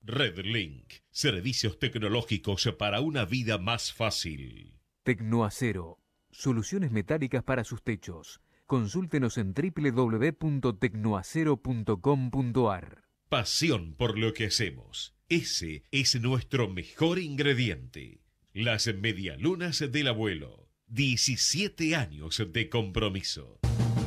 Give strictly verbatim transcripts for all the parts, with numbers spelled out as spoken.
Redlink, servicios tecnológicos para una vida más fácil. Tecnoacero, soluciones metálicas para sus techos. Consúltenos en doble u doble u doble u punto tecnoacero punto com punto a r. Pasión por lo que hacemos. Ese es nuestro mejor ingrediente. Las medialunas del abuelo. diecisiete años de compromiso.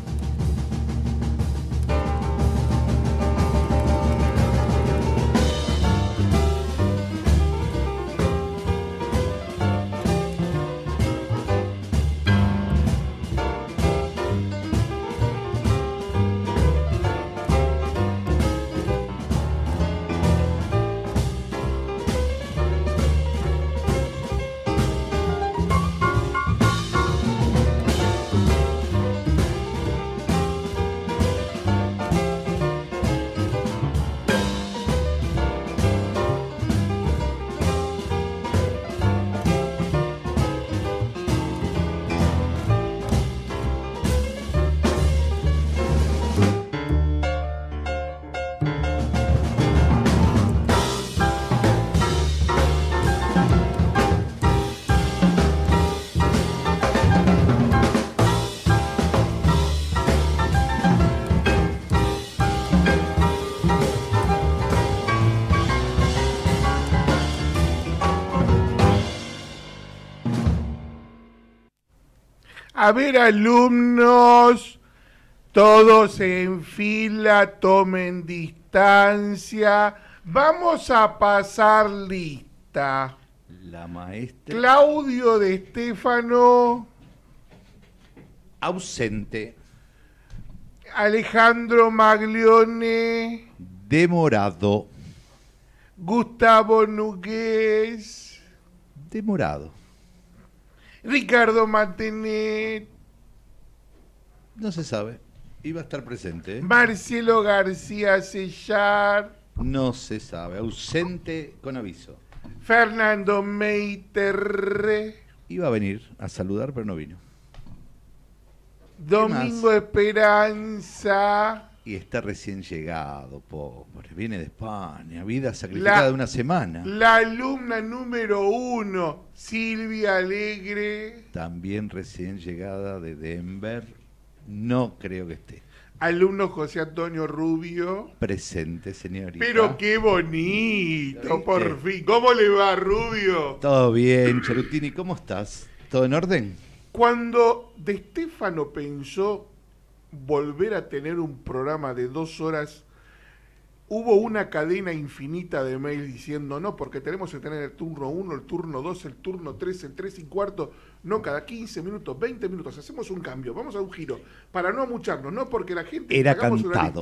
A ver, alumnos, todos en fila, tomen distancia. Vamos a pasar lista. La maestra. Claudio de Stefano. Ausente. Alejandro Maglione. Demorado. Gustavo Núñez. Demorado. Ricardo Matenet. No se sabe. Iba a estar presente. ¿eh? Marcelo García Sellar. No se sabe. Ausente con aviso. Fernando Meiter. Iba a venir a saludar, pero no vino. Domingo Esperanza. Y está recién llegado, pobre. Viene de España. Vida sacrificada la, de una semana. La alumna número uno, Silvia Alegre. También recién llegada de Denver. No creo que esté. Alumno José Antonio Rubio. Presente, señorita. Pero qué bonito, por fin. ¿Cómo le va, Rubio? Todo bien, Charutini. ¿Cómo estás? ¿Todo en orden? Cuando De Stefano pensó volver a tener un programa de dos horas, hubo una cadena infinita de mails diciendo no, porque tenemos que tener el turno uno, el turno dos, el turno tres, el tres y cuarto, no, cada quince minutos, veinte minutos, hacemos un cambio, vamos a un giro, para no amucharnos, no porque la gente... Era cantado.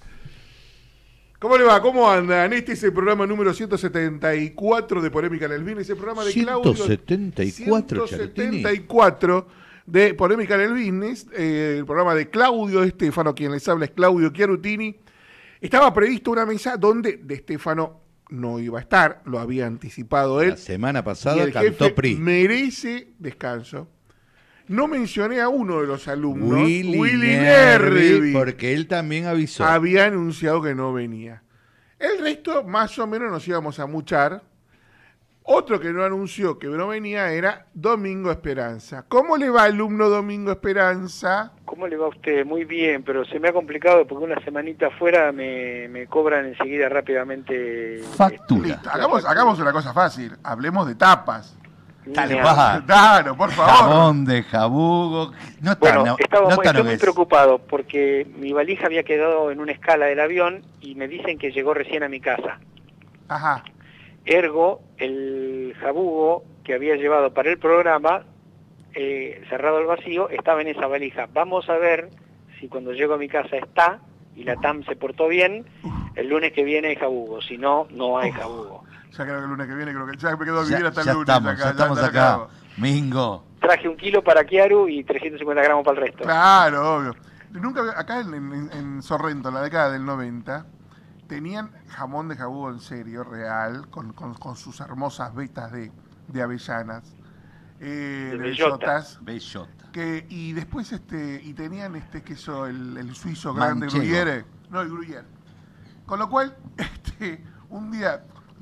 ¿Cómo le va? ¿Cómo andan? Este es el programa número ciento setenta y cuatro de Polémica en el Business, el programa de Claudio... ciento setenta y cuatro, ciento setenta y cuatro de Polémica en el Business, eh, el programa de Claudio de Stefano, quien les habla es Claudio Chiarutini. Estaba previsto una mesa donde De Stefano no iba a estar, lo había anticipado él. La semana pasada y el cantó jefe P R I. Merece descanso. No mencioné a uno de los alumnos, Willy, Willy Nervi, Nervi, porque él también avisó. había anunciado que no venía. El resto, más o menos, nos íbamos a muchar. Otro que no anunció que no venía era Domingo Esperanza. ¿Cómo le va, alumno Domingo Esperanza? ¿Cómo le va a usted? Muy bien, pero se me ha complicado porque una semanita afuera me, me cobran enseguida rápidamente... Factura. Listo, hagamos, hagamos una cosa fácil. Hablemos de tapas. Dale, Mira, baja. Claro, por favor. Jabón de jabugo. No está, Bueno, no, estaba no muy, está estoy muy nogués. preocupado porque mi valija había quedado en una escala del avión y me dicen que llegó recién a mi casa. Ajá. Ergo, el jabugo que había llevado para el programa, eh, cerrado el vacío, estaba en esa valija. Vamos a ver si cuando llego a mi casa está y la T A M se portó bien, el lunes que viene hay jabugo. Si no, no hay jabugo. Ya creo que el lunes que viene, creo que ya me quedo a vivir Ya, hasta el ya lunes. estamos, acá, ya estamos ya acá. acabo. Mingo. Traje un kilo para Kiaru y trescientos cincuenta gramos para el resto. Claro, obvio. Nunca, acá en, en, en Sorrento, en la década del noventa, tenían jamón de jabugo en serio, real, con, con, con sus hermosas vetas de, de avellanas, eh, De de bellota. bellotas, Bellota. que, y después este, y tenían este queso, el, el suizo grande, Manchego. Gruyère, no, el Gruyère. Con lo cual, este, un día,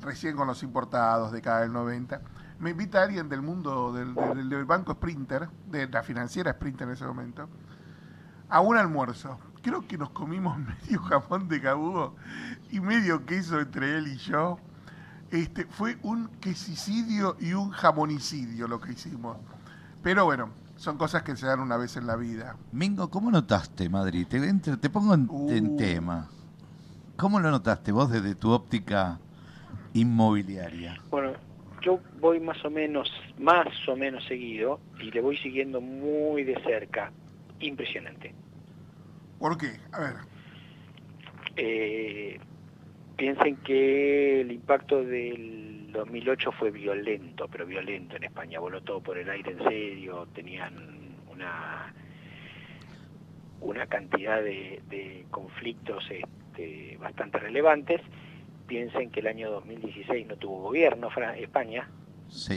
recién con los importados, década del noventa, me invita alguien del mundo del, del, del banco Sprinter, de la financiera Sprinter en ese momento, a un almuerzo. Creo que nos comimos medio jamón de cabugo y medio queso entre él y yo. Este, fue un quesicidio y un jamonicidio lo que hicimos. Pero bueno, son cosas que se dan una vez en la vida. Mingo, ¿cómo notaste Madrid? Te, entre, te pongo en, uh. en tema. ¿Cómo lo notaste vos desde tu óptica inmobiliaria? Bueno, yo voy más o menos, más o menos seguido y le voy siguiendo muy de cerca. Impresionante. ¿Por qué? A ver. Eh, piensen que el impacto del dos mil ocho fue violento, pero violento en España. Voló todo por el aire en serio, tenían una una cantidad de, de conflictos este, bastante relevantes. Piensen que el año dos mil dieciséis no tuvo gobierno España. Sí.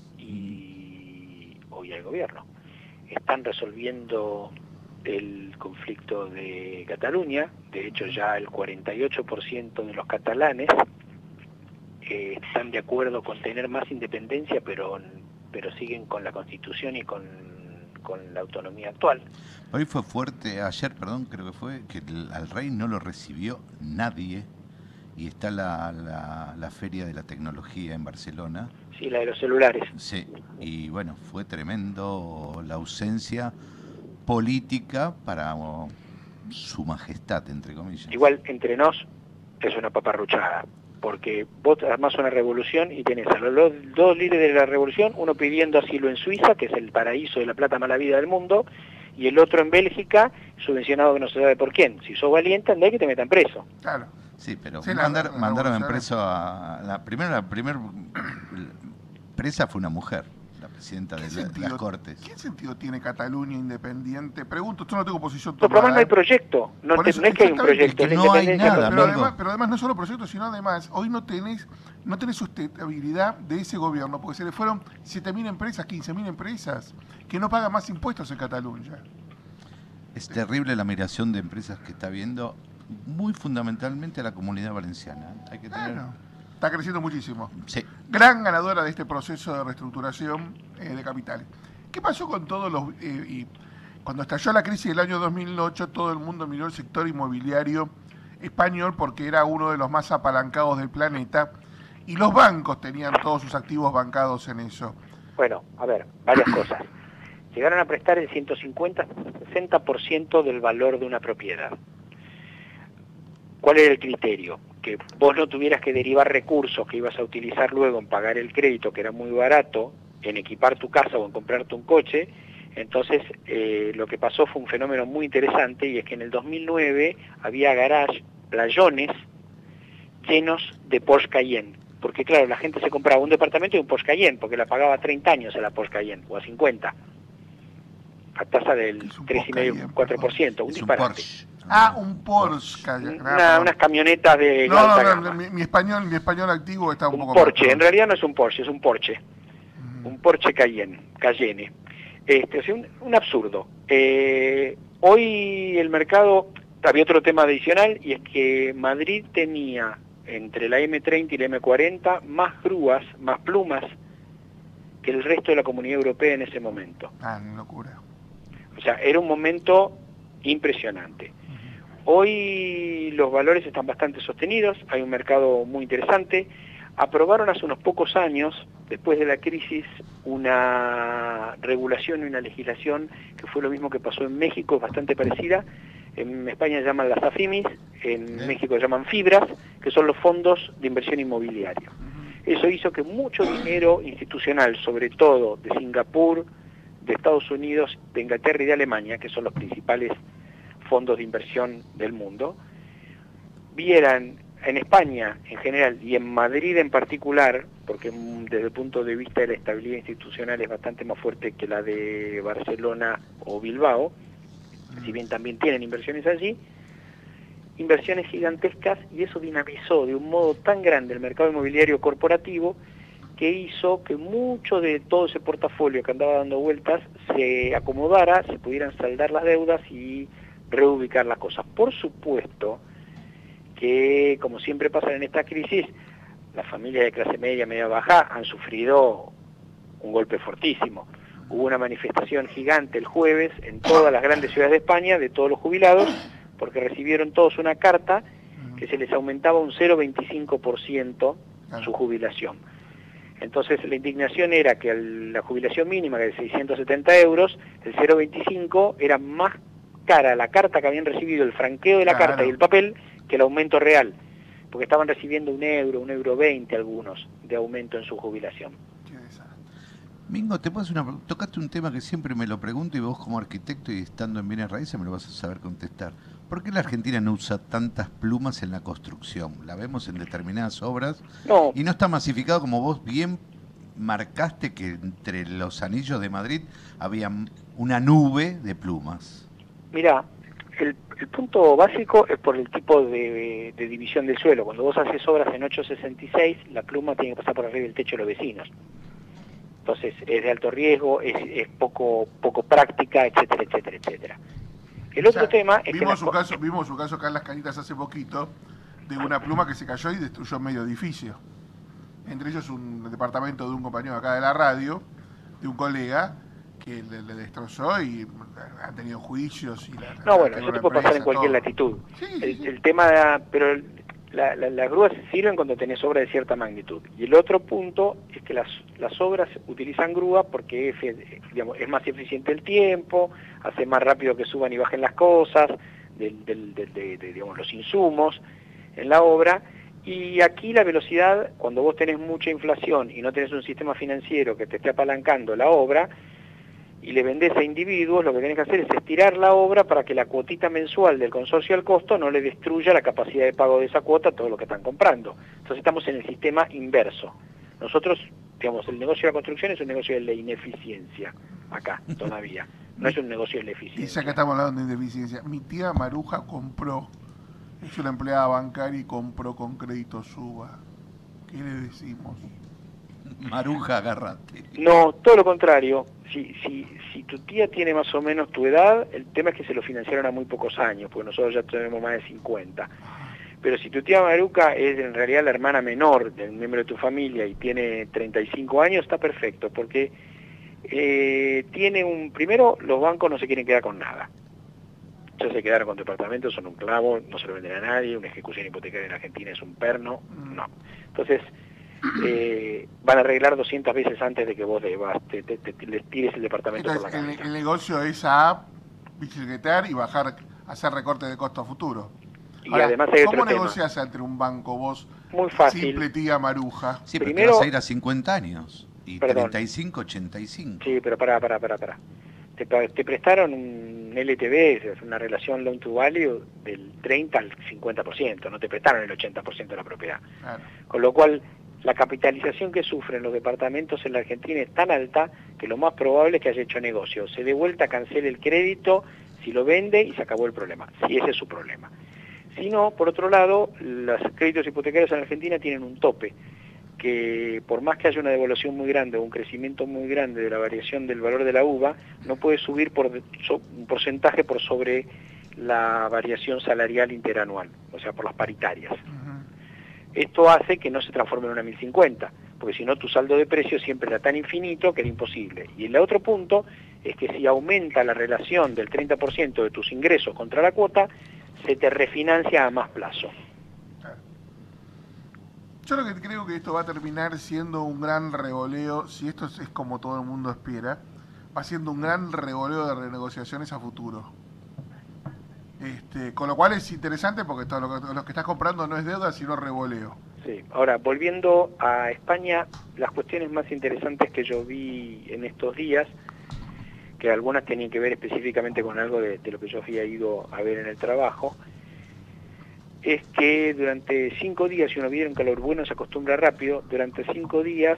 Y hoy hay gobierno. Están resolviendo el conflicto de Cataluña. De hecho, ya el cuarenta y ocho por ciento de los catalanes eh, están de acuerdo con tener más independencia, pero pero siguen con la Constitución y con, con la autonomía actual. Hoy fue fuerte, ayer, perdón, creo que fue, que el, al rey no lo recibió nadie, y está la, la, la Feria de la Tecnología en Barcelona. Sí, la de los celulares. Sí, y bueno, fue tremendo la ausencia política para oh, su majestad, entre comillas. Igual, entre nos, es una paparruchada, porque vos armás una revolución y tenés a los, los dos líderes de la revolución, uno pidiendo asilo en Suiza, que es el paraíso de la plata mala vida del mundo, y el otro en Bélgica, subvencionado que no se sabe por quién. Si sos valiente, andá que te metan preso. Claro. Sí, pero sí, mandar, la, la mandaron preso a... La primera, la primer presa fue una mujer, la presidenta de la, las Cortes. ¿Qué sentido tiene Cataluña independiente? Pregunto, yo no tengo posición tomada. No, pero además no hay proyecto. No, te, no es que hay un proyecto. Es no hay nada, pero, además, pero además no solo proyecto, sino además, hoy no tenés, no tenés sustentabilidad de ese gobierno, porque se le fueron siete mil empresas, quince mil empresas, que no pagan más impuestos en Cataluña. Es terrible la migración de empresas que está habiendo, muy fundamentalmente a la Comunidad Valenciana. Hay que tener... Claro. Está creciendo muchísimo. Sí. Gran ganadora de este proceso de reestructuración eh, de capitales. ¿Qué pasó con todos los... Eh, y cuando estalló la crisis del año dos mil ocho, todo el mundo miró el sector inmobiliario español porque era uno de los más apalancados del planeta y los bancos tenían todos sus activos bancados en eso. Bueno, a ver, varias cosas. Llegaron a prestar el ciento cincuenta, sesenta por ciento del valor de una propiedad. ¿Cuál era el criterio? Que vos no tuvieras que derivar recursos que ibas a utilizar luego en pagar el crédito, que era muy barato, en equipar tu casa o en comprarte un coche. Entonces, eh, lo que pasó fue un fenómeno muy interesante, y es que en el dos mil nueve había garage, playones, llenos de Porsche Cayenne. Porque claro, la gente se compraba un departamento y un Porsche Cayenne, porque la pagaba a treinta años a la Porsche Cayenne, o a cincuenta. A tasa del tres coma cinco, cuatro por ciento, un disparate. Ah, un Porsche. Una, unas camionetas de... No, no, no, mi, mi español mi español activo está un, un poco... Porsche, en realidad no es un Porsche, es un Porsche. Mm. Un Porsche Cayenne, Cayenne. Este, o sea, un, un absurdo. Eh, hoy el mercado... Había otro tema adicional, y es que Madrid tenía, entre la eme treinta y la eme cuarenta, más grúas, más plumas, que el resto de la Comunidad Europea en ese momento. Ah, locura. O sea, era un momento impresionante. Hoy los valores están bastante sostenidos, hay un mercado muy interesante. Aprobaron hace unos pocos años, después de la crisis, una regulación y una legislación que fue lo mismo que pasó en México, bastante parecida. En España llaman las AFIMIS, en Bien. México llaman FIBRAS, que son los fondos de inversión inmobiliaria. Eso hizo que mucho dinero institucional, sobre todo de Singapur, de Estados Unidos, de Inglaterra y de Alemania, que son los principales fondos de inversión del mundo, vieran en España en general y en Madrid en particular, porque desde el punto de vista de la estabilidad institucional es bastante más fuerte que la de Barcelona o Bilbao, si bien también tienen inversiones allí, inversiones gigantescas, y eso dinamizó de un modo tan grande el mercado inmobiliario corporativo que hizo que mucho de todo ese portafolio que andaba dando vueltas se acomodara, se pudieran saldar las deudas y reubicar las cosas. Por supuesto que, como siempre pasa en esta crisis, las familias de clase media, media baja, han sufrido un golpe fortísimo. Hubo una manifestación gigante el jueves en todas las grandes ciudades de España, de todos los jubilados, porque recibieron todos una carta que se les aumentaba un cero coma veinticinco por ciento su jubilación. Entonces la indignación era que la jubilación mínima, que es de seiscientos setenta euros, el cero coma veinticinco era más cara la carta que habían recibido, el franqueo de la Claro. carta y el papel, que el aumento real, porque estaban recibiendo un euro, un euro veinte algunos de aumento en su jubilación. Qué desastre. Mingo, te puedo hacer una pregunta. Tocaste un tema que siempre me lo pregunto y vos como arquitecto y estando en bienes raíces me lo vas a saber contestar. ¿Por qué la Argentina no usa tantas plumas en la construcción? La vemos en determinadas obras No, y no está masificado, como vos bien marcaste, que entre los anillos de Madrid había una nube de plumas. mira, el, el punto básico es por el tipo de, de división del suelo. Cuando vos haces obras en ocho sesenta y seis, la pluma tiene que pasar por arriba del techo de los vecinos. Entonces es de alto riesgo, es, es poco poco práctica, etcétera, etcétera, etcétera. El otro O sea, tema es que vimos las su co- caso, vimos su caso acá en Las Cañitas hace poquito, de una pluma que se cayó y destruyó medio edificio. Entre ellos un departamento de un compañero acá de la radio, de un colega, que le, le destrozó y han tenido juicios. Y la, No, bueno, la- eso la te puede pasar en empresa, cualquier todo. latitud. Sí, sí, El, sí. el tema, pero el- la- la- las grúas sirven cuando tenés obra de cierta magnitud. Y el otro punto es que las, las obras utilizan grúa porque es, eh, digamos, es más eficiente el tiempo, hace más rápido que suban y bajen las cosas, del, del- del- de, de, digamos, los insumos en la obra. Y aquí la velocidad, cuando vos tenés mucha inflación y no tenés un sistema financiero que te esté apalancando la obra, y le vendés a individuos, lo que tenés que hacer es estirar la obra para que la cuotita mensual del consorcio al costo no le destruya la capacidad de pago de esa cuota a todo lo que están comprando. Entonces estamos en el sistema inverso. Nosotros, digamos, el negocio de la construcción es un negocio de la ineficiencia, acá, todavía. No es un negocio de la Y ya que eficiencia. estamos hablando de deficiencia, mi tía Maruja compró, es una empleada bancaria y compró con crédito Suba. ¿Qué le decimos? Maruja, agárrate. No, todo lo contrario. Si, si, si tu tía tiene más o menos tu edad, el tema es que se lo financiaron a muy pocos años, porque nosotros ya tenemos más de cincuenta. Pero si tu tía Maruca es en realidad la hermana menor del miembro de tu familia y tiene treinta y cinco años, está perfecto, porque eh, tiene un... Primero, los bancos no se quieren quedar con nada. Ya se quedaron con departamentos, son un clavo, no se lo venden a nadie, una ejecución hipotecaria en Argentina es un perno, no. Entonces, eh, van a arreglar doscientas veces antes de que vos debas, te, te, te- les tires el departamento por la Entonces, el, cabeza. el negocio es a bicicletear y bajar, hacer recortes de costo a futuro. Y Ahora, además hay ¿cómo otro tema. negocias entre un banco vos, Muy fácil. simple tía Maruja? Sí, pero Primero- te vas a ir a cincuenta años. Y Perdón. treinta y cinco, ochenta y cinco. Sí, pero pará, pará, pará, pará. Te, pa- te prestaron un L T V, es una relación loan to value del treinta al cincuenta por ciento, no te prestaron el ochenta por ciento de la propiedad. Claro. Con lo cual, la capitalización que sufren los departamentos en la Argentina es tan alta que lo más probable es que haya hecho negocio. Se dé vuelta, cancele el crédito, si lo vende y se acabó el problema, si ese es su problema. Si no, por otro lado, los créditos hipotecarios en Argentina tienen un tope, que por más que haya una devaluación muy grande o un crecimiento muy grande de la variación del valor de la uva, no puede subir por de- so- un porcentaje por sobre la variación salarial interanual, o sea, por las paritarias. Ujú. Esto hace que no se transforme en una mil cincuenta, porque si no tu saldo de precios siempre era tan infinito que era imposible. Y el otro punto es que si aumenta la relación del treinta por ciento de tus ingresos contra la cuota, se te refinancia a más plazo. Claro. Yo lo que creo que esto va a terminar siendo un gran revoleo, si esto es como todo el mundo espera, va siendo un gran revoleo de renegociaciones a futuro. Este, con lo cual es interesante porque todo lo que, lo que estás comprando no es deuda, sino revoleo. Sí. Ahora, volviendo a España, las cuestiones más interesantes que yo vi en estos días, que algunas tenían que ver específicamente con algo de, de lo que yo había ido a ver en el trabajo, es que durante cinco días, si uno viene un calor bueno se acostumbra rápido, durante cinco días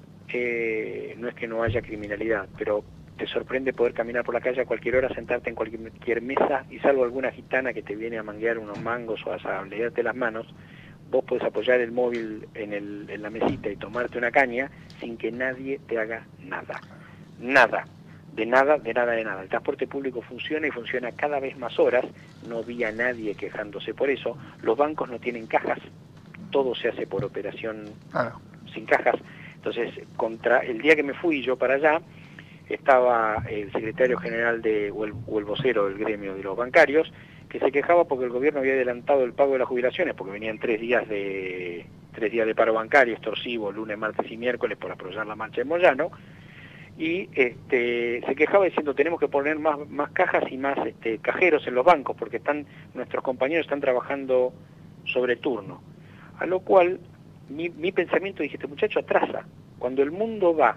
eh, no es que no haya criminalidad, pero te sorprende poder caminar por la calle a cualquier hora, sentarte en cualquier mesa y salvo alguna gitana que te viene a manguear unos mangos o a leerte las manos, vos podés apoyar el móvil en, el, en la mesita y tomarte una caña sin que nadie te haga nada. Nada. De nada, de nada, de nada. El transporte público funciona y funciona cada vez más horas. No vi a nadie quejándose por eso. Los bancos no tienen cajas. todo se hace por operación Claro. sin cajas. Entonces, contra el día que me fui yo para allá, estaba el secretario general de, o el, o el vocero del gremio de los bancarios, que se quejaba porque el gobierno había adelantado el pago de las jubilaciones, porque venían tres días de tres días de paro bancario extorsivo, lunes, martes y miércoles, por aprovechar la marcha de Moyano, y este, se quejaba diciendo tenemos que poner más, más cajas y más este, cajeros en los bancos, porque están nuestros compañeros están trabajando sobre turno. A lo cual mi, mi pensamiento dije, este muchacho atrasa. Cuando el mundo va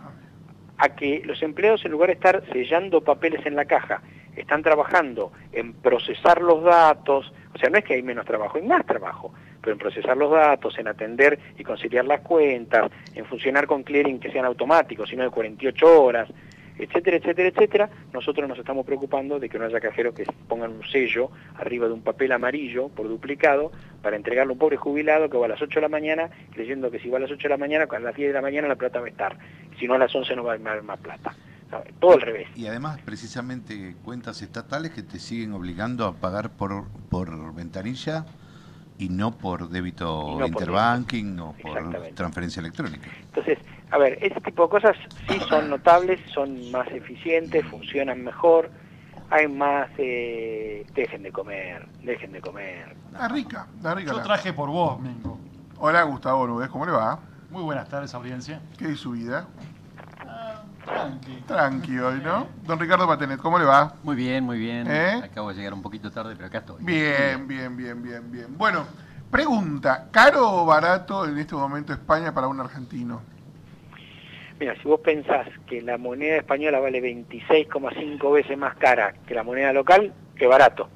a que los empleados, en lugar de estar sellando papeles en la caja, están trabajando en procesar los datos, o sea, no es que hay menos trabajo, hay más trabajo, pero en procesar los datos, en atender y conciliar las cuentas, en funcionar con clearing que sean automáticos, sino de cuarenta y ocho horas, etcétera, etcétera, etcétera, nosotros nos estamos preocupando de que no haya cajeros que pongan un sello arriba de un papel amarillo por duplicado para entregarle a un pobre jubilado que va a las ocho de la mañana creyendo que si va a las ocho de la mañana, a las diez de la mañana la plata va a estar, si no a las once no va a haber más plata. Todo al revés. Y además, precisamente, cuentas estatales que te siguen obligando a pagar por, por ventanilla y no por débito no interbanking por o por transferencia electrónica. Entonces, a ver, ese tipo de cosas sí son notables, son más eficientes, funcionan mejor, hay más... Eh, dejen de comer, dejen de comer. Está rica, está rica. Yo la- traje por vos, Mingo. Hola, Gustavo Nubes, ¿cómo le va? Muy buenas tardes, audiencia. ¿Qué es su vida? Ah, tranqui. Tranqui hoy, ¿no? Don Ricardo Patenet, ¿cómo le va? Muy bien, muy bien. ¿Eh? Acabo de llegar un poquito tarde, pero acá estoy. Bien, bien, bien, bien, bien. Bueno, pregunta, ¿caro o barato en este momento España para un argentino? Mira, si vos pensás que la moneda española vale veintiséis coma cinco veces más cara que la moneda local, qué barato.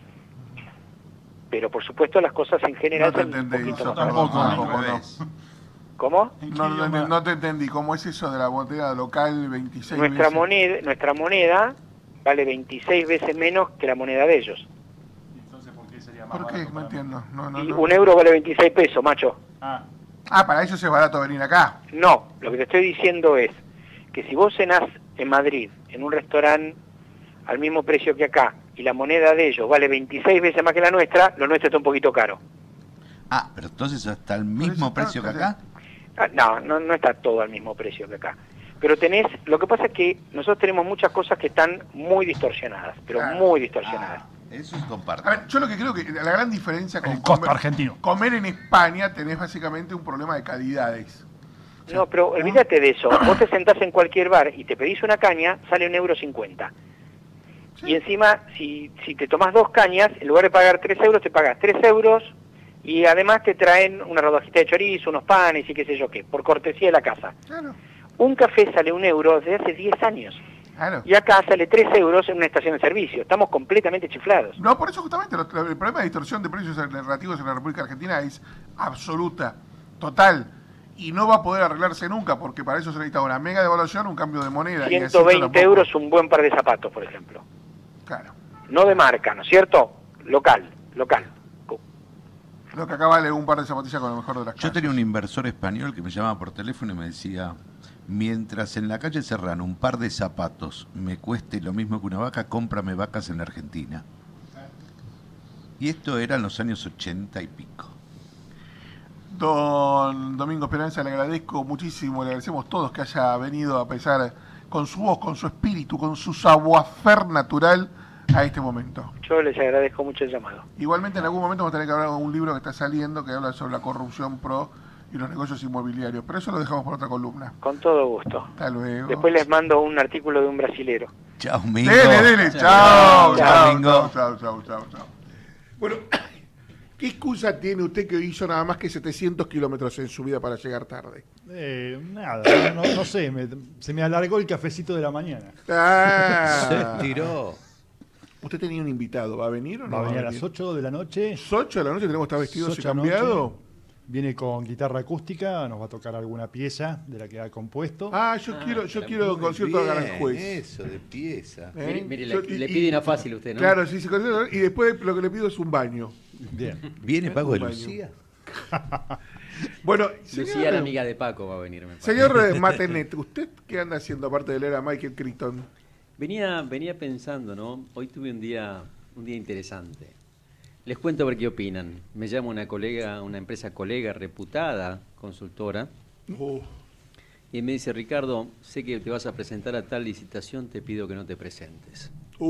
Pero por supuesto las cosas en general No te son un entendí, poquito yo más tampoco, caras. tampoco, no. ¿Cómo? ¿En qué No, no, idioma? no te entendí, ¿cómo es eso de la moneda local veintiséis Nuestra veces? moneda, nuestra moneda vale veintiséis veces menos que la moneda de ellos. Entonces, ¿por qué sería más ¿Por qué? barato No para mí? entiendo. No, no, Y no. un euro vale veintiséis pesos, macho. Ah, Ah, para eso es barato venir acá. No, lo que te estoy diciendo es que si vos cenás en Madrid, en un restaurante al mismo precio que acá, y la moneda de ellos vale veintiséis veces más que la nuestra, lo nuestro está un poquito caro. Ah, pero entonces hasta el eso mismo está- precio que acá. Ah, No, no, no está todo al mismo precio que acá. Pero tenés, lo que pasa es que nosotros tenemos muchas cosas que están muy distorsionadas, pero Claro. muy distorsionadas. Ah, eso es comparto. A ver, yo lo que creo que la gran diferencia con el costo comer, argentino. comer en España tenés básicamente un problema de calidades. No, pero olvídate de eso. Vos te sentás en cualquier bar y te pedís una caña, sale un euro cincuenta. Sí. Y encima, si, si te tomás dos cañas, en lugar de pagar tres euros, te pagas tres euros y además te traen una rodajita de chorizo, unos panes y qué sé yo qué, por cortesía de la casa. Claro, Un café sale un euro desde hace diez años. claro. Y acá sale tres euros en una estación de servicio. Estamos completamente chiflados. No, por eso justamente lo- lo- el problema de distorsión de precios relativos en la República Argentina es absoluta, total. Y no va a poder arreglarse nunca, porque para eso se necesita una mega devaluación, un cambio de moneda. y así ciento veinte tampoco. euros un buen par de zapatos, por ejemplo. Claro. No de marca, ¿no es cierto? Local, local. Lo que acá vale un par de zapatillas con lo mejor de las Yo casas. tenía un inversor español que me llamaba por teléfono y me decía, mientras en la calle Serrano un par de zapatos me cueste lo mismo que una vaca, cómprame vacas en la Argentina. Y esto era en los años ochenta y pico. Don Domingo Esperanza, le agradezco muchísimo, le agradecemos todos que haya venido a pesar con su voz, con su espíritu, con su savoir-faire natural a este momento. Yo les agradezco mucho el llamado. Igualmente en algún momento vamos a tener que hablar de un libro que está saliendo que habla sobre la corrupción pro y los negocios inmobiliarios, pero eso lo dejamos por otra columna. Con todo gusto. Hasta luego. Después les mando un artículo de un brasilero. Chao, Mingo. Dele, dele, chao, Chao, chao, Mingo. chao, chao, chao, chao, chao. Bueno, ¿qué excusa tiene usted que hizo nada más que setecientos kilómetros en su vida para llegar tarde? eh, nada, no, no- no sé, me- se me alargó el cafecito de la mañana. Ah, tiró. usted tenía un invitado, ¿va a venir o no? Va a venir a las ocho de la noche. ocho de la noche tenemos que estar vestidos y ocho de la cambiado. noche, Viene con guitarra acústica, nos va a tocar alguna pieza de la que ha compuesto. Ah, yo quiero, yo quiero concierto de Aranjuez. Eso, de pieza. ¿Eh? Mire, mire, Yo- le, y- le y- pide una fácil a usted, ¿no? Claro, sí, sí, concierto, y después lo que le pido es un baño. Bien. ¿Viene Pago de Un baño. Lucía? Bueno, Lucía, señor, la amiga de Paco, va a venir. me parece. señor Matenet, ¿usted qué anda haciendo aparte de leer a Michael Crichton? Venía, venía pensando, ¿no? Hoy tuve un día, un día interesante. Les cuento a ver qué opinan. Me llama una colega, una empresa colega reputada, consultora, Uh, y me dice, Ricardo, sé que te vas a presentar a tal licitación, te pido que no te presentes.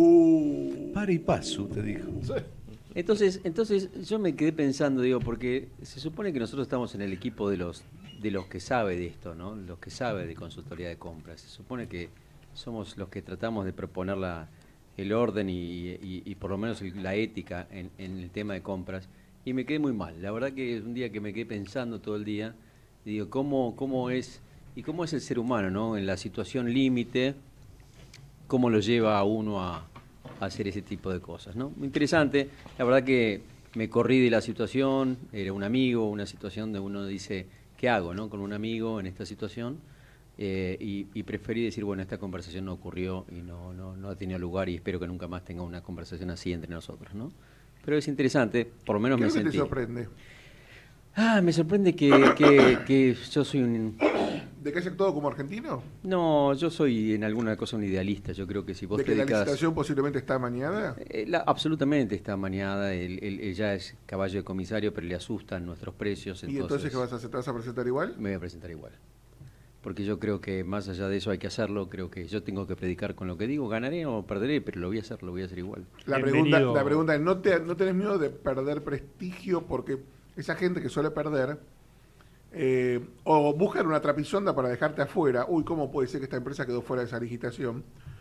uh. Para y paso, te dijo. Entonces, entonces yo me quedé pensando, digo, porque se supone que nosotros estamos en el equipo de los de los que sabe de esto, ¿no? Los que sabe de consultoría de compras. Se supone que somos los que tratamos de proponer la, el orden y, y, y por lo menos el- la ética en, en el tema de compras. Y me quedé muy mal. La verdad que es un día que me quedé pensando todo el día. Y digo, ¿cómo, cómo es y cómo es el ser humano, ¿no? En la situación límite, cómo lo lleva a uno a, a hacer ese tipo de cosas, ¿no? Muy interesante. La verdad que me corrí de la situación, era un amigo, una situación donde uno dice, ¿qué hago, no? Con un amigo en esta situación. Eh, y, y preferí decir, bueno, esta conversación no ocurrió y no, no, no ha tenido lugar y espero que nunca más tenga una conversación así entre nosotros, ¿no? Pero es interesante, por lo menos ¿Qué me es lo que te sentí. sorprende? Ah, me sorprende que, que, que yo soy un... ¿De que hayas actuado como argentino? No, yo soy en alguna cosa un idealista. Yo creo que si vos ¿De te que la dedicas... licitación posiblemente está amañada? Eh, la- absolutamente está maniada. Él, él- él ya es caballo de comisario, pero le asustan nuestros precios. ¿Y entonces qué vas a hacer? ¿Te vas a presentar igual? Me voy a presentar igual. Porque yo creo que más allá de eso hay que hacerlo. Creo que yo tengo que predicar con lo que digo. Ganaré o perderé, pero lo voy a hacer, lo voy a hacer igual. La Bienvenido. pregunta, la pregunta es, ¿no, te, ¿no tenés miedo de perder prestigio? Porque esa gente que suele perder, eh, o buscan una trapisonda para dejarte afuera, uy, ¿cómo puede ser que esta empresa quedó fuera de esa licitación?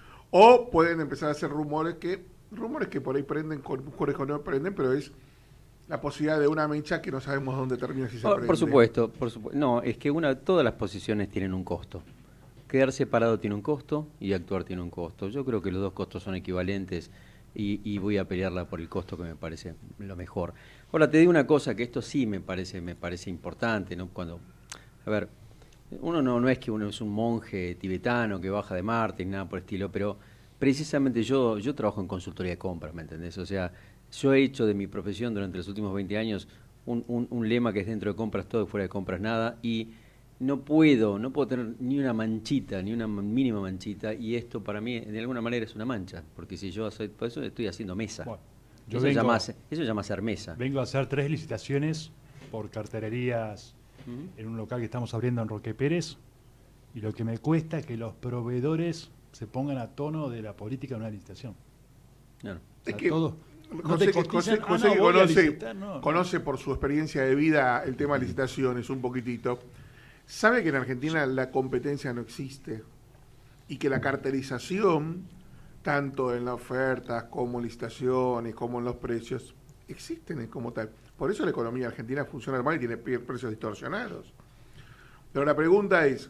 O pueden empezar a hacer rumores que, rumores que por ahí prenden, con rumores que no prenden, pero es la posibilidad de una mecha que no sabemos dónde termina si se Oh, prende. por supuesto, por supuesto. No, es que una, todas las posiciones tienen un costo. Quedarse parado tiene un costo y actuar tiene un costo. Yo creo que los dos costos son equivalentes y, y voy a pelearla por el costo que me parece lo mejor. Ahora te digo una cosa que esto sí me parece, me parece importante, ¿no? Cuando, a ver, uno no, no es que uno es un monje tibetano que baja de Marte ni nada por el estilo, pero precisamente yo, yo trabajo en consultoría de compras, ¿me entendés? O sea, yo he hecho de mi profesión durante los últimos veinte años un, un, un lema que es dentro de compras todo y fuera de compras nada, y no puedo, no puedo tener ni una manchita, ni una mínima manchita, y esto para mí de alguna manera es una mancha, porque si yo soy, por eso estoy haciendo mesa. Bueno, yo eso, vengo, llama, eso llama ser mesa. vengo a hacer tres licitaciones por cartelerías Ujú. en un local que estamos abriendo en Roque Pérez, y lo que me cuesta es que los proveedores se pongan a tono de la política de una licitación. Claro. O sea, Es que todo- no José, te que- cotizan, José- "Ah, José no, que voy a conoce, licitar", no, no. conoce por su experiencia de vida el tema de licitaciones un poquitito, sabe que en Argentina la competencia no existe y que la cartelización, tanto en las ofertas como en licitaciones, como en los precios, existen como tal. Por eso la economía argentina funciona mal y tiene pre- precios distorsionados. Pero la pregunta es,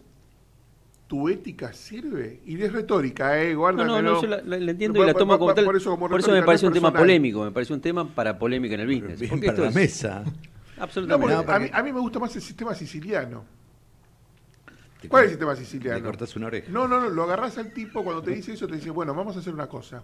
¿tu ética sirve? Y es retórica, ¿eh? No, Guárdamelo. no, no, yo la, la- la entiendo Por- y la por- tomo por- como tal. por eso como Por eso me retórica, parece no un tema personal. polémico, me parece un tema para polémica en el business. Bien Porque para esto la es mesa. No, absolutamente. porque No, a, mí, porque- a mí me gusta más el sistema siciliano. Te ¿Cuál es el cor- sistema siciliano? Le cortas una oreja. No, no, no, lo agarrás al tipo cuando te dice eso, te dice, bueno, vamos a hacer una cosa.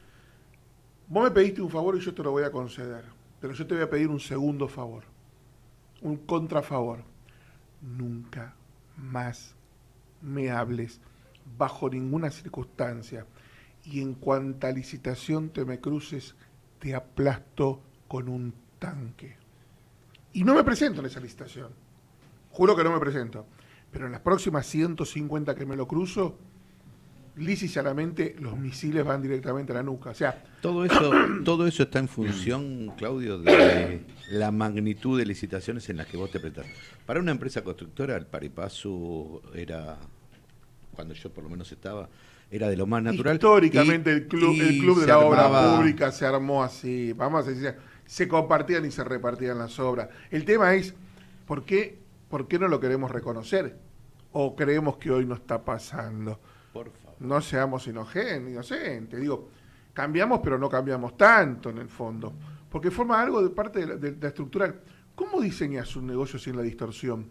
Vos me pediste un favor y yo te lo voy a conceder, pero yo te voy a pedir un segundo favor, un contrafavor. Nunca más me hables bajo ninguna circunstancia y en cuanta licitación te me cruces, te aplasto con un tanque. Y no me presento en esa licitación. Juro que no me presento. Pero en las próximas ciento cincuenta que me lo cruzo, lisa y llanamente los misiles van directamente a la nuca. O sea, Todo eso, todo eso está en función, Claudio, de la magnitud de licitaciones en las que vos te prestas. Para una empresa constructora, el paripasu era, cuando yo por lo menos estaba, era de lo más natural. históricamente Y- el club, y el club de se la obra armaba- pública se armó así. Vamos a decir, se compartían y se repartían las obras. El tema es, ¿por qué, por qué no lo queremos reconocer? ¿O creemos que hoy no está pasando? Por favor. No seamos inogen- inocentes. Digo, cambiamos, pero no cambiamos tanto en el fondo. Porque forma algo de parte de la, de la estructura. ¿Cómo diseñas un negocio sin la distorsión?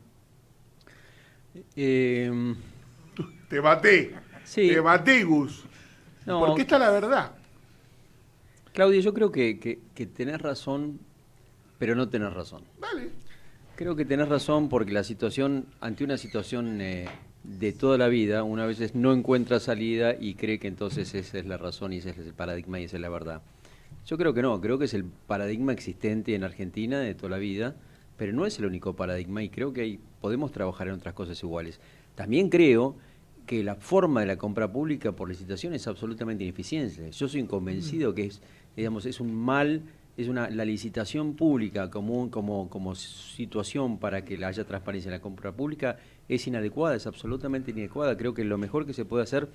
Eh, Te maté. Sí. Te maté, Gus. No. Porque esta es la verdad. Claudio, yo creo que, que, que tenés razón, pero no tenés razón. Dale. Creo que tenés razón porque la situación, ante una situación eh, de toda la vida, una a veces no encuentra salida y cree que entonces esa es la razón y ese es el paradigma y esa es la verdad. Yo creo que no, creo que es el paradigma existente en Argentina de toda la vida, pero no es el único paradigma y creo que hay, podemos trabajar en otras cosas iguales. También creo que la forma de la compra pública por licitación es absolutamente ineficiente. Yo soy convencido que es, digamos, es un mal, es una la licitación pública como, como, como situación para que haya transparencia en la compra pública es inadecuada, es absolutamente inadecuada. Creo que lo mejor que se puede hacer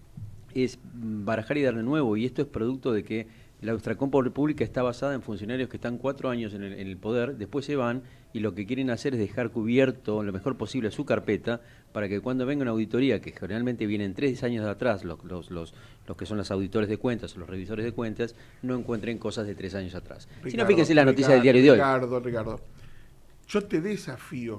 es barajar y dar de nuevo, y esto es producto de que la nuestra compra pública está basada en funcionarios que están cuatro años en el, en el poder, después se van y lo que quieren hacer es dejar cubierto lo mejor posible su carpeta para que cuando venga una auditoría, que generalmente vienen tres años de atrás, los, los, los, los que son los auditores de cuentas o los revisores de cuentas, no encuentren cosas de tres años atrás. Ricardo, si no, fíjense las noticias Ricardo, del diario de hoy. Ricardo, Ricardo, yo te desafío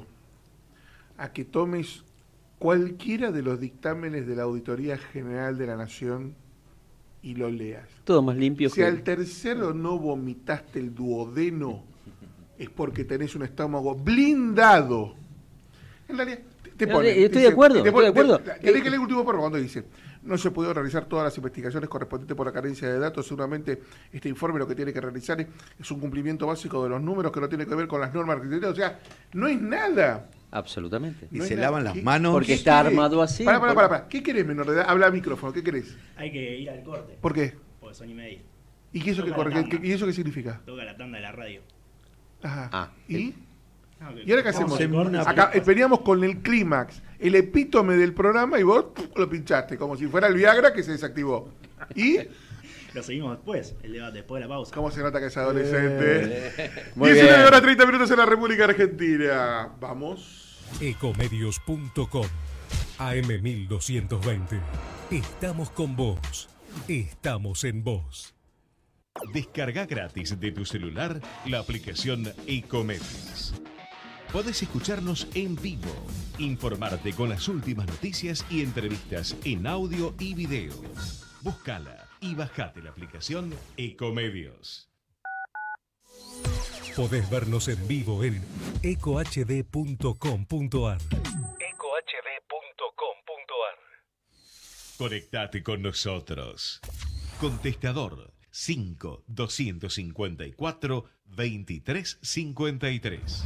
a que tomes cualquiera de los dictámenes de la Auditoría General de la Nación y lo leas. Todo más limpio. Si que... al tercero no vomitaste el duodeno, es porque tenés un estómago blindado. En realidad, te, te pone, estoy dice, de acuerdo, te pone, estoy de acuerdo. Te, tenés que leer el último párrafo cuando dice: no se pudieron realizar todas las investigaciones correspondientes por la carencia de datos. Seguramente este informe lo que tiene que realizar es, es un cumplimiento básico de los números que no tiene que ver con las normas arquitectónicas. O sea, no es nada. Absolutamente. Y No se es lavan nada. las ¿Qué- manos. Porque ¿Qué está querés? armado así. Pará, pará, por- pará, pará. ¿Qué querés, menor de edad? Habla al micrófono. ¿Qué querés? Hay que ir al corte, ¿Por qué? porque son y media. ¿Y qué eso que Toca corre? la ¿Qué- tanda. qué- ¿Y eso qué significa? Toca la tanda de la radio. Ajá. Ah, ¿Y? No, que- ¿Y ahora qué vamos hacemos? al corte, Acá sí. eh, veníamos con el clímax, el epítome del programa y vos puf, lo pinchaste, como si fuera el Viagra que se desactivó. ¿Y Lo seguimos después, el debate, después de la pausa. cómo se nota que es adolescente? Muy diecinueve bien. horas treinta minutos en la República Argentina. Vamos. Ecomedios punto com A M mil doscientos veinte. Estamos con vos. Estamos en vos. Descarga gratis de tu celular la aplicación Ecomedios. Podés escucharnos en vivo, informarte con las últimas noticias y entrevistas en audio y video. Búscala y bajate la aplicación Ecomedios. Podés vernos en vivo en eco h d punto com punto a r. eco h d punto com punto a r. Conectate con nosotros. Contestador cinco doscientos cincuenta y cuatro veintitrés cincuenta y tres.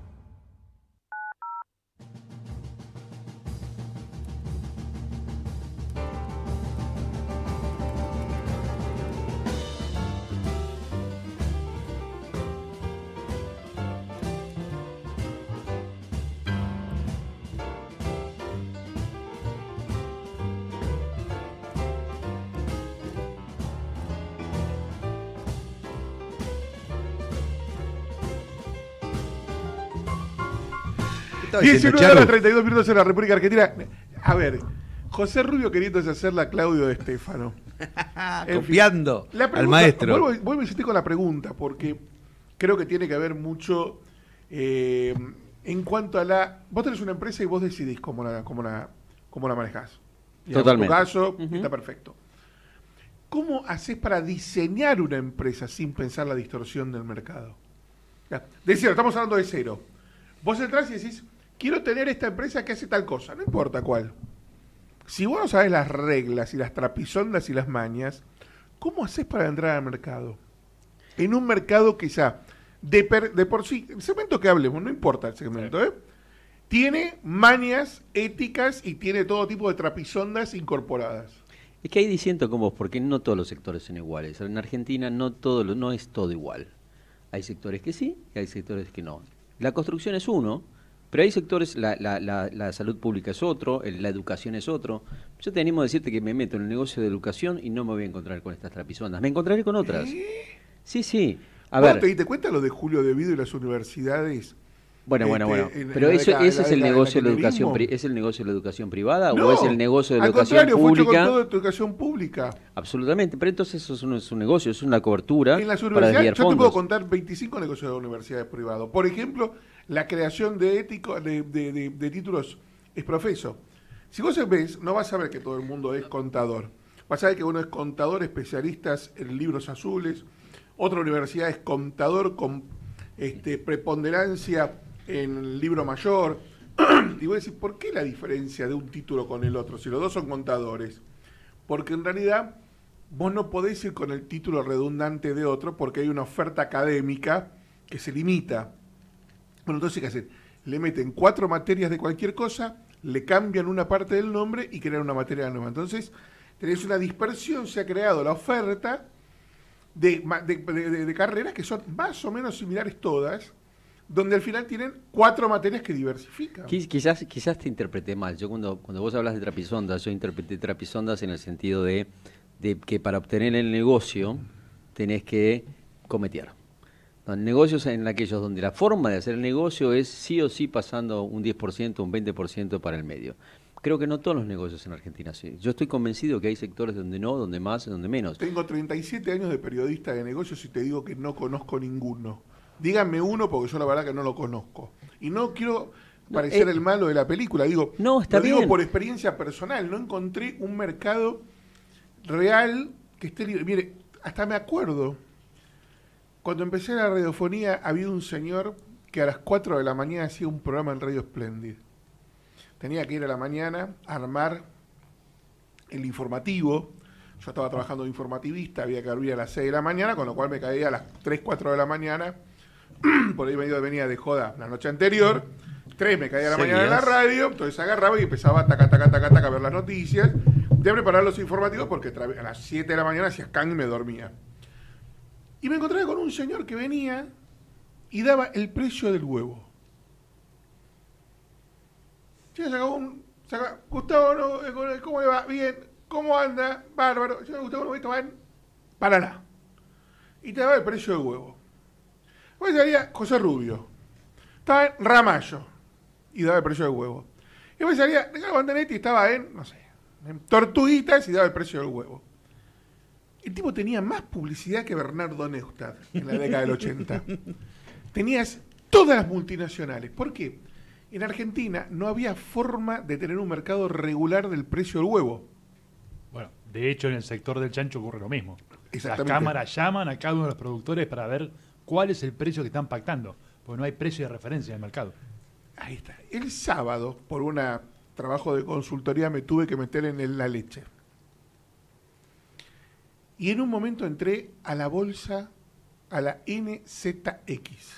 Estaba diciendo, diecinueve horas Charu, treinta y dos minutos en la República Argentina. A ver, José Rubio queriéndose hacer la Claudio de Estefano. En fin. copiando La al pregunta- maestro. Vuelvo, vuelvo a insistir con la pregunta, porque creo que tiene que ver mucho eh, en cuanto a la... Vos tenés una empresa y vos decidís cómo la, cómo la, cómo la manejás. Y Totalmente. En tu caso, Ujú. está perfecto. ¿Cómo haces para diseñar una empresa sin pensar la distorsión del mercado? Ya, de cero, estamos hablando de cero. Vos entrás y decís, quiero tener esta empresa que hace tal cosa, no importa cuál. Si vos no sabés las reglas y las trapisondas y las mañas, ¿cómo haces para entrar al mercado? En un mercado que ya, de, per- de por sí, el segmento que hablemos, no importa el segmento, ¿eh? Tiene mañas éticas y tiene todo tipo de trapisondas incorporadas. Es que ahí disiento con vos, porque no todos los sectores son iguales. En Argentina no todo lo- no es todo igual. Hay sectores que sí y hay sectores que no. La construcción es uno, pero hay sectores, la, la, la, la salud pública es otro, el- la educación es otro. Yo te animo a decirte que me meto en el negocio de educación y no me voy a encontrar con estas trapisondas. Me encontraré con otras. Sí, sí. A ¿Vos ver. te diste cuenta lo de Julio De Vido y las universidades? Bueno, bueno, Este, bueno. en- en Pero la eso, década- ese la es el década del negocio de la educación, kirchnerismo. pri- ¿es el negocio de la educación privada No, o es el negocio de la al educación contrario, fue hecho con pública? toda educación pública. Absolutamente, pero entonces eso es un, es un negocio, es una cobertura En las para universidades, desviar yo te puedo fondos. contar veinticinco negocios de universidades privados. Por ejemplo, la creación de ético de, de, de- de títulos es profeso. Si vos ves, no vas a ver que todo el mundo es contador. Vas a ver que uno es contador, especialistas en libros azules. Otra universidad es contador con este, preponderancia en el libro mayor. Y vos decís, ¿por qué la diferencia de un título con el otro? Si los dos son contadores. Porque en realidad vos no podés ir con el título redundante de otro porque hay una oferta académica que se limita. Bueno, entonces, ¿qué hacen? Le meten cuatro materias de cualquier cosa, le cambian una parte del nombre y crean una materia nueva. Entonces, tenés una dispersión, se ha creado la oferta de, de, de, de carreras que son más o menos similares todas, donde al final tienen cuatro materias que diversifican. Quizás, quizás te interpreté mal. Yo cuando, cuando vos hablas de trapisondas, yo interpreté trapisondas en el sentido de, de que para obtener el negocio tenés que cometer. No, negocios en aquellos donde la forma de hacer el negocio es sí o sí pasando un diez por ciento, un veinte por ciento para el medio. Creo que no todos los negocios en Argentina sí. Yo estoy convencido que hay sectores donde no, donde más, donde menos. Tengo treinta y siete años de periodista de negocios y te digo que no conozco ninguno. Díganme uno porque yo la verdad que no lo conozco. Y no quiero parecer eh, el malo de la película. Digo, no, está lo digo bien. por experiencia personal. No encontré un mercado real que esté libre. Mire, hasta me acuerdo, cuando empecé la radiofonía había un señor que a las cuatro de la mañana hacía un programa en Radio Splendid. Tenía que ir a la mañana a armar el informativo. Yo estaba trabajando de informativista, había que abrir a las seis de la mañana, con lo cual me caía a las tres, cuatro de la mañana. Por ahí venía, venía de joda la noche anterior. tres me caía a la ¿Seguías? mañana en la radio, entonces agarraba y empezaba taca, taca, taca, taca, a ver las noticias, de preparar los informativos, porque a las siete de la mañana hacía can y me dormía. Y me encontré con un señor que venía y daba el precio del huevo. Ya sacó un, saca, Gustavo, ¿no? ¿Cómo le va? Bien. ¿Cómo anda? Bárbaro. Yo, Gustavo, ¿no? Estaba en Paraná. Y te daba el precio del huevo. Después salía José Rubio. Estaba en Ramallo. Y daba el precio del huevo. Y después salía Ricardo Bandanetti y estaba en, no sé, en Tortuguitas y daba el precio del huevo. El tipo tenía más publicidad que Bernardo Neustadt en la década del ochenta. Tenías todas las multinacionales. ¿Por qué? En Argentina no había forma de tener un mercado regular del precio del huevo. Bueno, de hecho en el sector del chancho ocurre lo mismo. Las Exactamente. cámaras llaman a cada uno de los productores para ver cuál es el precio que están pactando, porque no hay precio de referencia en el mercado. Ahí está. El sábado, por un trabajo de consultoría, me tuve que meter en el- la leche. Y en un momento entré a la bolsa, a la N Z X,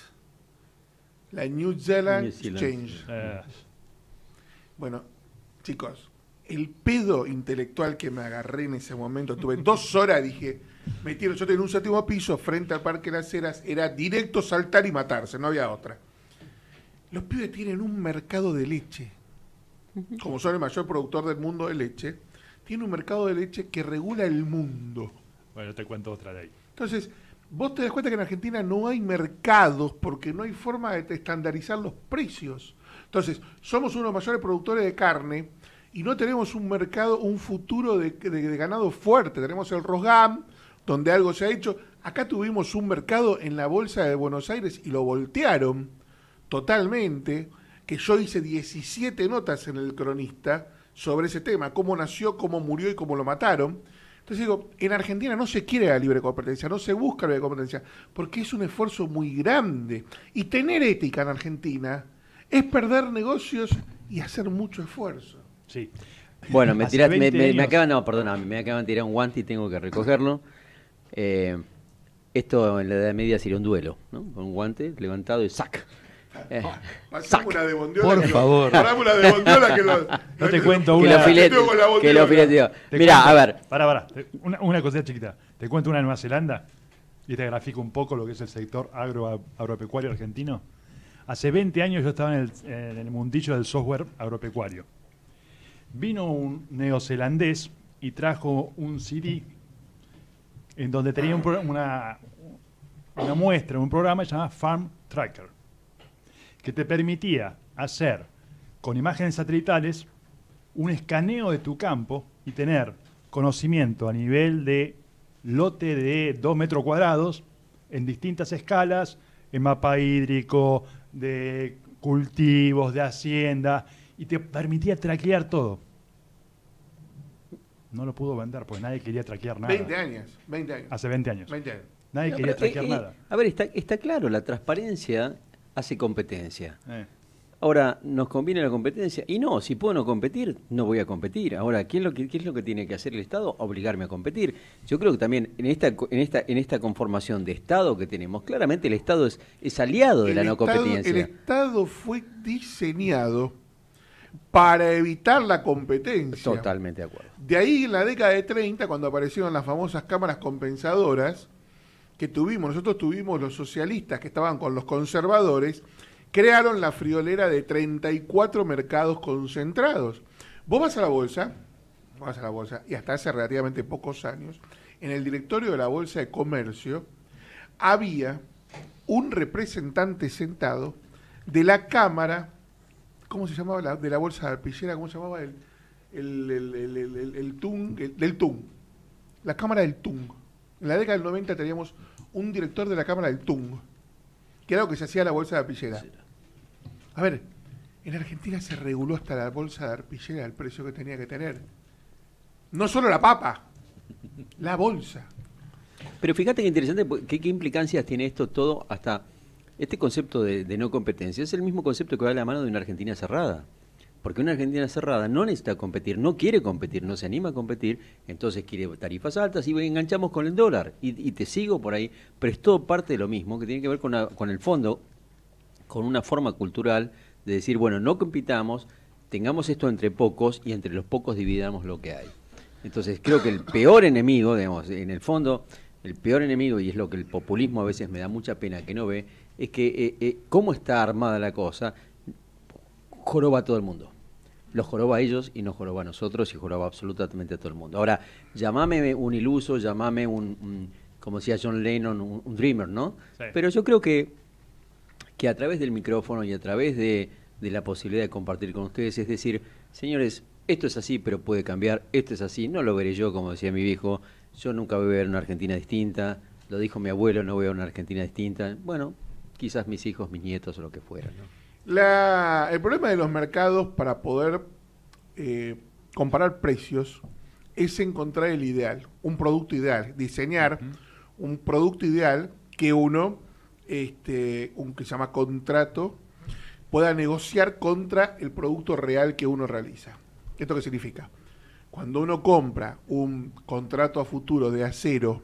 la New Zealand New Zealand. Exchange. Eh, Bueno, chicos, el pedo intelectual que me agarré en ese momento, tuve dos horas, dije, me tiro, yo tenía un séptimo piso frente al Parque Las Heras, era directo saltar y matarse, no había otra. Los pibes tienen un mercado de leche, como son el mayor productor del mundo de leche, tiene un mercado de leche que regula el mundo. bueno, te cuento otra de ahí. Entonces, vos te das cuenta que en Argentina no hay mercados porque no hay forma de estandarizar los precios. Entonces, somos uno de los mayores productores de carne y no tenemos un mercado, un futuro de, de- de ganado fuerte. Tenemos el Rosgam, donde algo se ha hecho. Acá tuvimos un mercado en la Bolsa de Buenos Aires y lo voltearon totalmente, que yo hice diecisiete notas en El Cronista sobre ese tema, cómo nació, cómo murió y cómo lo mataron. Entonces digo, en Argentina no se quiere la libre competencia, no se busca la libre competencia, porque es un esfuerzo muy grande. Y tener ética en Argentina es perder negocios y hacer mucho esfuerzo. Sí. Bueno, me, Hace tirás- me, veinte me- me años- acaban, no, perdona, me acaban de tirar un guante y tengo que recogerlo. Eh, esto en la Edad Media sería un duelo, ¿no? Con un guante levantado y ¡sac! Eh, Pasamos una de bondiola. Por que lo- favor. pasamos una de bondiola que lo, No te cuento que una. lo filete, Tengo con la que lo bondiola. fileteó. Te Mirá, cuento- a ver, Pará, pará. Te- Una, una cosita chiquita. Te cuento una de Nueva Zelanda y te grafico un poco lo que es el sector agro, agropecuario argentino. Hace veinte años yo estaba en el, en el mundillo del software agropecuario. Vino un neozelandés y trajo un C D en donde tenía un pro- una, una muestra, un programa llamado Farm Tracker, que te permitía hacer con imágenes satelitales un escaneo de tu campo y tener conocimiento a nivel de lote de dos metros cuadrados en distintas escalas, en mapa hídrico, de cultivos, de hacienda, y te permitía traquear todo. No lo pudo vender porque nadie quería traquear nada. veinte años, veinte años. Hace veinte años. veinte años. Nadie no, quería pero, traquear eh, eh, nada. a ver, está, está claro, la transparencia hace competencia. Eh. Ahora, ¿nos conviene la competencia? Y no, si puedo no competir, no voy a competir. Ahora, ¿qué es lo que, qué es lo que tiene que hacer el Estado? Obligarme a competir. Yo creo que también en esta en esta, en esta conformación de Estado que tenemos, claramente el Estado es, es aliado de El la no Estado- competencia. El Estado fue diseñado para evitar la competencia. Totalmente de acuerdo. De ahí en la década de treinta, cuando aparecieron las famosas cámaras compensadoras, que tuvimos, nosotros tuvimos los socialistas que estaban con los conservadores, crearon la friolera de treinta y cuatro mercados concentrados. Vos vas a la bolsa, vos vas a la bolsa, y hasta hace relativamente pocos años, en el directorio de la Bolsa de Comercio, había un representante sentado de la Cámara, ¿cómo se llamaba? La, de la Bolsa de Arpillera, ¿cómo se llamaba? El, el, el, el, el, el, el T U N, el- del T U N. La Cámara del T U N. En la década del noventa teníamos un director de la Cámara del T U N, que era lo que se hacía en la Bolsa de Arpillera. A ver, en Argentina se reguló hasta la Bolsa de Arpillera el precio que tenía que tener. No solo la papa, la bolsa. Pero fíjate que interesante, ¿qué, qué implicancias tiene esto todo hasta este concepto de, de no competencia? Es el mismo concepto que va de la mano de una Argentina cerrada. Porque una Argentina cerrada no necesita competir, no quiere competir, no se anima a competir, entonces quiere tarifas altas y enganchamos con el dólar. Y, y te sigo por ahí, pero es todo parte de lo mismo, que tiene que ver con, una- con el fondo, con una forma cultural de decir, bueno, no compitamos, tengamos esto entre pocos y entre los pocos dividamos lo que hay. Entonces creo que el peor enemigo, digamos, en el fondo, el peor enemigo, y es lo que el populismo a veces me da mucha pena que no ve, es que eh, eh, cómo está armada la cosa, joroba a todo el mundo. Los joroba a ellos y nos joroba a nosotros y joroba absolutamente a todo el mundo. Ahora, llamame un iluso, llamame un, un como decía John Lennon, un, un dreamer, ¿no? Sí. Pero yo creo que que a través del micrófono y a través de, de la posibilidad de compartir con ustedes, es decir, señores, esto es así, pero puede cambiar, esto es así, no lo veré yo, como decía mi viejo, yo nunca voy a ver una Argentina distinta, lo dijo mi abuelo, no voy a ver una Argentina distinta, bueno, quizás mis hijos, mis nietos o lo que fuera, ¿no? La, el problema de los mercados para poder eh, comparar precios es encontrar el ideal, un producto ideal, diseñar uh-huh. un producto ideal que uno, este, un que se llama contrato, pueda negociar contra el producto real que uno realiza. ¿Esto qué significa? Cuando uno compra un contrato a futuro de acero,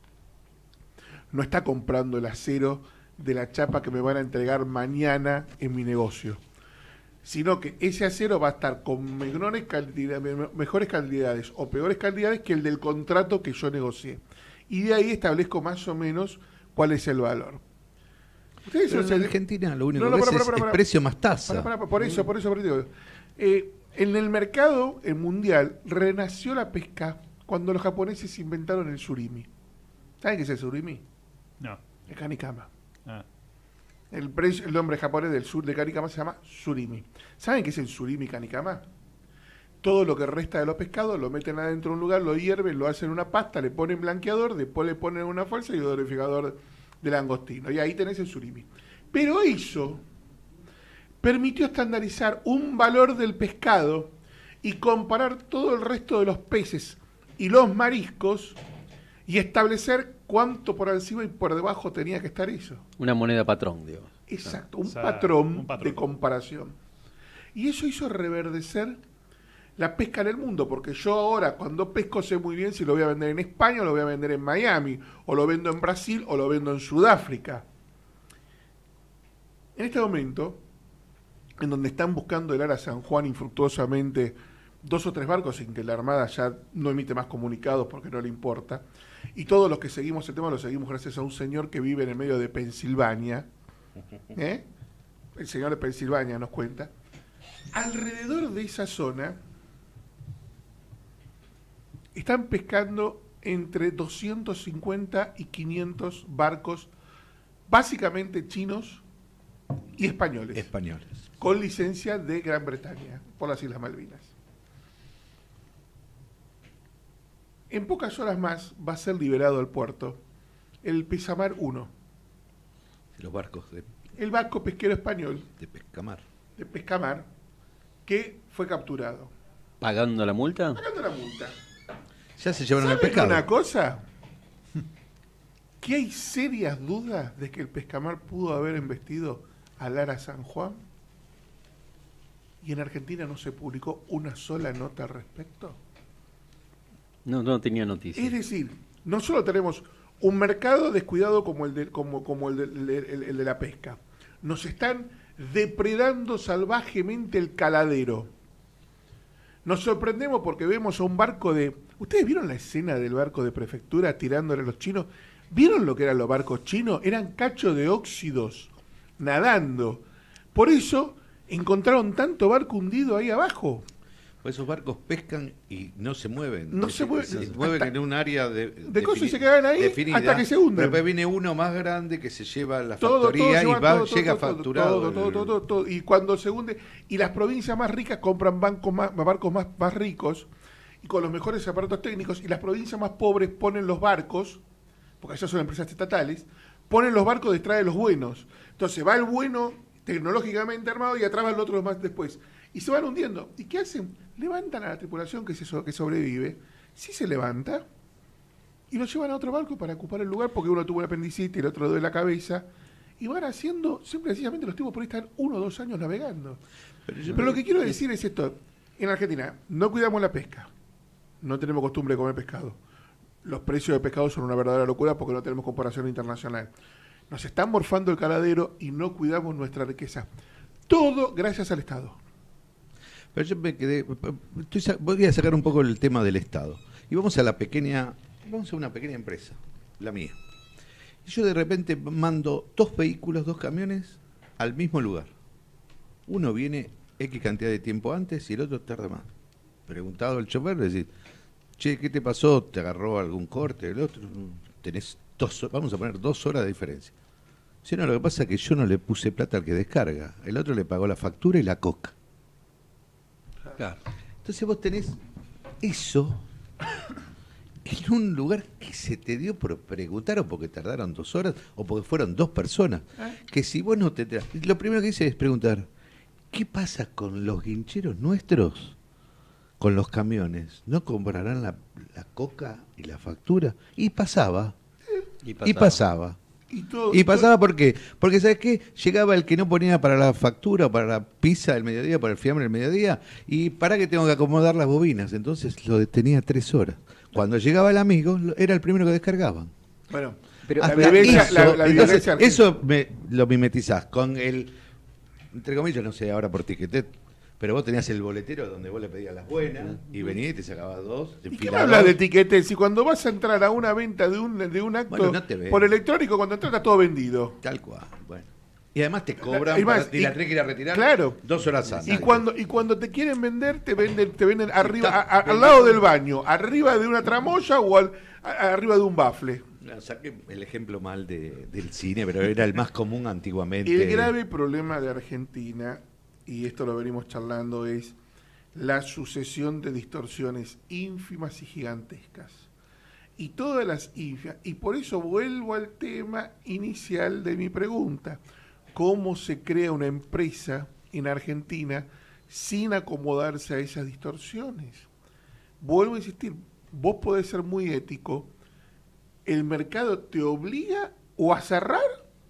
no está comprando el acero de la chapa que me van a entregar mañana en mi negocio, sino que ese acero va a estar con menores calidades, mejores calidades o peores calidades que el del contrato que yo negocié. Y de ahí establezco más o menos cuál es el valor. Ustedes Pero en el... Argentina lo único no, no, que para, es, para, para, es para. precio más tasa. Para, para, para, por eso, por eso, por eso. Eh, en el mercado el mundial renació la pesca cuando los japoneses inventaron el surimi. ¿Saben qué es el surimi? No. El kanikama. Ah. El, precio, el nombre japonés del sur de kanikama se llama surimi. ¿Saben qué es el surimi kanikama? Todo lo que resta de los pescados lo meten adentro de un lugar, lo hierven, lo hacen una pasta, le ponen blanqueador, después le ponen una falsa y dosificador de langostino. Y ahí tenés el surimi. Pero eso permitió estandarizar un valor del pescado y comparar todo el resto de los peces y los mariscos y establecer cuánto por encima y por debajo tenía que estar eso. Una moneda patrón, digo. Exacto, un, o sea, patrón un patrón de comparación. Y eso hizo reverdecer la pesca en el mundo, porque yo ahora cuando pesco sé muy bien si lo voy a vender en España o lo voy a vender en Miami, o lo vendo en Brasil o lo vendo en Sudáfrica. En este momento, en donde están buscando el Ara San Juan infructuosamente dos o tres barcos sin que la Armada ya no emite más comunicados porque no le importa, y todos los que seguimos el tema lo seguimos gracias a un señor que vive en el medio de Pensilvania, ¿eh? El señor de Pensilvania nos cuenta, alrededor de esa zona están pescando entre doscientos cincuenta y quinientos barcos, básicamente chinos y españoles. Españoles. Con licencia de Gran Bretaña, por las Islas Malvinas. En pocas horas más va a ser liberado al puerto el Pesamar uno. Los barcos de, el barco pesquero español de Pescamar. De Pescamar, que fue capturado. ¿Pagando la multa? Pagando la multa. Ya se llevaron el pescado. Una cosa, que hay serias dudas de que el Pescamar pudo haber embestido al Ara San Juan. y en Argentina no se publicó una sola nota al respecto. No, no tenía noticias. Es decir, no solo tenemos un mercado descuidado como el de, como, como el de, el, el, el de la pesca, nos están depredando salvajemente el caladero. Nos sorprendemos porque vemos a un barco de... ¿Ustedes vieron la escena del barco de prefectura tirándole a los chinos? ¿Vieron lo que eran los barcos chinos? Eran cachos de óxidos nadando. Por eso encontraron tanto barco hundido ahí abajo. Pues esos barcos pescan y no se mueven. No se mueven. Se mueven en un área de, de cosas y se quedan ahí definida, hasta que se hunden. Pero después viene uno más grande que se lleva a la todo, factoría todo, y va, todo, llega todo, facturado. Todo, todo, todo, todo, todo. Y cuando se hunde, y las provincias más ricas compran bancos más, barcos más, más ricos y con los mejores aparatos técnicos, y las provincias más pobres ponen los barcos, porque allá son empresas estatales, ponen los barcos detrás de los buenos. Entonces va el bueno tecnológicamente armado y atrás va el otro más después. Y se van hundiendo. ¿Y qué hacen? Levantan a la tripulación que, se so, que sobrevive. Sí se levanta y lo llevan a otro barco para ocupar el lugar porque uno tuvo un apendicitis y el otro de la cabeza. Y van haciendo, simple y sencillamente los tipos por ahí están uno o dos años navegando. Pero, Pero lo que quiero decir es esto. En Argentina no cuidamos la pesca. No tenemos costumbre de comer pescado. Los precios de pescado son una verdadera locura porque no tenemos comparación internacional. Nos están morfando el caladero y no cuidamos nuestra riqueza. Todo gracias al Estado. Pero yo me quedé, estoy, voy a sacar un poco el tema del Estado. Y vamos a la pequeña, vamos a una pequeña empresa, la mía. Y yo de repente mando dos vehículos, dos camiones al mismo lugar. Uno viene X cantidad de tiempo antes y el otro tarda más. Preguntado al chofer, le decís, che, ¿qué te pasó? ¿Te agarró algún corte? El otro, tenés dos, vamos a poner dos horas de diferencia. Si no, lo que pasa es que yo no le puse plata al que descarga. El otro le pagó la factura y la coca. Claro. Entonces vos tenés eso en un lugar que se te dio por preguntar, o porque tardaron dos horas, o porque fueron dos personas. ¿Eh? Que si vos no te... Tra- lo primero que hice es preguntar, ¿qué pasa con los guincheros nuestros? Con los camiones, ¿no comprarán la, la coca y la factura? Y pasaba. Y pasaba. Y pasaba. Y, todo, y pasaba ¿por qué? Porque ¿sabes qué? Llegaba el que no ponía para la factura o para la pizza del mediodía, para el fiambre del mediodía, y para que tengo que acomodar las bobinas. Entonces lo detenía tres horas. Cuando llegaba el amigo, era el primero que descargaban. Bueno, pero la Hasta violencia, eso, la, la entonces, violencia eso me, lo mimetizás con el, entre comillas, no sé ahora por Tiquetet, pero vos tenías el boletero donde vos le pedías las buenas y venías y te sacabas dos. ¿Y qué me hablas de etiquetes? Si cuando vas a entrar a una venta de un, de un acto bueno, no te por electrónico, cuando entras está todo vendido. Tal cual, bueno. Y además te cobran y, más, para, y, y la tenés que ir a retirar claro, dos horas antes. Y cuando, y cuando te quieren vender, te venden, te venden arriba, a, a, al lado del baño, arriba de una tramoya o al, a, arriba de un bafle. No, saqué el ejemplo mal de, del cine, pero era el más común antiguamente. El grave problema de Argentina, y esto lo venimos charlando, es la sucesión de distorsiones ínfimas y gigantescas. Y todas las ínfimas, y por eso vuelvo al tema inicial de mi pregunta. ¿Cómo se crea una empresa en Argentina sin acomodarse a esas distorsiones? Vuelvo a insistir, vos podés ser muy ético, el mercado te obliga o a cerrar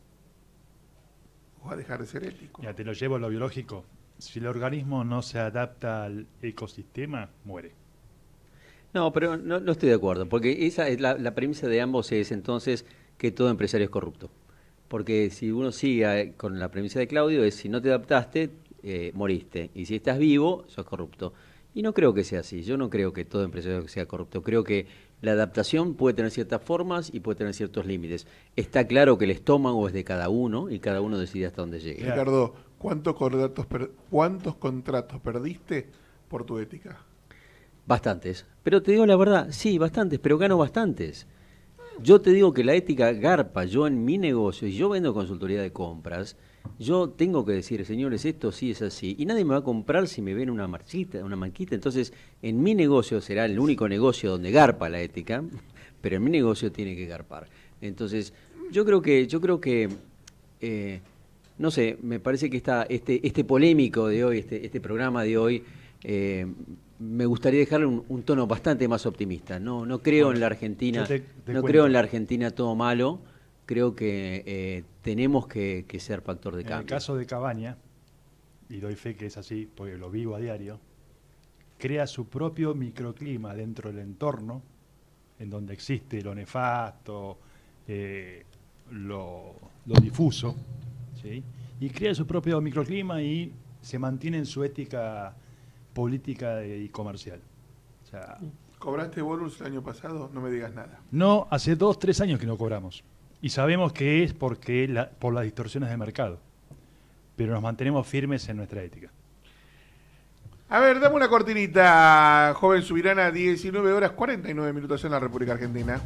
o a dejar de ser ético. Ya te lo llevo a lo biológico. Si el organismo no se adapta al ecosistema, muere. No, pero no, no estoy de acuerdo, porque esa es la, la premisa de ambos es entonces que todo empresario es corrupto. Porque si uno sigue con la premisa de Claudio es si no te adaptaste, eh, moriste. Y si estás vivo, sos corrupto. Y no creo que sea así. Yo no creo que todo empresario sea corrupto. Creo que la adaptación puede tener ciertas formas y puede tener ciertos límites. Está claro que el estómago es de cada uno y cada uno decide hasta dónde llegue. Ricardo, ¿cuántos contratos, per- ¿cuántos contratos perdiste por tu ética? Bastantes. Pero te digo la verdad, sí, bastantes, pero gano bastantes. Yo te digo que la ética garpa. Yo en mi negocio, y yo vendo consultoría de compras, yo tengo que decir, señores, esto sí es así. Y nadie me va a comprar si me ven una marchita, una manquita. Entonces, en mi negocio será el único negocio donde garpa la ética, pero en mi negocio tiene que garpar. Entonces, yo creo que, yo creo que, eh, no sé, me parece que esta, este, este polémico de hoy, este, este programa de hoy, eh, me gustaría dejarle un, un tono bastante más optimista. No, no creo bueno, en la Argentina, te, te no cuento. creo en la Argentina todo malo. Creo que eh, tenemos que, que ser factor de en cambio. En el caso de Cabaña, y doy fe que es así, porque lo vivo a diario, crea su propio microclima dentro del entorno, en donde existe lo nefasto, eh, lo, lo difuso, ¿sí? Y crea su propio microclima y se mantiene en su ética política y comercial. O sea, ¿cobraste bonus el año pasado? No me digas nada. no, hace dos, tres años que no cobramos. Y sabemos que es porque la, por las distorsiones de mercado. Pero nos mantenemos firmes en nuestra ética. A ver, dame una cortinita, joven Subirana, diecinueve horas cuarenta y nueve minutos en la República Argentina.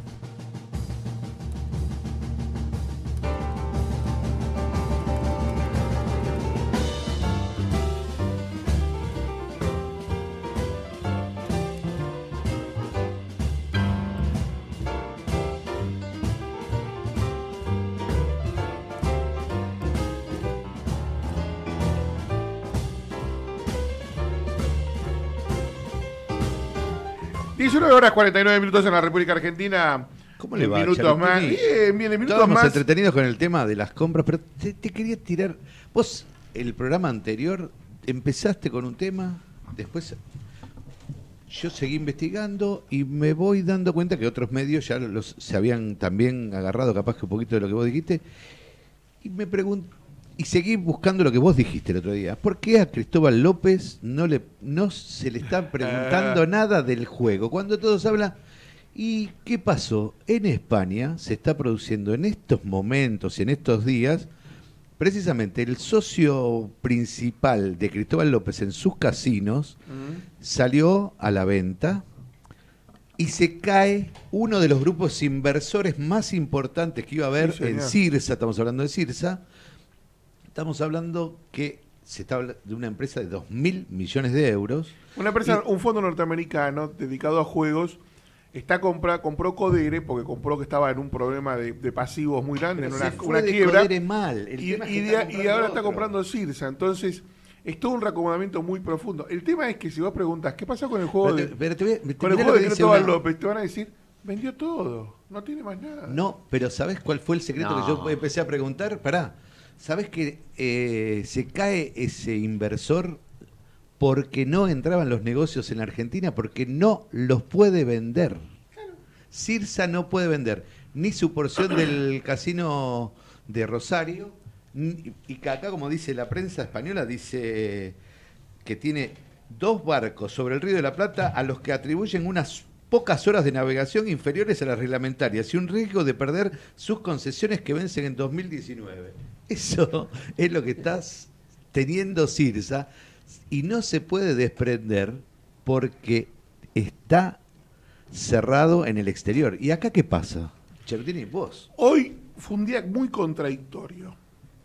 diecinueve horas cuarenta y nueve minutos en la República Argentina. ¿Cómo le En va, minutos más. Charlotini? Bien, bien, en minutos Estábamos más. entretenidos con el tema de las compras, pero te, te quería tirar. Vos, el programa anterior, empezaste con un tema, después yo seguí investigando y me voy dando cuenta que otros medios ya los se habían también agarrado capaz que un poquito de lo que vos dijiste. Y me pregunto, y seguí buscando lo que vos dijiste el otro día. ¿Por qué a Cristóbal López no le no se le está preguntando nada del juego? Cuando todos hablan. ¿Y qué pasó? En España se está produciendo en estos momentos, en estos días, precisamente el socio principal de Cristóbal López en sus casinos Mm. salió a la venta y se cae uno de los grupos inversores más importantes que iba a haber Sí, en señor. Cirsa. Estamos hablando de Cirsa. Estamos hablando que se está hablando de una empresa de dos mil millones de euros. Una empresa, Y- un fondo norteamericano dedicado a juegos, está compra, compró Codere porque compró que estaba en un problema de, de pasivos muy grande, en Pero una, se fue una de quiebra. Codere mal. El Y, tema es que y está de- y comprando ahora está otro. comprando Cirsa. Entonces, es todo un reacomodamiento muy profundo. El tema es que si vos preguntas, ¿qué pasó con el juego Pero te- de, pero te voy a- te con el mirá juego lo de que dice Cristóbal una- López? Te van a decir, vendió todo, no tiene más nada. No, pero ¿sabés cuál fue el secreto No. que yo empecé a preguntar? Pará, ¿sabés que eh, se cae ese inversor porque no entraban los negocios en Argentina? Porque no los puede vender. Cirsa no puede vender ni su porción del casino de Rosario, ni- y que acá, como dice la prensa española, dice que tiene dos barcos sobre el Río de la Plata a los que atribuyen unas pocas horas de navegación inferiores a las reglamentarias y un riesgo de perder sus concesiones que vencen en dos mil diecinueve. Eso es lo que estás teniendo Cirsa y no se puede desprender porque está cerrado en el exterior. ¿Y acá qué pasa? Charlotini, vos. Hoy fue un día muy contradictorio.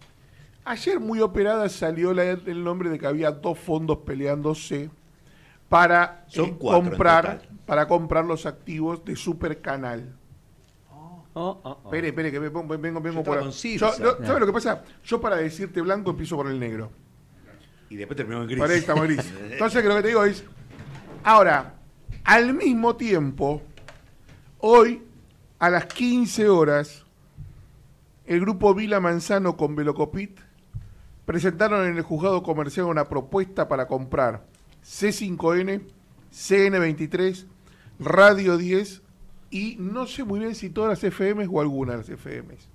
Ayer muy operada salió la- el nombre de que había dos fondos peleándose para Son eh, cuatro en comprar total. para comprar los activos de Supercanal. Oh, oh, oh. Espere, espere, que me pongo- vengo, vengo Yo por estaba ahí. con Cirsa. Yo- no, ¿Sabes lo que pasa? Yo para decirte blanco empiezo por el negro. Y después terminamos en Por ahí crisis. estamos gris. Entonces, lo que te digo es, ahora, al mismo tiempo, hoy, a las quince horas, el grupo Vila Manzano con Velocopit presentaron en el juzgado comercial una propuesta para comprar C cinco N, C N veintitrés, Radio diez y no sé muy bien si todas las F Ms o algunas de las F Ms.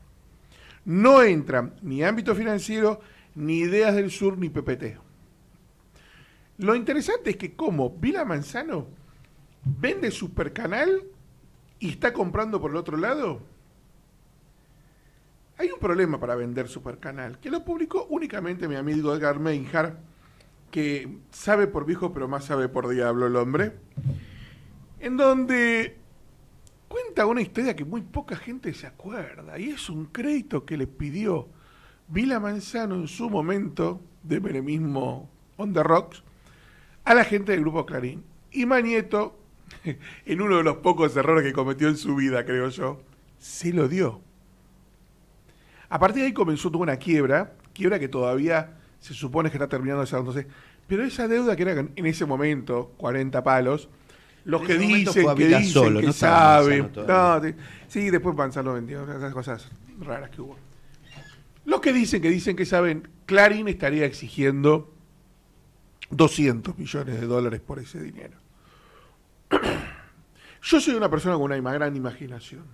No entran ni ámbito financiero, ni Ideas del Sur, ni P P T. Lo interesante es que como Vila Manzano vende Supercanal y está comprando por el otro lado, hay un problema para vender Supercanal, que lo publicó únicamente mi amigo Edgar Meinhardt, que sabe por viejo pero más sabe por diablo el hombre, en donde cuenta una historia que muy poca gente se acuerda, y es un crédito que le pidió Vila Manzano en su momento de menemismo on the rocks a la gente del Grupo Clarín. Y Mañeto, en uno de los pocos errores que cometió en su vida, creo yo, se lo dio. A partir de ahí comenzó toda una quiebra, quiebra que todavía se supone que está terminando de saldándose, pero esa deuda que era en ese momento cuarenta palos, los En que ese momento dicen, fue que Ávila dicen, solo, que no estaba saben, Manzano todavía. no, te- sí, después Manzano vendió, esas cosas raras que hubo. Los que dicen que dicen que saben, Clarín estaría exigiendo doscientos millones de dólares por ese dinero. Yo soy una persona con una ima- gran imaginación.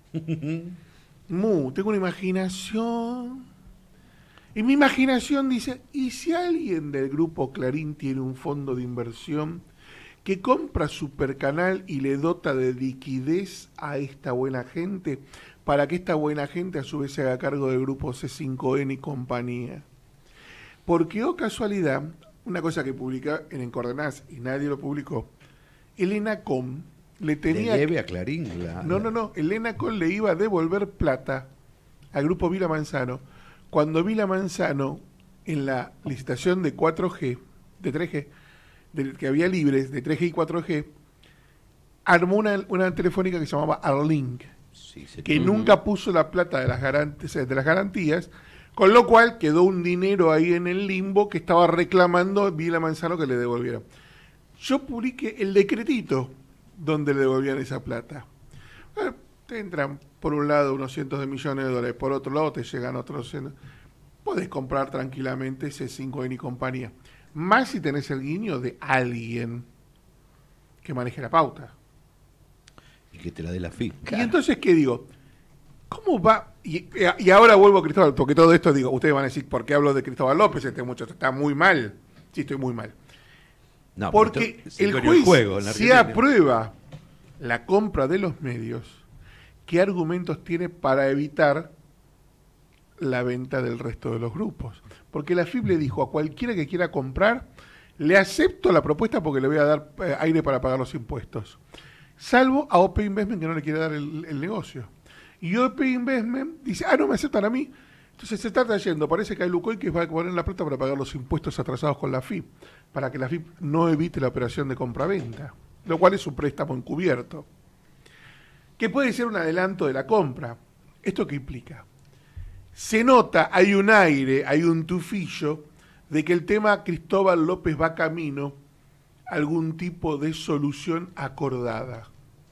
Mu, tengo una imaginación. Y mi imaginación dice, ¿y si alguien del grupo Clarín tiene un fondo de inversión que compra Supercanal y le dota de liquidez a esta buena gente para que esta buena gente a su vez se haga cargo del grupo C cinco N y compañía? Porque, oh casualidad, una cosa que publica en Encoordenadas y nadie lo publicó, el ENACOM le tenía... Le debe a Clarín. La, no, no, no, el ENACOM le iba a devolver plata al grupo Vila Manzano cuando Vila Manzano, en la licitación de cuatro G, de tres G, de, que había libres de tres G y cuatro G, armó una, una telefónica que se llamaba Arlink, sí, sí, que uh-huh. nunca puso la plata de las, garantías, de las garantías, con lo cual quedó un dinero ahí en el limbo que estaba reclamando Vila Manzano que le devolviera. Yo publiqué el decretito donde le devolvían esa plata. Bueno, te entran por un lado unos cientos de millones de dólares, por otro lado te llegan otros. Podés comprar tranquilamente C cinco N y compañía. Más si tenés el guiño de alguien que maneje la pauta. Y que te la dé la F I. Claro. Y entonces, ¿qué digo? ¿Cómo va? Y, y ahora vuelvo a Cristóbal, porque todo esto, digo, ustedes van a decir, ¿por qué hablo de Cristóbal López? Este muchacho está muy mal. Sí, estoy muy mal. No, porque esto, el juez, el juego, si aprueba la compra de los medios, ¿qué argumentos tiene para evitar la venta del resto de los grupos? Porque la F I B le dijo a cualquiera que quiera comprar, le acepto la propuesta porque le voy a dar eh, aire para pagar los impuestos. Salvo a O P Investment que no le quiere dar el, el negocio. Y O P Investment dice, ah, no me aceptan a mí. Entonces se está trayendo, parece que hay Lukoil que va a poner la plata para pagar los impuestos atrasados con la F I B, para que la F I B no evite la operación de compra-venta, lo cual es un préstamo encubierto, que puede ser un adelanto de la compra. ¿Esto qué implica? Se nota, hay un aire, hay un tufillo de que el tema Cristóbal López va camino a algún tipo de solución acordada.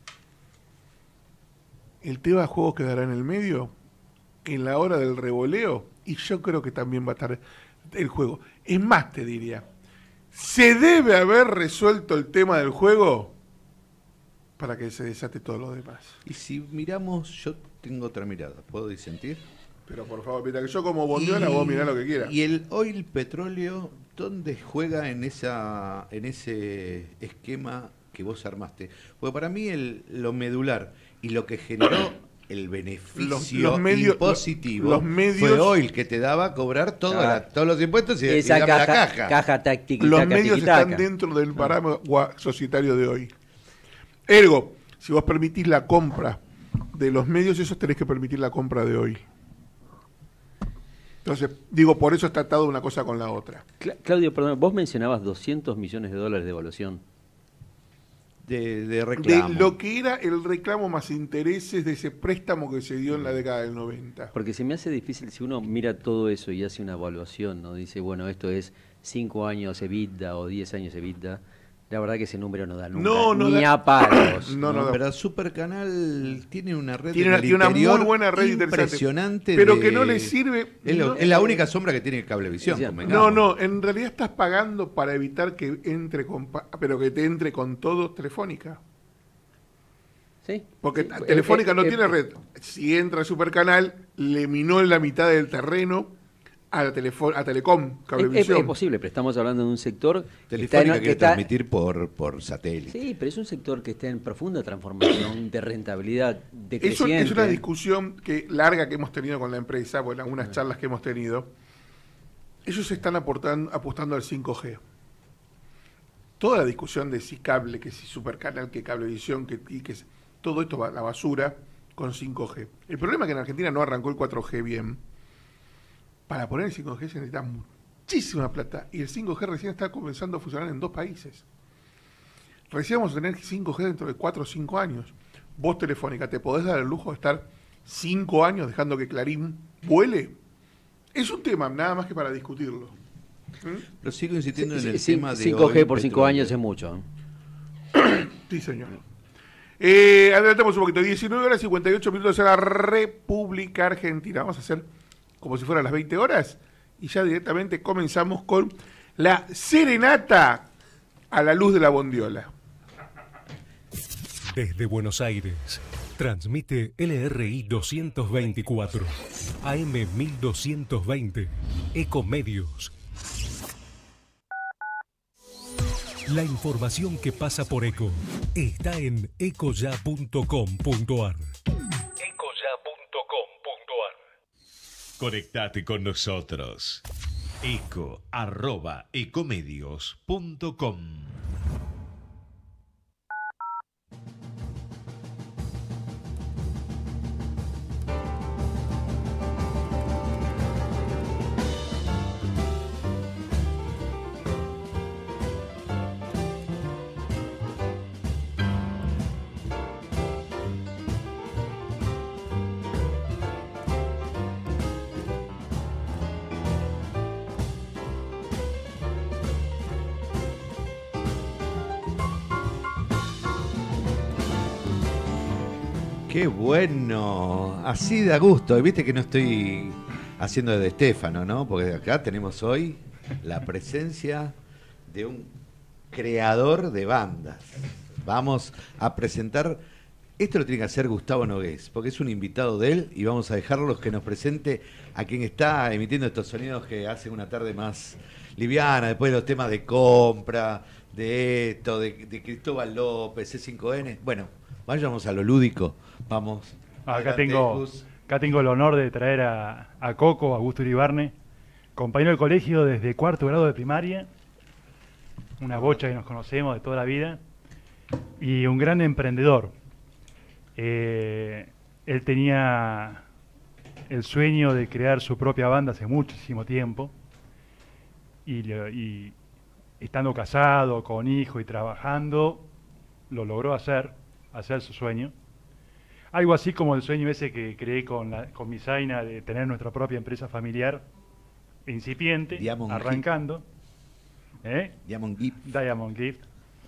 El tema de juego quedará en el medio, en la hora del revoleo, y yo creo que también va a estar el juego. Es más, te diría, ¿se debe haber resuelto el tema del juego para que se desate todo lo demás? Y si miramos, yo tengo otra mirada, ¿puedo disentir? Pero por favor, mira que yo como bondiola, vos mirá lo que quieras. Y el oil petróleo, ¿dónde juega en esa en ese esquema que vos armaste? Porque para mí el, lo medular y lo que generó el beneficio los, los medios, impositivo los, los medios, fue oil, que te daba a cobrar toda ah, la, todos los impuestos y, esa y dame caja, la caja. caja táctica. Los medios están dentro del parámetro societario de hoy. Ergo, si vos permitís la compra de los medios, esos tenés que permitir la compra de hoy. Entonces, digo, por eso está atado una cosa con la otra. Cla- Claudio, perdón, vos mencionabas doscientos millones de dólares de evaluación. De, de reclamo. De lo que era el reclamo más intereses de ese préstamo que se dio en la década del noventa. Porque se me hace difícil, si uno mira todo eso y hace una evaluación, ¿no? Dice, bueno, esto es cinco años EBITDA o diez años EBITDA, la verdad que ese número no da nunca, no, no ni da, a palos. No, no, no, da. pero Supercanal tiene una red tiene una, tiene una muy buena red impresionante, pero de, que no le sirve. Es, lo, no, es la única sombra que tiene Cablevisión. No, no, en realidad estás pagando para evitar que entre con, pero que te entre con todo Telefónica. ¿Sí? Porque sí, Telefónica eh, no eh, tiene red. Si entra a Supercanal, le minó en la mitad del terreno a la telefo- a Telecom, Cablevisión. Es, es posible, pero estamos hablando de un sector Telefónica que está, en, quiere que está, transmitir por, por satélite. Sí, pero es un sector que está en profunda transformación, de rentabilidad Eso decreciente. es una discusión que larga que hemos tenido con la empresa, bueno, algunas charlas que hemos tenido. Ellos están aportando, apostando al cinco G. Toda la discusión de si cable, que si Supercanal, que Cablevisión, que, y que todo esto va a la basura con cinco G. El problema es que en Argentina no arrancó el cuatro G bien. Para poner el cinco G se necesita muchísima plata y el cinco G recién está comenzando a funcionar en dos países. Recién vamos a tener cinco G dentro de cuatro o cinco años. Vos, Telefónica, ¿te podés dar el lujo de estar cinco años dejando que Clarín vuele? Es un tema, nada más que para discutirlo. ¿Mm? Pero sigo insistiendo Sí, en el sí, tema de cinco G oil, por cinco petróleo. años es mucho. ¿eh? Sí, señor. Eh, adelantamos un poquito. diecinueve horas cincuenta y ocho minutos en la República Argentina. Vamos a hacer como si fueran las veinte horas y ya directamente comenzamos con La serenata a la luz de la bondiola. Desde Buenos Aires, transmite L R I doscientos veinticuatro, A M mil doscientos veinte, Ecomedios. La información que pasa por Eco está en ecoya punto com punto ar. ecoya punto com punto ar. Conectate con nosotros. eco arroba ecomedios punto com. Qué bueno, así da gusto. Viste que no estoy haciendo de Estefano, ¿no? Porque acá tenemos hoy la presencia de un creador de bandas. Vamos a presentar, esto lo tiene que hacer Gustavo Nogués, porque es un invitado de él y vamos a dejarlos que nos presente a quien está emitiendo estos sonidos que hacen una tarde más liviana, después de los temas de compra, de esto, de, de Cristóbal López, C cinco N. Bueno, vayamos a lo lúdico. Vamos. Acá Adelante, tengo, Gus. acá tengo el honor de traer a, a Coco, Augusto Iribarne, compañero de colegio desde cuarto grado de primaria, una bocha que nos conocemos de toda la vida, y un gran emprendedor. Eh, él tenía el sueño de crear su propia banda hace muchísimo tiempo, y, le- y estando casado, con hijo y trabajando, lo logró hacer, hacer su sueño. Algo así como el sueño ese que creé con, la, con mi Zaina de tener nuestra propia empresa familiar incipiente, Diamond arrancando. ¿Eh? Diamond Gift. Diamond Gift.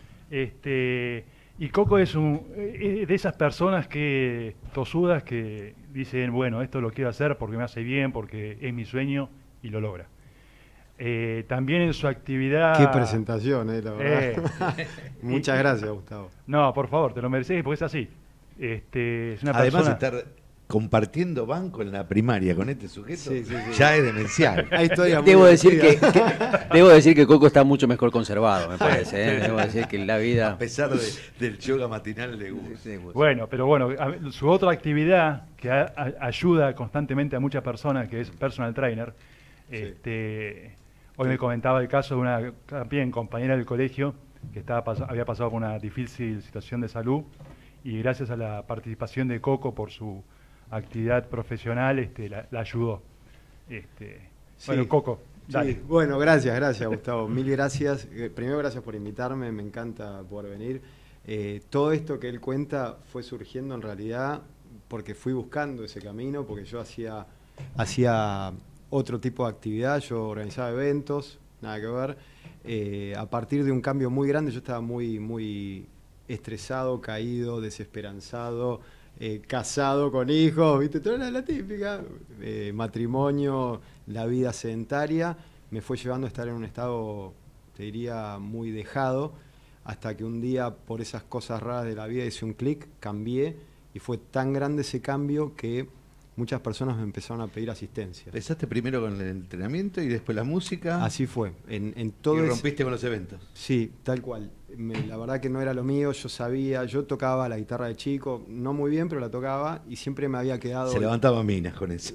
Este, y Coco es un, eh, de esas personas que tosudas que dicen, bueno, esto lo quiero hacer porque me hace bien, porque es mi sueño, y lo logra. Eh, también en su actividad... Qué presentación, eh, la verdad. Eh, Muchas y- gracias, Gustavo. No, por favor, te lo mereces porque es así. Este, es una Además de persona... estar compartiendo banco en la primaria con este sujeto, Sí, sí, sí. ya es demencial. Hay historia muy Debo decir que, divertida. que- debo decir que Coco está mucho mejor conservado, me parece. ¿eh? Debo decir que la A vida... pesar de- del yoga matinal de Gus. Sí, pues. Bueno, pero bueno, a- su otra actividad que a- a- ayuda constantemente a muchas personas, que es personal trainer. Este, hoy me comentaba el caso de una también compañera del colegio que estaba pas- había pasado por una difícil situación de salud, y gracias a la participación de Coco por su actividad profesional, este, la, la ayudó. Este, Sí. Bueno, Coco, Sí, dale. bueno, gracias, gracias, Gustavo. Mil gracias. Eh, Primero, gracias por invitarme, me encanta poder venir. Eh, todo esto que él cuenta fue surgiendo en realidad porque fui buscando ese camino, porque yo hacía, hacía otro tipo de actividad, yo organizaba eventos, nada que ver. Eh, a partir de un cambio muy grande, yo estaba muy, muy estresado, caído, desesperanzado, eh, casado con hijos, ¿viste? Toda la, la típica, eh, matrimonio, la vida sedentaria, me fue llevando a estar en un estado, te diría, muy dejado, hasta que un día, por esas cosas raras de la vida, hice un clic, cambié, y fue tan grande ese cambio que muchas personas me empezaron a pedir asistencia. Empezaste primero con el entrenamiento y después la música. Así fue, en, en todo y ese- rompiste con los eventos. Sí, tal cual. Me- la verdad que no era lo mío, yo sabía, yo tocaba la guitarra de chico, no muy bien, pero la tocaba y siempre me había quedado... Se levantaba minas con eso.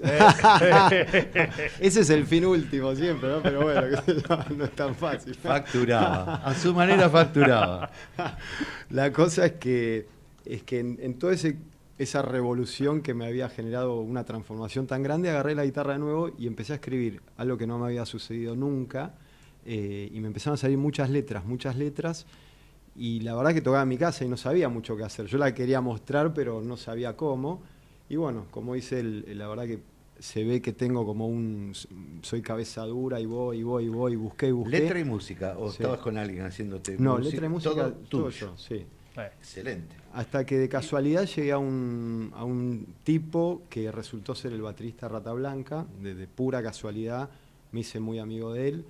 Ese es el fin último siempre, ¿no? Pero bueno, qué sé yo, no es tan fácil. Facturaba. A su manera facturaba. La cosa es que, es que en, en toda ese, esa revolución que me había generado una transformación tan grande, agarré la guitarra de nuevo y empecé a escribir, algo que no me había sucedido nunca, eh, y me empezaron a salir muchas letras, muchas letras, y la verdad que tocaba en mi casa y no sabía mucho qué hacer. Yo la quería mostrar, pero no sabía cómo, y bueno, como dice él, la verdad que se ve que tengo como un... soy cabeza dura y voy, y voy, y voy, y busqué, y busqué. ¿Letra y música? ¿O Sí. estabas con alguien haciéndote No, música? letra y música, Todo todo, tuyo. yo, sí. Excelente. Hasta que de casualidad llegué a un, a un tipo que resultó ser el baterista Rata Blanca, de, de pura casualidad, me hice muy amigo de él,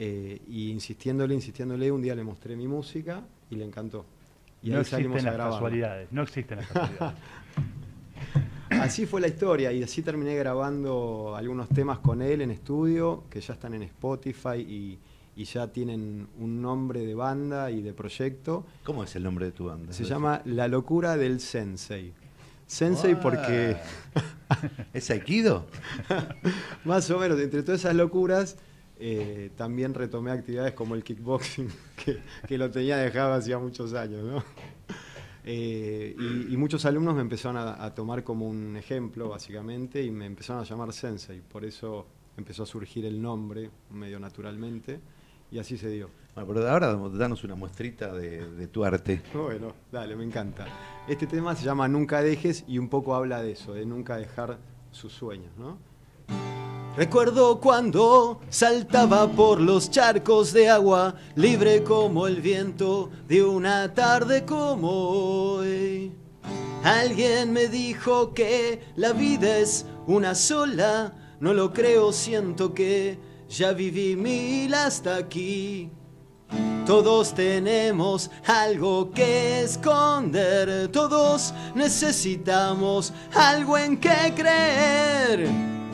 Eh, y insistiéndole, insistiéndole, un día le mostré mi música y le encantó. Y no ahí salimos existen a las grabar. casualidades, no existen las casualidades. Así fue la historia y así terminé grabando algunos temas con él en estudio, que ya están en Spotify y, y ya tienen un nombre de banda y de proyecto. ¿Cómo es el nombre de tu banda? Se llama La Locura del Sensei. Sensei porque... ¿Es Aikido? Más o menos, entre todas esas locuras, eh, también retomé actividades como el kickboxing, que, que lo tenía dejado hacía muchos años, ¿no? Eh, y, y muchos alumnos me empezaron a, a tomar como un ejemplo, básicamente, y me empezaron a llamar Sensei. Por eso empezó a surgir el nombre, medio naturalmente, y así se dio. Bueno, pero ahora danos una muestrita de, de tu arte. Bueno, dale, me encanta. Este tema se llama Nunca Dejes y un poco habla de eso, de nunca dejar sus sueños, ¿no? Recuerdo cuando saltaba por los charcos de agua, libre como el viento de una tarde como hoy. Alguien me dijo que la vida es una sola, no lo creo, siento que ya viví mil hasta aquí. Todos tenemos algo que esconder, todos necesitamos algo en que creer.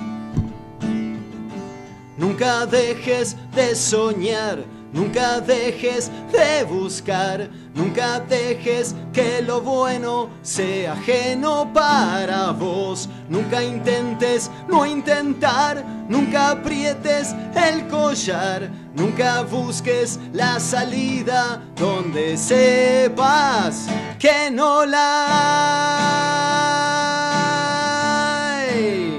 Nunca dejes de soñar, nunca dejes de buscar, nunca dejes que lo bueno sea ajeno para vos. Nunca intentes no intentar, nunca aprietes el collar, nunca busques la salida donde sepas que no la hay.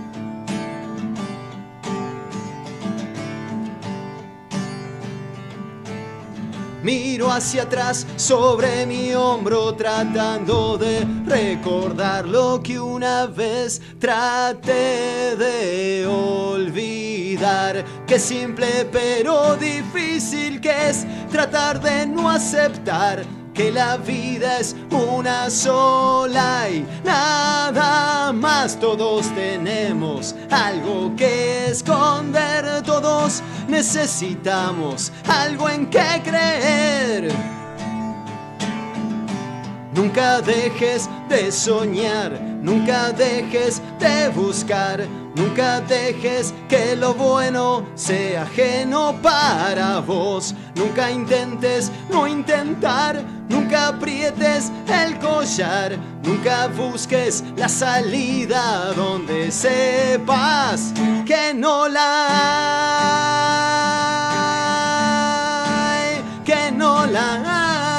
Miro hacia atrás sobre mi hombro tratando de recordar lo que una vez traté de olvidar. Qué simple pero difícil que es tratar de no aceptar que la vida es una sola y nada más. Todos tenemos algo que esconder, todos necesitamos algo en que creer. Nunca dejes de soñar, nunca dejes de buscar, nunca dejes que lo bueno sea ajeno para vos. Nunca intentes no intentar, nunca aprietes el collar, nunca busques la salida donde sepas que no la hay, que no la hay.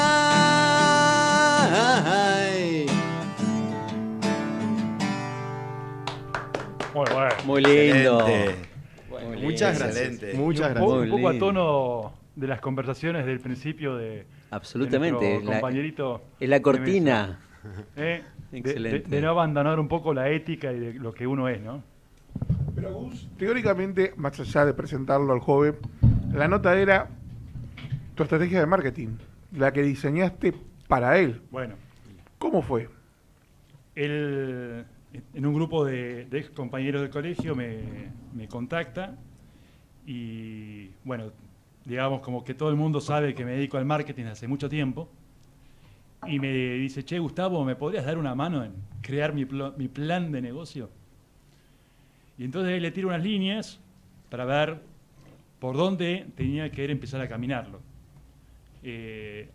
Muy bueno. Muy lindo. Excelente. Muy Muchas lindo. gracias. Excelente. Muchas Un gracias. poco, un poco a lindo. tono de las conversaciones del principio de, Absolutamente. de nuestro La- compañerito. Es la de cortina. mesa. ¿Eh? De- De, Excelente. de no abandonar un poco la ética y de lo que uno es, ¿no? Pero Gus, teóricamente, más allá de presentarlo al joven, la nota era tu estrategia de marketing, la que diseñaste para él. Bueno, ¿Cómo fue? él, en un grupo de, de ex compañeros del colegio me, me contacta y, bueno, digamos como que todo el mundo sabe que me dedico al marketing hace mucho tiempo y me dice, che, Gustavo, ¿me podrías dar una mano en crear mi, plo- mi plan de negocio? Y entonces le tiro unas líneas para ver por dónde tenía que ir empezar a caminarlo. Eh,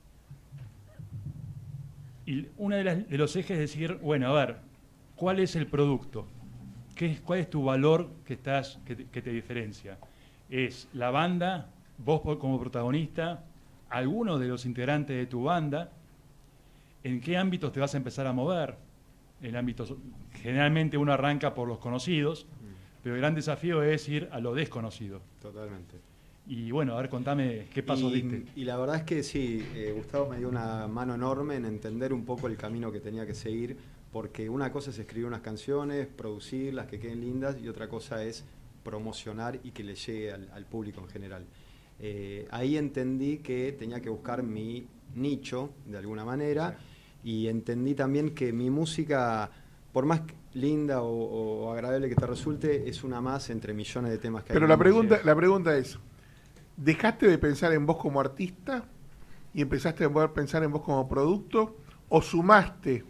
y uno de, las- de los ejes es decir, bueno, a ver, ¿cuál es el producto? ¿Qué es, ¿Cuál es tu valor que, estás, que, te, que te diferencia? ¿Es la banda, vos por- como protagonista, alguno de los integrantes de tu banda? ¿En qué ámbitos te vas a empezar a mover? En ámbitos, generalmente uno arranca por los conocidos, pero el gran desafío es ir a lo desconocido. Totalmente. Y bueno, a ver, contame qué pasos y, diste. y la verdad es que sí, eh, Gustavo me dio una mano enorme en entender un poco el camino que tenía que seguir, porque una cosa es escribir unas canciones, producirlas, que queden lindas, y otra cosa es promocionar y que le llegue al, al público en general. Eh, ahí entendí que tenía que buscar mi nicho, de alguna manera, y entendí también que mi música, por más linda o, o agradable que te resulte, es una más entre millones de temas que hay. Pero en la la pregunta, música. la pregunta es, ¿dejaste de pensar en vos como artista y empezaste a poder pensar en vos como producto? ¿O sumaste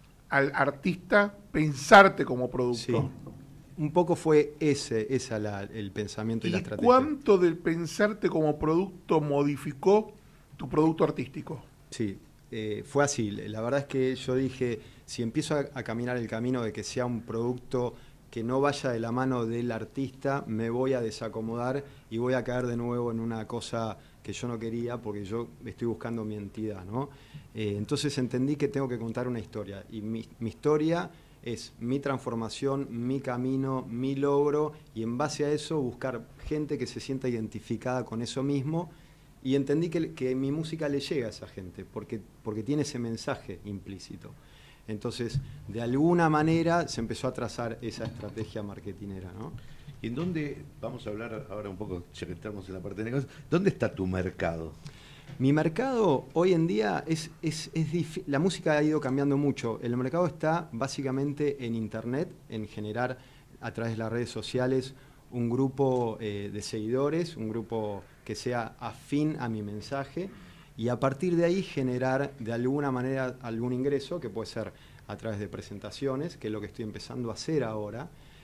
al artista pensarte como producto? Sí. Un poco fue ese, esa la, el pensamiento y, y la estrategia. ¿Cuánto del pensarte como producto modificó tu producto artístico? Sí, eh, fue así. La verdad es que yo dije, si empiezo a, a caminar el camino de que sea un producto que no vaya de la mano del artista, me voy a desacomodar y voy a caer de nuevo en una cosa que yo no quería, porque yo estoy buscando mi entidad, ¿no? Eh, entonces entendí que tengo que contar una historia, y mi, mi historia es mi transformación, mi camino, mi logro, y en base a eso buscar gente que se sienta identificada con eso mismo, y entendí que, que mi música le llega a esa gente, porque, porque tiene ese mensaje implícito. Entonces, de alguna manera se empezó a trazar esa estrategia marketinera, ¿no? ¿Y en dónde, vamos a hablar ahora un poco, ya que estamos en la parte de negocios, dónde está tu mercado? Mi mercado hoy en día es, es, es difícil. La música ha ido cambiando mucho. El mercado está básicamente en internet, en generar a través de las redes sociales un grupo eh, de seguidores, un grupo que sea afín a mi mensaje, y a partir de ahí generar de alguna manera algún ingreso, que puede ser a través de presentaciones, que es lo que estoy empezando a hacer ahora,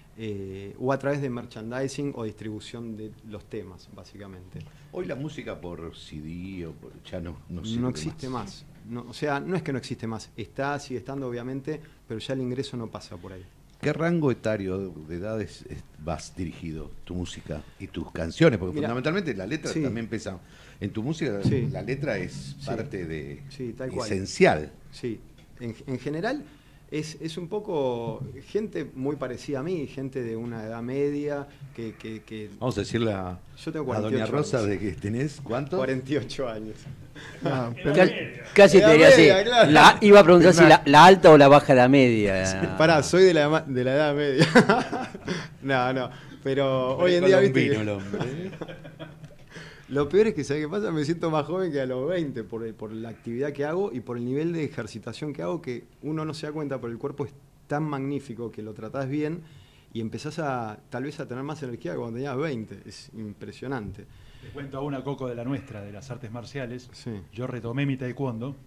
Eh, o a través de merchandising o distribución de los temas, básicamente. Hoy la música por C D o por, ya no, no, no existe más. más. No, o sea, no es que no existe más, está, sigue estando obviamente, pero ya el ingreso no pasa por ahí. ¿Qué rango etario de edades vas dirigido tu música y tus canciones? Porque Mira, fundamentalmente la letra sí. también pesa. En tu música sí. la letra es parte sí. de sí, tal cual. esencial. Sí, en, en general... Es, es un poco gente muy parecida a mí, gente de una edad media que... que, que Vamos a decirle a, yo tengo a Doña Rosa años. De que tenés, ¿cuántos? cuarenta y ocho años. No, pero casi te diría así. Claro. La, iba a preguntar si la, la alta o la baja de la media. Sí, pará, soy de la, de la edad media. no, no, pero hoy en día... ¿viste que... el hombre. Lo peor es que, ¿sabes qué pasa? Me siento más joven que a los veinte por, por la actividad que hago y por el nivel de ejercitación que hago, que uno no se da cuenta, pero el cuerpo es tan magnífico que lo tratás bien y empezás a tal vez a tener más energía que cuando tenías veinte. Es impresionante. Te cuento a una, Coco, de la nuestra, de las artes marciales. Sí. Yo retomé mi taekwondo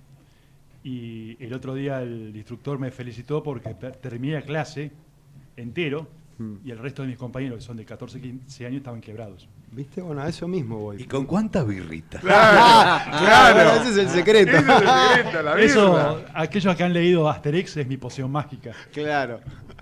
y el otro día el instructor me felicitó porque terminé la clase entero mm. y el resto de mis compañeros, que son de catorce, quince años, estaban quebrados. ¿Viste? Bueno, a eso mismo voy. ¿Y con cuántas birritas? Claro, claro. Bueno, ese es el secreto. Ese es el secreto, la Eso, aquellos que han leído Asterix, es mi poción mágica. Claro.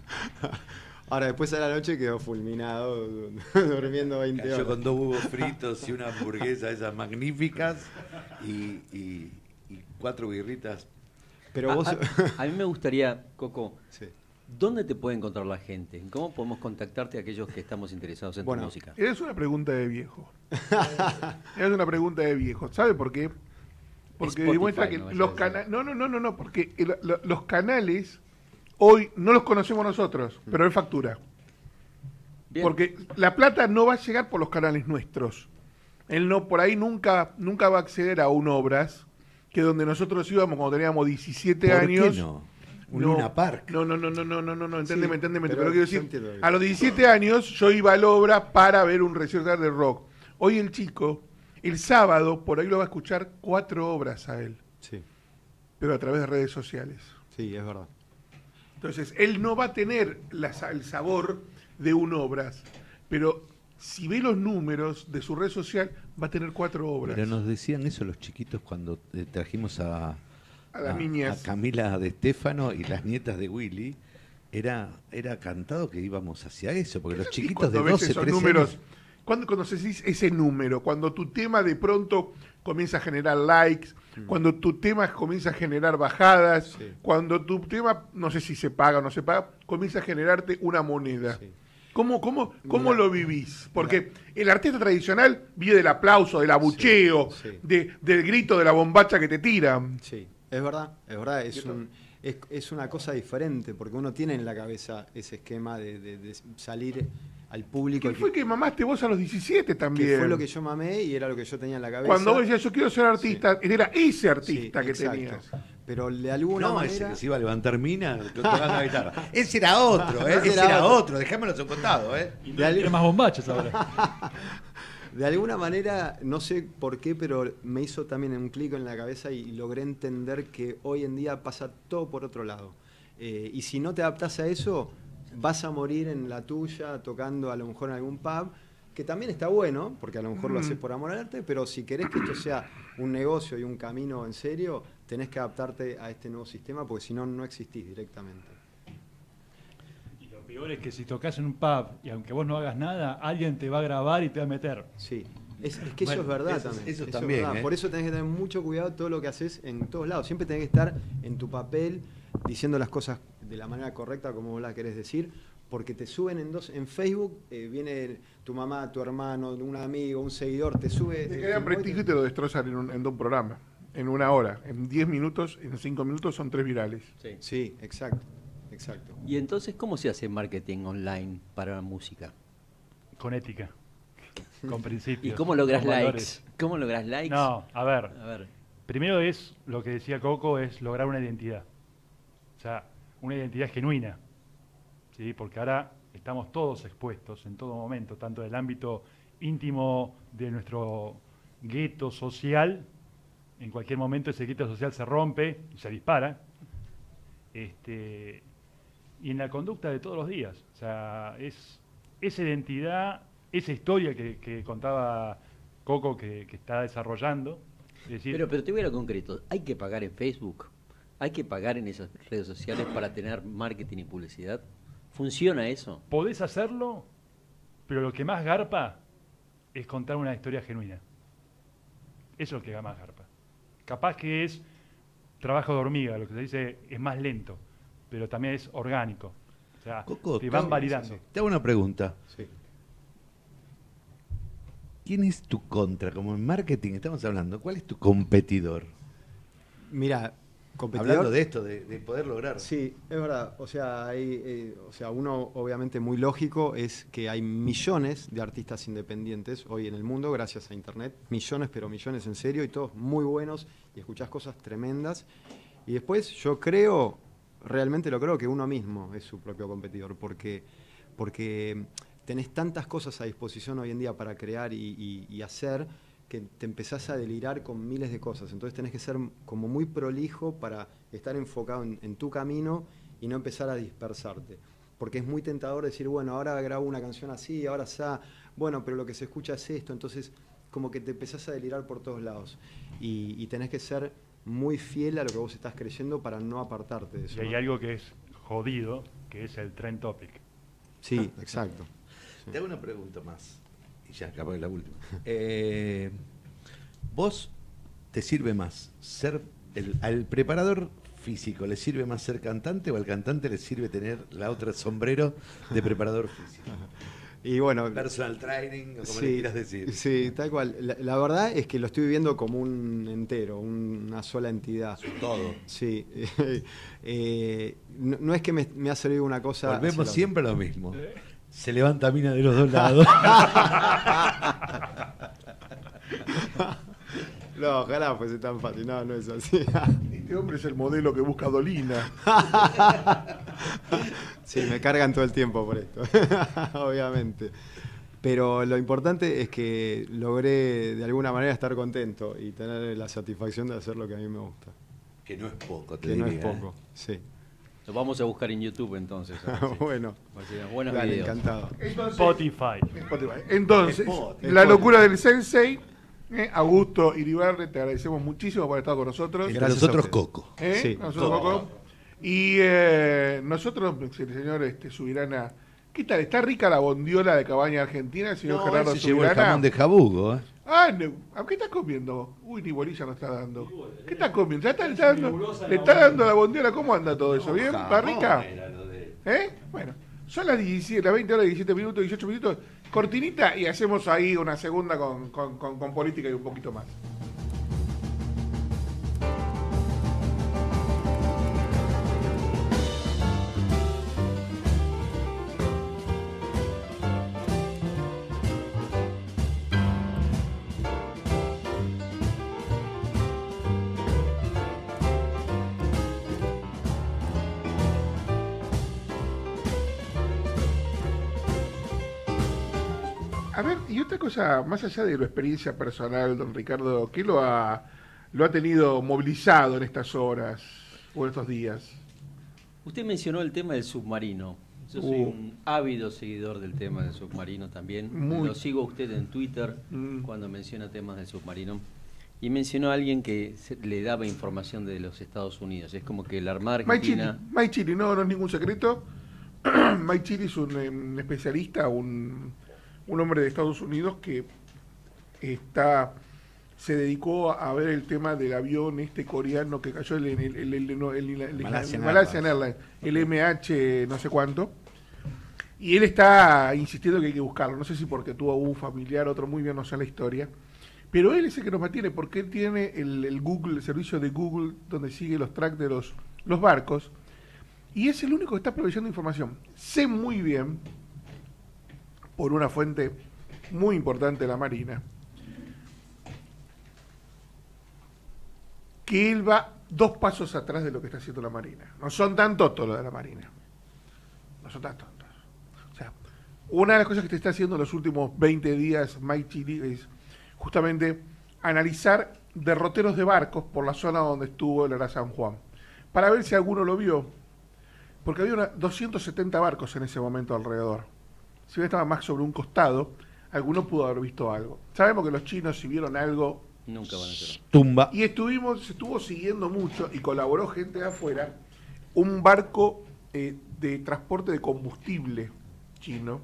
Ahora, después a la noche quedó fulminado, durmiendo veinte horas. Yo con dos huevos fritos y una hamburguesa esas magníficas y, y, y cuatro birritas. Pero vos... a, a, a mí me gustaría, Coco... Sí. ¿Dónde te puede encontrar la gente? ¿Cómo podemos contactarte a aquellos que estamos interesados en bueno, tu música? Es una pregunta de viejo. Es una pregunta de viejo. ¿Sabe por qué? Porque Spotify, demuestra que no los canales... No, no, no, no, no, porque el, lo, los canales hoy no los conocemos nosotros, mm. pero él factura. Bien. Porque la plata no va a llegar por los canales nuestros. Él no, por ahí nunca, nunca va a acceder a un Obras, que donde nosotros íbamos cuando teníamos diecisiete ¿Por años... qué no? Un no, Luna Park. No, no, no, no, no, no, no, no, entendeme, sí, entendeme, pero pero quiero decir, a los diecisiete años yo iba al Obra para ver un recital de rock. Hoy el chico, el sábado, por ahí lo va a escuchar cuatro obras a él. Sí. Pero a través de redes sociales. Sí, es verdad. Entonces, él no va a tener la, el sabor de un Obras, pero si ve los números de su red social, va a tener cuatro obras. Pero nos decían eso los chiquitos cuando eh, trajimos a... A las a, niñas. A Camila de Estéfano y las nietas de Willy, era, era cantado que íbamos hacia eso, porque los chiquitos de doce, trece números, años... ¿Cuándo conoces ese número? Cuando tu tema de pronto comienza a generar likes, mm. cuando tu tema comienza a generar bajadas, sí. cuando tu tema, no sé si se paga o no se paga, comienza a generarte una moneda. Sí. ¿Cómo, cómo, cómo lo vivís? Porque Mira. el artista tradicional vive del aplauso, del abucheo, sí, sí. De, del grito de la bombacha que te tiran. Sí. Es verdad, es verdad, es, un, es, es una cosa diferente, porque uno tiene en la cabeza ese esquema de, de, de salir al público. ¿Qué fue que mamaste vos a los diecisiete también? Que fue lo que yo mamé y era lo que yo tenía en la cabeza. Cuando vos decías, yo quiero ser artista, sí. era ese artista sí, que exacto. tenías. Pero de alguna no, manera... ese que se iba a levantar mina tocando la guitarra. Ese era otro, ¿eh? ese era, era otro, otro. Dejámoslo en contado, ¿eh? Y no tiene más bombachas ahora. de alguna manera, no sé por qué, pero me hizo también un clic en la cabeza y logré entender que hoy en día pasa todo por otro lado. Eh, y si no te adaptás a eso, vas a morir en la tuya, tocando a lo mejor en algún pub, que también está bueno, porque a lo mejor mm. lo haces por amor al arte, pero si querés que esto sea un negocio y un camino en serio, tenés que adaptarte a este nuevo sistema, porque si no, no existís directamente. Y lo peor es que si tocas en un pub y aunque vos no hagas nada, alguien te va a grabar y te va a meter. Sí. Es, es que bueno, eso es verdad eso, también. Eso, eso también. Es verdad. ¿eh? Por eso tenés que tener mucho cuidado todo lo que haces en todos lados. Siempre tenés que estar en tu papel diciendo las cosas de la manera correcta como vos las querés decir, porque te suben en dos, en Facebook, eh, viene tu mamá, tu hermano, un amigo, un seguidor, te sube... Te crean prestigio y te lo destrozan en un, en un programa, en una hora, en diez minutos, en cinco minutos son tres virales. Sí, sí, exacto, exacto. Y entonces, ¿cómo se hace marketing online para la música? Con ética, con principios. ¿Y cómo lográs con likes? valores. ¿Cómo lográs likes? No, a ver. A ver. Primero es, lo que decía Coco, es lograr una identidad. O sea, una identidad genuina. ¿Sí? Porque ahora estamos todos expuestos en todo momento, tanto en el ámbito íntimo de nuestro gueto social, en cualquier momento ese gueto social se rompe y se dispara, este, y en la conducta de todos los días. O sea, es esa identidad, esa historia que, que contaba Coco que, que está desarrollando. Es decir, pero, pero te voy a lo concreto, ¿hay que pagar en Facebook? ¿Hay que pagar en esas redes sociales para tener marketing y publicidad? ¿Funciona eso? Podés hacerlo, pero lo que más garpa es contar una historia genuina. Eso es lo que más garpa. Capaz que es trabajo de hormiga, lo que se dice es más lento, pero también es orgánico. O sea, Coco, te van te- validando. Te hago una pregunta. Sí. ¿Quién es tu contra? Como en marketing estamos hablando, ¿cuál es tu competidor? Mira, competidor... Hablando de esto, de, de poder lograr. Sí, es verdad. O sea, hay, eh, o sea, uno obviamente muy lógico es que hay millones de artistas independientes hoy en el mundo gracias a Internet. Millones, pero millones en serio, y todos muy buenos, y escuchás cosas tremendas. Y después yo creo, realmente lo creo, que uno mismo es su propio competidor, porque, porque tenés tantas cosas a disposición hoy en día para crear y, y, y hacer, que te empezás a delirar con miles de cosas. Entonces tenés que ser como muy prolijo para estar enfocado en, en tu camino y no empezar a dispersarte. Porque es muy tentador decir, bueno, ahora grabo una canción así, ahora está, bueno, pero lo que se escucha es esto. Entonces como que te empezás a delirar por todos lados. Y, y tenés que ser muy fiel a lo que vos estás creyendo para no apartarte de eso. Y hay ¿no? algo que es jodido, que es el trend topic. Sí, exacto. Sí. Te hago una pregunta más. Y ya, capaz que la última. Eh, ¿Vos te sirve más ser el, al preparador físico le sirve más ser cantante o al cantante le sirve tener la otra sombrero de preparador físico? Y bueno, personal training, o como sí, le quieras decir. Sí, tal cual. La, la verdad es que lo estoy viviendo como un entero, una sola entidad. Todo. Sí. eh, no, no es que me, me ha servido una cosa... Volvemos siempre a lo mismo. Se levanta mina de los dos lados. No, ojalá fuese tan fácil. No, no es así. Este hombre es el modelo que busca Dolina. Sí, me cargan todo el tiempo por esto, obviamente. Pero lo importante es que logré de alguna manera estar contento y tener la satisfacción de hacer lo que a mí me gusta. Que no es poco, te Que diría, no es poco, ¿eh? sí. Lo vamos a buscar en YouTube entonces. a ver si- Bueno, a ver si hay buenos dale, videos. encantado. Entonces, Spotify. Spotify. Entonces, Spotify. la locura del Sensei, eh, Augusto Iribarne, te agradecemos muchísimo por estar con nosotros. Entre Gracias nosotros, a ustedes. Coco. ¿Eh? Sí. Nosotros, Coco. Y eh, nosotros, el señor este, Subirana, ¿qué tal? ¿Está rica la bondiola de Cabaña Argentina, el señor No, Gerardo él se llevó el Subirana? jamón de jabugo, ¿eh? Ah, no. ¿A ¿qué estás comiendo? Uy, ni bolilla nos está dando. ¿Qué estás comiendo? ¿Ya está, le está dando, le está dando la bondiola? ¿Cómo anda todo eso? ¿Bien? ¿Está rica? ¿Eh? Bueno, son las diecisiete, las veinte horas, diecisiete minutos, dieciocho minutos. Cortinita y hacemos ahí una segunda con, con, con, con política y un poquito más. A ver, y otra cosa, más allá de la experiencia personal, don Ricardo, ¿qué lo ha, lo ha tenido movilizado en estas horas o en estos días? Usted mencionó el tema del submarino. Yo soy Uh. un ávido seguidor del tema del submarino también. Muy. Lo sigo a usted en Twitter Mm. cuando menciona temas del submarino. Y mencionó a alguien que se- le daba información de los Estados Unidos. Es como que la Armada Mike Chili, Argentina... Mike Chili, no, no es ningún secreto. Mike Chili es un, eh, un especialista, un, un hombre de Estados Unidos que está se dedicó a ver el tema del avión este coreano que cayó el, el, el, el, el, el- el- Malaysian el Malaysian Airlines, el M H no sé cuánto. Y él está insistiendo que hay que buscarlo. No sé si porque tuvo un familiar, otro muy bien, no sé la historia. Pero él es el que nos mantiene, porque él tiene el, el Google, el servicio de Google, donde sigue los tracks de los, los barcos. Y es el único que está proveyendo información. Sé muy bien, por una fuente muy importante de la Marina, que él va dos pasos atrás de lo que está haciendo la Marina. No son tan tontos los de la Marina. No son tan tontos. O sea, una de las cosas que te está haciendo en los últimos veinte días Mike Chili es justamente analizar derroteros de barcos por la zona donde estuvo el Ara San Juan, para ver si alguno lo vio, porque había una, doscientos setenta barcos en ese momento alrededor. Si bien estaba más sobre un costado, alguno pudo haber visto algo. Sabemos que los chinos, si vieron algo, Nunca van a ser. Tumba. y estuvimos, se estuvo siguiendo mucho y colaboró gente de afuera, un barco eh, de transporte de combustible chino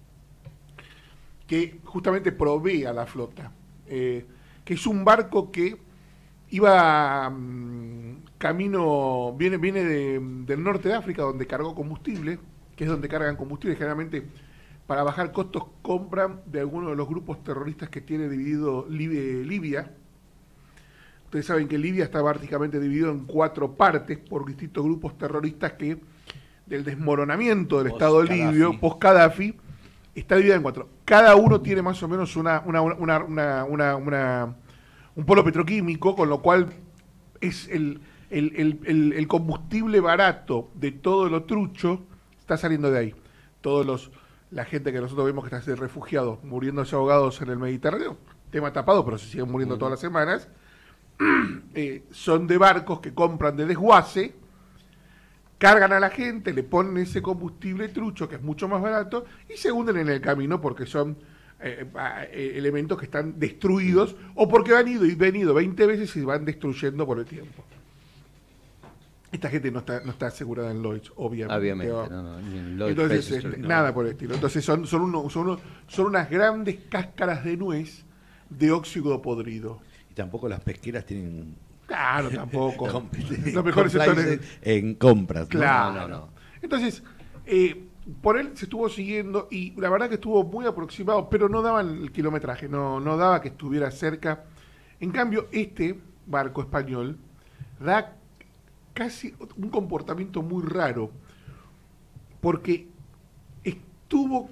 que justamente provee a la flota, eh, que es un barco que iba mm, camino, viene, viene de- del norte de África, donde cargó combustible, que es donde cargan combustible, generalmente para bajar costos compran de algunos de los grupos terroristas que tiene dividido Lib- Libia. Ustedes saben que Libia está prácticamente dividido en cuatro partes por distintos grupos terroristas que del desmoronamiento del Estado Post-Gaddafi. libio, post-Gaddafi, está dividida en cuatro. Cada uno tiene más o menos una, una, una, una, una- una- un polo petroquímico, con lo cual es el, el, el- el- el combustible barato de todo lo trucho está saliendo de ahí. Todos los la gente que nosotros vemos que está de refugiados, muriéndose ahogados en el Mediterráneo, tema tapado, pero se siguen muriendo todas las semanas, eh, son de barcos que compran de desguace, cargan a la gente, le ponen ese combustible trucho, que es mucho más barato, y se hunden en el camino porque son eh, eh, elementos que están destruidos, o porque han ido y venido veinte veces y van destruyendo por el tiempo. Esta gente no está, no está asegurada en Lloyds, obviamente. Obviamente, ¿no? no, no, ni en Lloyd's Entonces, Register, este, no. nada por el estilo. Entonces son, son, uno- son, uno- son unas grandes cáscaras de nuez de óxido podrido. Y tampoco las pesqueras tienen Claro, tampoco. competencia- Los mejores compliance sectores. en compras. ¿no? Claro. No, no, no. Entonces, eh, por él se estuvo siguiendo y la verdad que estuvo muy aproximado, pero no daban el kilometraje, no, no daba que estuviera cerca. En cambio, este barco español da casi un comportamiento muy raro, porque estuvo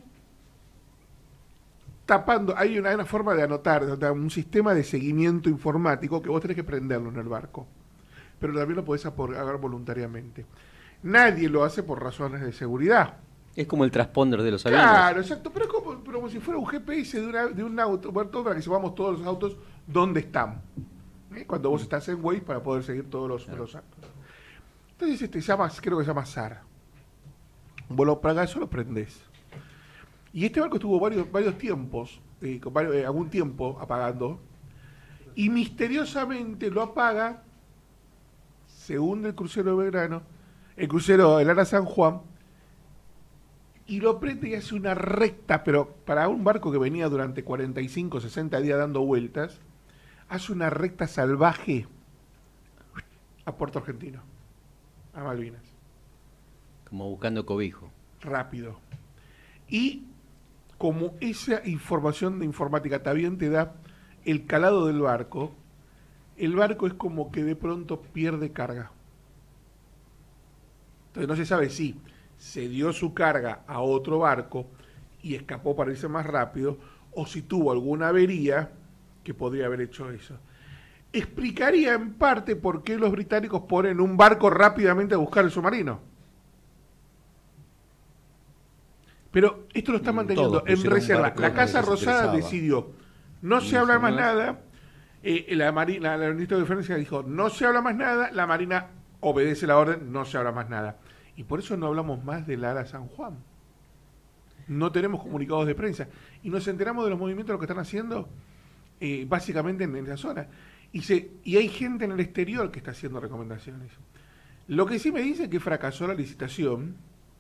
tapando, hay una, hay una forma de anotar, o sea, un sistema de seguimiento informático que vos tenés que prenderlo en el barco, pero también lo podés apagar voluntariamente. Nadie lo hace por razones de seguridad. Es como el transponder de los aviones. Claro, exacto, pero es como, pero como si fuera un G P S de, una- de un auto, bueno, todo para que sepamos todos los autos dónde están. ¿eh? Cuando vos estás en Waze para poder seguir todos los, los autos. Entonces este se llama, creo que se llama S A R. Vos lo pagás, eso lo prendés. Y este barco estuvo varios, varios tiempos, eh, con varios- eh, algún tiempo apagando, y misteriosamente lo apaga, según el crucero de Belgrano, el crucero del Ara San Juan, y lo prende y hace una recta, pero para un barco que venía durante cuarenta y cinco, sesenta días dando vueltas, hace una recta salvaje a Puerto Argentino, a Malvinas. Como buscando cobijo. Rápido. Y como esa información de informática también te da el calado del barco, el barco es como que de pronto pierde carga. Entonces no se sabe si se dio su carga a otro barco y escapó para irse más rápido, o si tuvo alguna avería que podría haber hecho eso. Explicaría en parte por qué los británicos ponen un barco rápidamente a buscar el submarino. Pero esto lo está manteniendo Todos en pusieron un reserva. barco La donde Casa les Rosada interesaba. decidió, no se habla más nada. Eh, la Marina, la ministra de Defensa dijo, no se habla más nada. La Marina obedece la orden, no se habla más nada. Y por eso no hablamos más del Ara San Juan. No tenemos comunicados de prensa. Y nos enteramos de los movimientos, lo que están haciendo, eh, básicamente en, en la zona. Y, se, y hay gente en el exterior que está haciendo recomendaciones. Lo que sí me dice es que fracasó la licitación,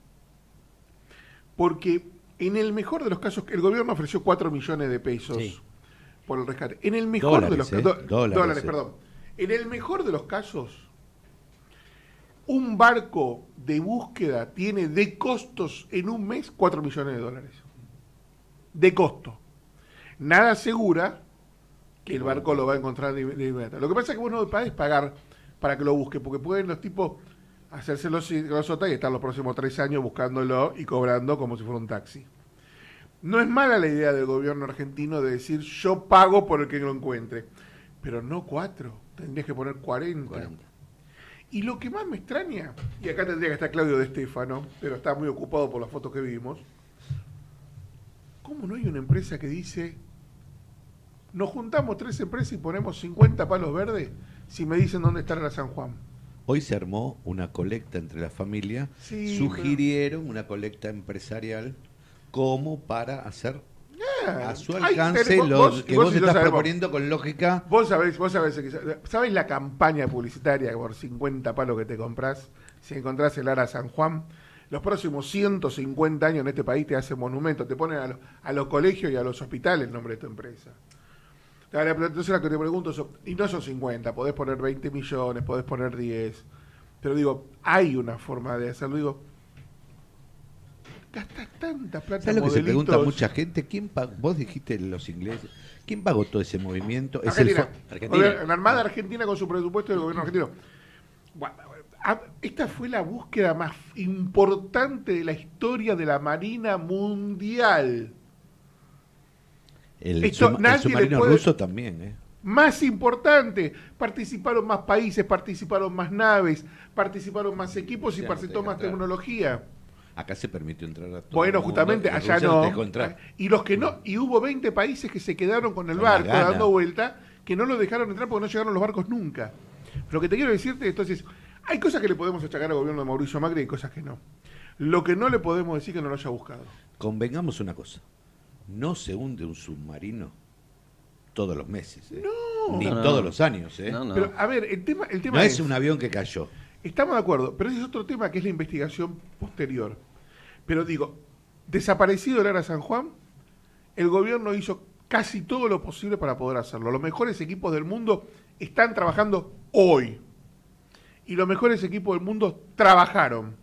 porque en el mejor de los casos, el gobierno ofreció cuatro millones de pesos Sí. por el rescate. En el mejor Dólares, de los ¿eh? casos, Dólares, dólares, eh. perdón. En el mejor de los casos, un barco de búsqueda tiene de costos en un mes cuatro millones de dólares. De costo. Nada asegura que el barco lo va a encontrar de, de inmediato. Lo que pasa es que vos no podés pagar para que lo busque, porque pueden los tipos hacerse los grosotas y estar los próximos tres años buscándolo y cobrando como si fuera un taxi. No es mala la idea del gobierno argentino de decir yo pago por el que lo encuentre, pero no cuatro, tendrías que poner cuarenta. cuarenta. Y lo que más me extraña, y acá tendría que estar Claudio De Stefano, pero está muy ocupado por las fotos que vimos, ¿cómo no hay una empresa que dice, nos juntamos tres empresas y ponemos cincuenta palos verdes si me dicen dónde está la San Juan? Hoy se armó una colecta entre la familia, Sí, sugirieron una colecta empresarial como para hacer Ah, a su ahí alcance tenés- lo vos- que vos vos y yo estás sabemos. proponiendo con lógica. Vos sabés, vos sabés, que- ¿sabés la campaña publicitaria por cincuenta palos que te comprás si encontrás el Ara San Juan? Los próximos ciento cincuenta años en este país te hacen monumentos, te ponen a, lo- a los colegios y a los hospitales el nombre de tu empresa. Ahora, pero entonces lo que te pregunto, son- y no son cincuenta, podés poner veinte millones, podés poner diez, pero digo, hay una forma de hacerlo, digo, gastas tanta plata ¿Sabes en lo que se modelitos? pregunta mucha gente? ¿Quién pagó? Vos dijiste los ingleses. ¿Quién pagó todo ese movimiento? Es Argentina. el fo- Argentina. Gobierno- La Armada Argentina con su presupuesto del gobierno argentino. Bueno, a- esta fue la búsqueda más importante de la historia de la Marina Mundial. El, Esto suma- el nadie le submarino puede- ruso también, ¿eh? Más importante, participaron más países, participaron más naves, participaron más equipos y Ya, no te participó deja más entrar. tecnología. Acá se permitió entrar a todo Bueno, el mundo, justamente y los allá rusos no. te dejó entrar. Y los que no, y hubo veinte países que se quedaron con el Con la barco gana. dando vuelta, que no lo dejaron entrar porque no llegaron los barcos nunca. Lo que te quiero decirte, entonces, hay cosas que le podemos achacar al gobierno de Mauricio Macri y hay cosas que no. Lo que no le podemos decir que no lo haya buscado. Convengamos una cosa. No se hunde un submarino todos los meses, ¿eh? No. Ni No, no. todos los años, ¿eh? No, no. Pero, a ver, el tema, el tema No es, es un avión que cayó. estamos de acuerdo, pero ese es otro tema que es la investigación posterior. Pero digo, desaparecido el Ara San Juan, el gobierno hizo casi todo lo posible para poder hacerlo. Los mejores equipos del mundo están trabajando hoy. Y los mejores equipos del mundo trabajaron.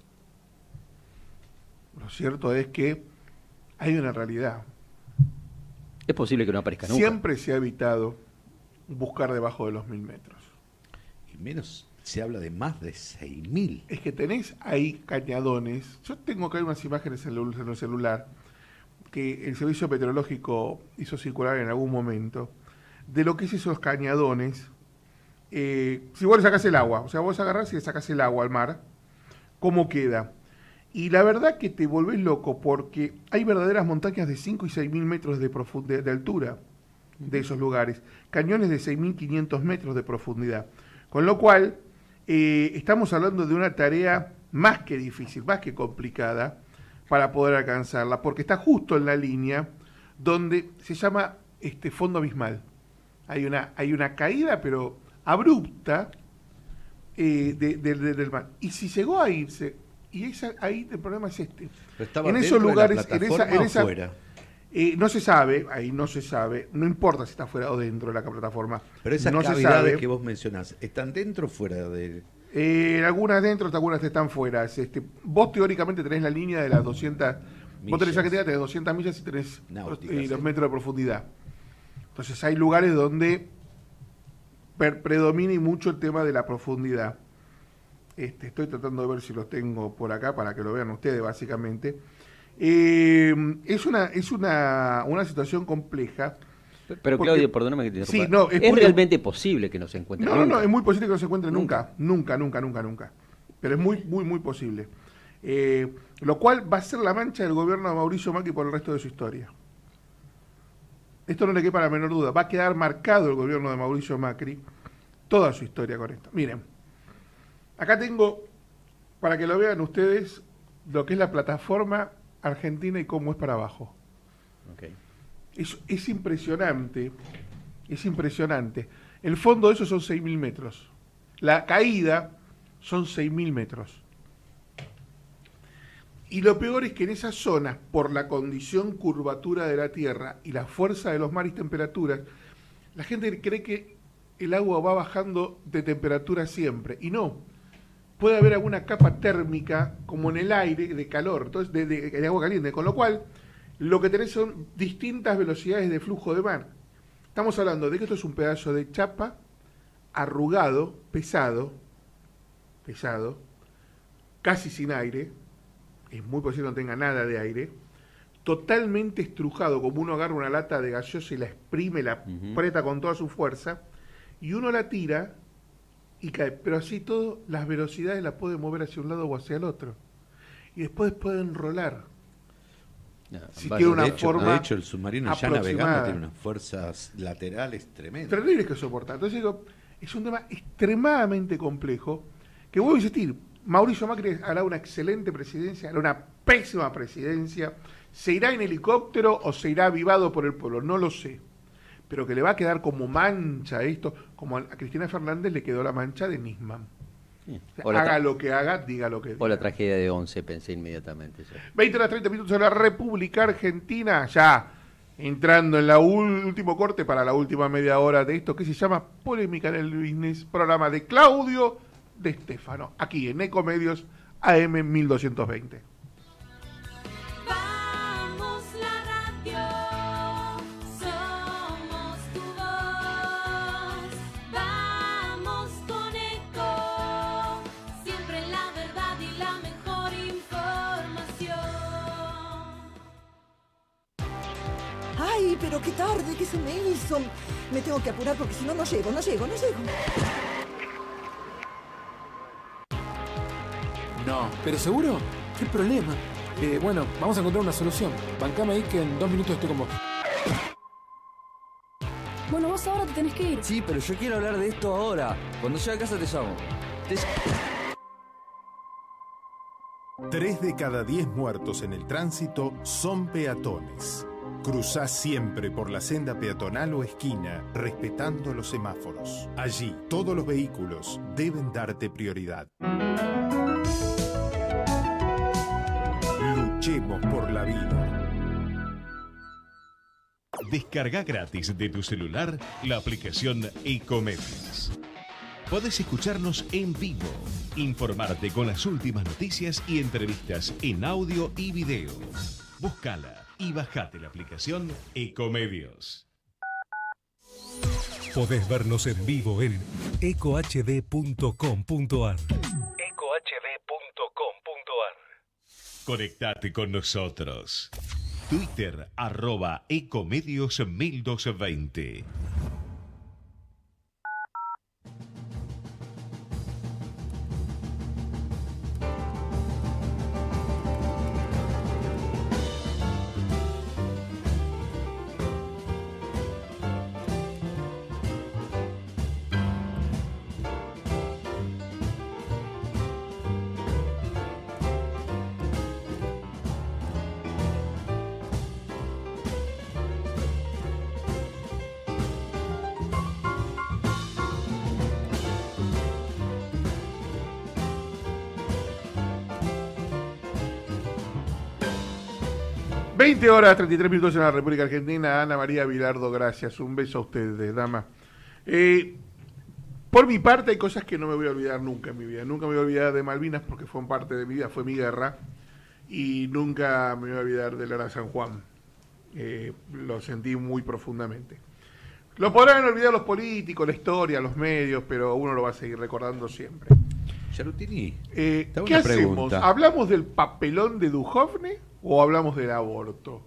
Lo cierto es que hay una realidad. Es posible que no aparezca nunca. Siempre se ha evitado buscar debajo de los mil metros. Y menos se habla de más de seis mil. Es que tenés ahí cañadones. Yo tengo acá unas imágenes en el en el celular que el Servicio Meteorológico hizo circular en algún momento de lo que es esos cañadones. Eh, si vos le sacás el agua, o sea, vos agarrás y le sacás el agua al mar, ¿cómo queda? Y la verdad que te volvés loco porque hay verdaderas montañas de cinco y seis mil metros de, profund- de, de altura de esos lugares, cañones de seis mil quinientos metros de profundidad. Con lo cual, eh, estamos hablando de una tarea más que difícil, más que complicada para poder alcanzarla, porque está justo en la línea donde se llama este fondo abismal. Hay una, hay una caída, pero abrupta, eh, de- de- de- del mar. Y si llegó a irse, y esa, ahí el problema es este. Pero estaba En esos dentro de la lugares, en esa, plataforma en o esa- fuera. eh, no se sabe, ahí no se sabe, no importa si está fuera o dentro de la plataforma. Pero esas no se cavidades sabe. que vos mencionás, ¿están dentro o fuera de...? Eh, algunas dentro, algunas están fuera. Es, Este, vos teóricamente tenés la línea de las doscientas, vos tenés Millas. Argentina, tenés doscientas millas y tenés Náuticas, eh, los sí. metros de profundidad. Entonces hay lugares donde per- predomina y mucho el tema de la profundidad. Este, estoy tratando de ver si los tengo por acá para que lo vean ustedes, básicamente. Eh, es una, es una, una situación compleja. Pero porque- Claudio, perdóname que te interrumpa. Sí, no, es es muy- realmente posible que no se encuentre. No, no, no, nunca. es muy posible que no se encuentre Nunca. nunca. Nunca, nunca, nunca, nunca. Pero es muy, muy, muy posible. Eh, lo cual va a ser la mancha del gobierno de Mauricio Macri por el resto de su historia. Esto no le quepa la menor duda. Va a quedar marcado el gobierno de Mauricio Macri, toda su historia con esto. Miren, acá tengo, para que lo vean ustedes, lo que es la plataforma argentina y cómo es para abajo. Okay. Es, es impresionante, es impresionante. El fondo de eso son seis mil metros. La caída son seis mil metros. Y lo peor es que en esas zonas, por la condición curvatura de la Tierra y la fuerza de los mares y temperaturas, la gente cree que el agua va bajando de temperatura siempre. Y no. Puede haber alguna capa térmica, como en el aire, de calor, entonces de, de, de agua caliente. Con lo cual, lo que tenés son distintas velocidades de flujo de mar. Estamos hablando de que esto es un pedazo de chapa arrugado, pesado, pesado, casi sin aire, es muy posible que no tenga nada de aire, totalmente estrujado, como uno agarra una lata de gaseosa y la exprime, la uh-huh. aprieta con toda su fuerza, y uno la tira y cae. Pero así todo, las velocidades las puede mover hacia un lado o hacia el otro. Y después puede enrolar. No, si vaya, tiene una de hecho, forma de hecho, el submarino ya navegando tiene unas fuerzas laterales tremendas. Terribles que soportar. Entonces digo, es un tema extremadamente complejo, que voy a insistir, Mauricio Macri hará una excelente presidencia, hará una pésima presidencia, se irá en helicóptero o se irá avivado por el pueblo, no lo sé, pero que le va a quedar como mancha esto, como a Cristina Fernández le quedó la mancha de Nisman. Sí. O sea, haga lo que haga, diga lo que diga. O la tragedia de Once, pensé inmediatamente. Ya. veinte horas treinta minutos en la República Argentina, ya entrando en la último corte para la última media hora de esto que se llama Polémica en el Business, programa de Claudio de Stefano, aquí en Ecomedios A M mil doscientos veinte. Vamos la radio, somos tu voz, vamos con Eco, siempre la verdad y la mejor información. Ay, pero qué tarde, ¿qué se me hizo? Me tengo que apurar porque si no, no llego, no llego, no llego. No. ¿Pero seguro? ¿Qué problema? Eh, bueno, vamos a encontrar una solución. Bancame ahí que en dos minutos estoy con vos. Bueno, vos ahora te tenés que ir. Sí, pero yo quiero hablar de esto ahora. Cuando llegue a casa te llamo. Te... Tres de cada diez muertos en el tránsito son peatones. Cruzá siempre por la senda peatonal o esquina, respetando los semáforos. Allí, todos los vehículos deben darte prioridad. Luchemos por la vida. Descarga gratis de tu celular la aplicación Ecomedios. Podés escucharnos en vivo, informarte con las últimas noticias y entrevistas en audio y video. Búscala y bajate la aplicación Ecomedios. Podés vernos en vivo en eco h d punto com punto a r. eco h d punto com punto a r. Conectate con nosotros. Twitter arroba Ecomedios mil doscientos veinte. veinte horas, treinta y tres minutos en la República Argentina. Ana María Vilardo, gracias. Un beso a ustedes, dama. Eh, por mi parte, hay cosas que no me voy a olvidar nunca en mi vida. Nunca me voy a olvidar de Malvinas porque fueron parte de mi vida, fue mi guerra. Y nunca me voy a olvidar del Ara San Juan. Eh, lo sentí muy profundamente. Lo podrán olvidar los políticos, la historia, los medios, pero uno lo va a seguir recordando siempre. Charutini, eh, te hago ¿qué una hacemos? pregunta. ¿Hablamos del papelón de Duhovne o hablamos del aborto?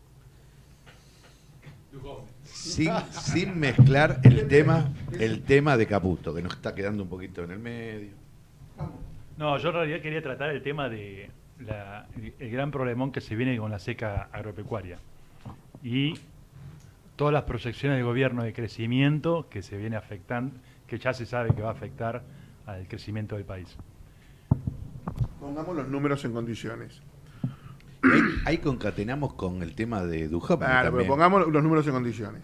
Sin, sin mezclar el tema, el tema de Caputo, que nos está quedando un poquito en el medio. No, yo en realidad quería tratar el tema de, la- el, el gran problemón que se viene con la seca agropecuaria y todas las proyecciones del gobierno de crecimiento que se viene afectando, que ya se sabe que va a afectar al crecimiento del país. Pongamos los números en condiciones. Ahí, ahí concatenamos con el tema de Duhamel Claro, pero también. pongamos los números en condiciones.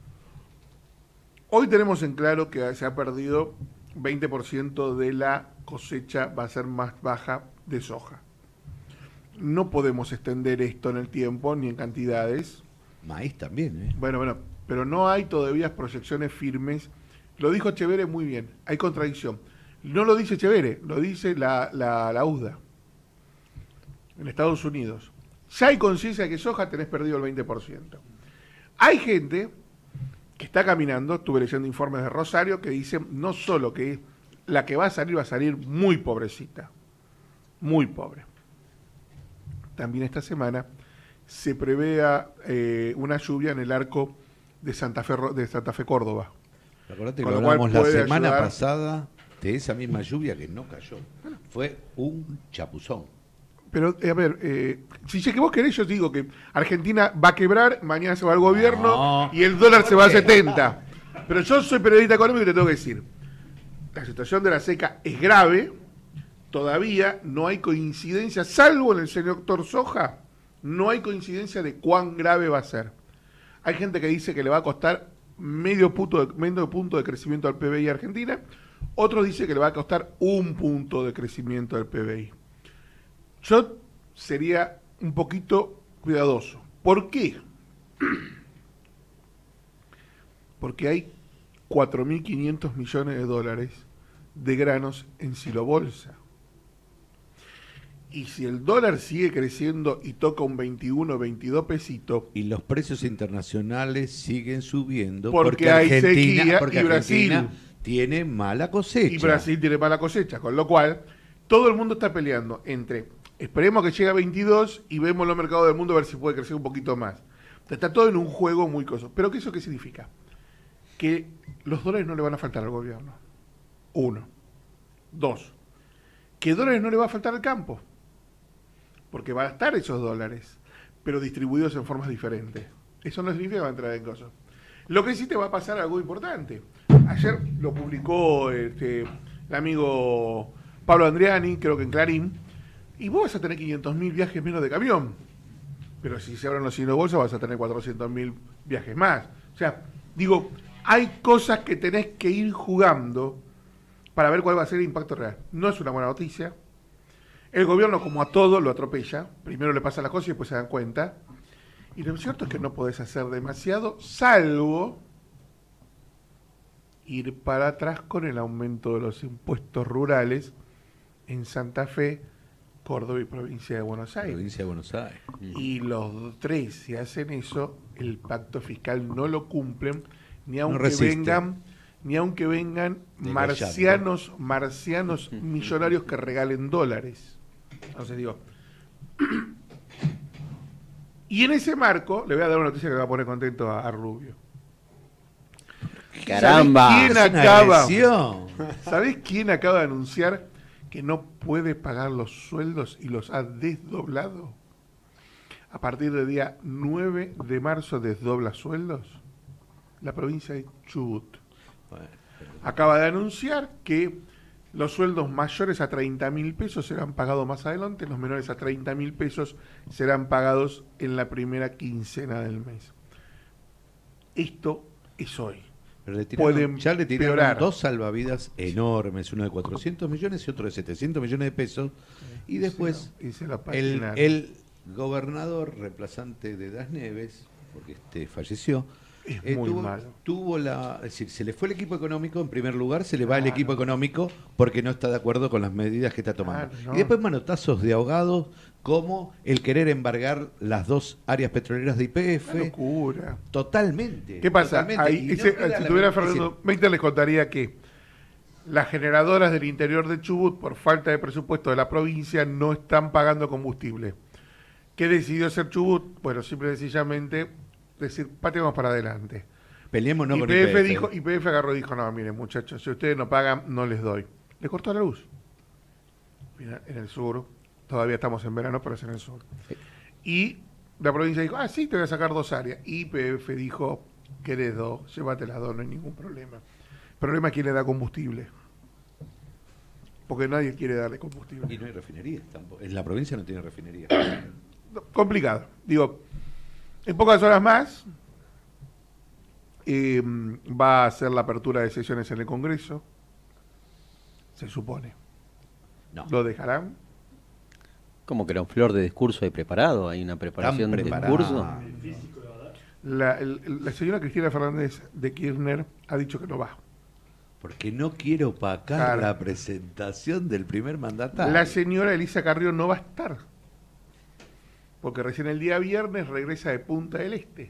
Hoy tenemos en claro que se ha perdido veinte por ciento de la cosecha, va a ser más baja de soja. No podemos extender esto en el tiempo ni en cantidades. Maíz también, ¿eh? Bueno, bueno, pero no hay todavía proyecciones firmes. Lo dijo Chevere muy bien, hay contradicción. No lo dice Chevere, lo dice la, la, la U S D A en Estados Unidos. Ya hay conciencia de que soja tenés perdido el veinte por ciento. Hay gente que está caminando, estuve leyendo informes de Rosario, que dicen no solo que la que va a salir va a salir muy pobrecita, muy pobre. También esta semana se prevea eh, una lluvia en el arco de Santa Fe, Ro- de Santa Fe Córdoba. Acordate que Con lo lo cual hablamos la puede semana ayudar. pasada de esa misma lluvia que no cayó. Fue un chapuzón. Pero, eh, a ver, eh, si es que vos querés, yo digo que Argentina va a quebrar, mañana se va al gobierno No. y el dólar se va a ¿Por qué? setenta. Pero yo soy periodista económico y te tengo que decir, la situación de la seca es grave, todavía no hay coincidencia, salvo en el sector soja, no hay coincidencia de cuán grave va a ser. Hay gente que dice que le va a costar medio punto de, medio punto de crecimiento al P B I Argentina, otros dicen que le va a costar un punto de crecimiento al P B I. Yo sería un poquito cuidadoso. ¿Por qué? Porque hay cuatro mil quinientos millones de dólares de granos en silobolsa. Y si el dólar sigue creciendo y toca un veintiuno, veintidós pesitos, Y los precios internacionales siguen subiendo Porque hay Argentina, sequía porque y Brasil. Argentina tiene mala cosecha. y Brasil tiene mala cosecha, con lo cual todo el mundo está peleando entre esperemos que llegue a veintidós y vemos los mercados del mundo a ver si puede crecer un poquito más. Está todo en un juego muy coso. ¿Pero qué eso qué significa? Que los dólares no le van a faltar al gobierno. Uno. Dos. Que dólares no le va a faltar al campo. Porque van a estar esos dólares, pero distribuidos en formas diferentes. Eso no significa que va a entrar en cosas. Lo que sí te va a pasar algo importante. Ayer lo publicó este, el amigo Pablo Andriani, creo que en Clarín, y vos vas a tener quinientos mil viajes menos de camión. Pero si se abren los signos de bolsa vas a tener cuatrocientos mil viajes más. O sea, digo, hay cosas que tenés que ir jugando para ver cuál va a ser el impacto real. No es una buena noticia. El gobierno, como a todo, lo atropella. Primero le pasa las cosas y después se dan cuenta. Y lo cierto es que no podés hacer demasiado, salvo ir para atrás con el aumento de los impuestos rurales en Santa Fe, Córdoba y provincia de Buenos Aires. Provincia de Buenos Aires. Y los tres, si hacen eso, el pacto fiscal no lo cumplen, ni aunque resisten. vengan, ni aunque vengan Desgallando. marcianos, marcianos millonarios que regalen dólares. Entonces digo, y en ese marco le voy a dar una noticia que le va a poner contento a, a Rubio. Caramba. ¿Sabés quién Es una acaba? agresión. ¿Sabés quién acaba de anunciar que no puede pagar los sueldos y los ha desdoblado? A partir del día nueve de marzo desdobla sueldos. La provincia de Chubut. Acaba de anunciar que los sueldos mayores a treinta mil pesos serán pagados más adelante, los menores a treinta mil pesos serán pagados en la primera quincena del mes. Esto es hoy. Pero le tiraron- Pueden ya le tiraron peorar. dos salvavidas enormes, uno de cuatrocientos millones y otro de setecientos millones de pesos. Y después y se la el, patinaron. el gobernador reemplazante de Das Neves, porque este falleció, Es eh, muy tuvo, malo. tuvo la, es decir, se le fue el equipo económico, en primer lugar, se le va el Claro. equipo económico porque no está de acuerdo con las medidas que está tomando. Claro, no. Y después manotazos de ahogados como el querer embargar las dos áreas petroleras de Y P F. Una locura. Totalmente. ¿Qué pasa? totalmente. Ahí, Y no ese- queda si la tuviera menor- es Fernando Meiter les contaría que las generadoras del interior de Chubut, por falta de presupuesto de la provincia, no están pagando combustible. ¿Qué decidió hacer Chubut? Bueno, simple y sencillamente decir, pateamos para adelante. Peleemos no con Y P F Y P F. dijo, Y P F agarró y dijo, no, miren muchachos, si ustedes no pagan, no les doy. Le cortó la luz. Mira, en el sur, todavía estamos en verano, pero es en el sur. Y la provincia dijo, ah, sí, te voy a sacar dos áreas. Y P F dijo, querés dos, llévate las dos, no hay ningún problema. El problema es quién le da combustible. Porque nadie quiere darle combustible. Y no hay refinerías tampoco. En la provincia no tiene refinería. Complicado. Digo, en pocas horas más eh, va a ser la apertura de sesiones en el Congreso. Se supone. No. ¿Lo dejarán? ¿Cómo que era un flor de discurso ahí preparado? ¿Hay una preparación de discurso? La, el- la señora Cristina Fernández de Kirchner ha dicho que no va. Porque no quiere opacar Claro. la presentación del primer mandatario. La señora Elisa Carrió no va a estar. Porque recién el día viernes regresa de Punta del Este.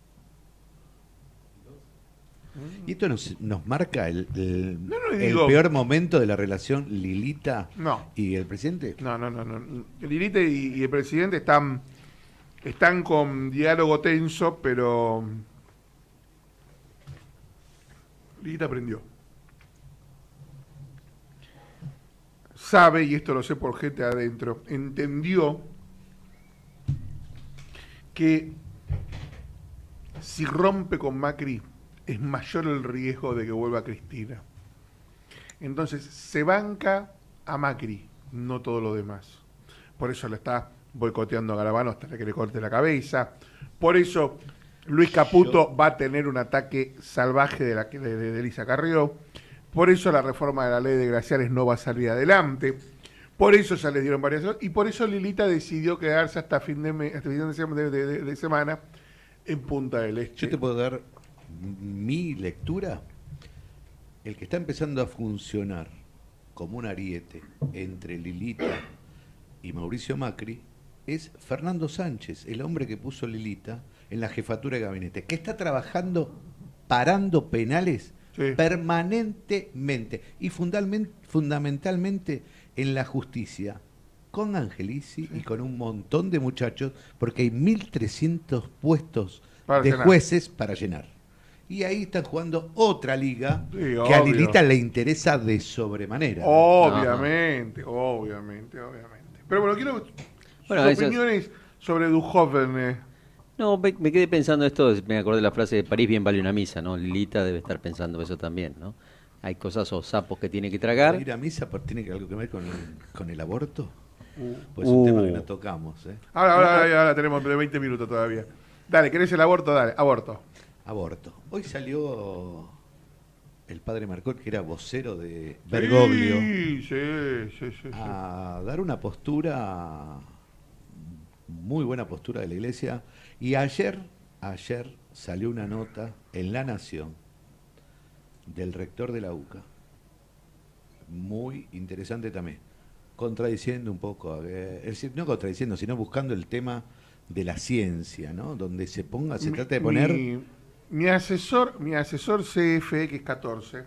Y esto nos, nos marca el, el, No, no, el digo- peor momento de la relación Lilita No. y el presidente. No, no, no, no. Lilita y, y el presidente están, están con diálogo tenso, pero Lilita aprendió. Sabe, y esto lo sé por gente adentro, entendió que si rompe con Macri es mayor el riesgo de que vuelva Cristina. Entonces se banca a Macri, no todo lo demás. Por eso le está boicoteando a Garabano hasta que le corte la cabeza. Por eso Luis Caputo va a tener un ataque salvaje de, la, de, de, de Elisa Carrió. Por eso la reforma de la ley de Graciales no va a salir adelante. Por eso ya le dieron varias horas. Y por eso Lilita decidió quedarse hasta fin de, me- hasta fin de, sema- de- de- de- de semana en Punta del Este. Yo te puedo dar mi lectura. El que está empezando a funcionar como un ariete entre Lilita y Mauricio Macri es Fernando Sánchez, el hombre que puso Lilita en la jefatura de gabinete, que está trabajando parando penales Sí. permanentemente y fundalmen- fundamentalmente en la justicia con Angelici y con un montón de muchachos, porque hay mil trescientos puestos Para de llenar. jueces para llenar. Y ahí están jugando otra liga Sí, que a obvio. Lilita le interesa de sobremanera. Obviamente, obviamente, obviamente. Pero bueno, quiero Bueno, sus eso es- opiniones sobre Duhovne. eh. No, me, me quedé pensando esto, me acordé de la frase de París bien vale una misa, ¿no? Lilita debe estar pensando eso también, ¿no? Hay cosas o sapos que tiene que tragar. ¿Ir a misa por- tiene que algo que ver con el, con el aborto? Uh. Pues es un Uh. tema que no tocamos, ¿eh? Ahora, ahora, ahora, ahora tenemos de veinte minutos todavía. Dale, ¿querés el aborto? Dale, aborto. Aborto. Hoy salió el padre Marcón, que era vocero de Bergoglio, Sí, sí, sí, sí, sí. a dar una postura, muy buena postura de la iglesia. Y ayer, ayer salió una nota en La Nación del rector de la U C A, muy interesante también, contradiciendo un poco, a ver, es decir, no contradiciendo, sino buscando el tema de la ciencia, ¿no? Donde se ponga, se Mi- trata de poner... Mi, mi asesor, mi asesor C F X catorce.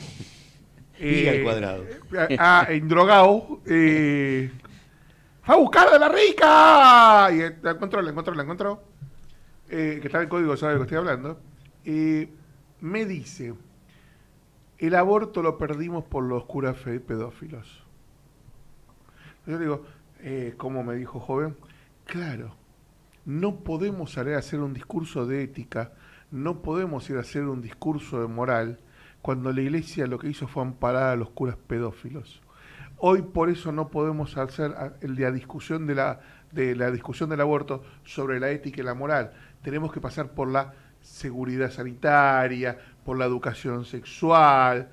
Pi al cuadrado. Ah, en Drogao. Eh, ¡fue a buscar de la rica! Y eh, la encontró, la encontró, la encontró. Eh, que está en el código, sabe de lo que estoy hablando. Eh, me dice: el aborto lo perdimos por los curas fe- pedófilos. Yo digo, eh, ¿cómo me dijo joven? Claro, no podemos salir a hacer un discurso de ética, no podemos ir a hacer un discurso de moral, cuando la iglesia lo que hizo fue amparar a los curas pedófilos. Hoy por eso no podemos hacer a- el de la discusión de la, de la discusión del aborto sobre la ética y la moral. Tenemos que pasar por la seguridad sanitaria, por la educación sexual,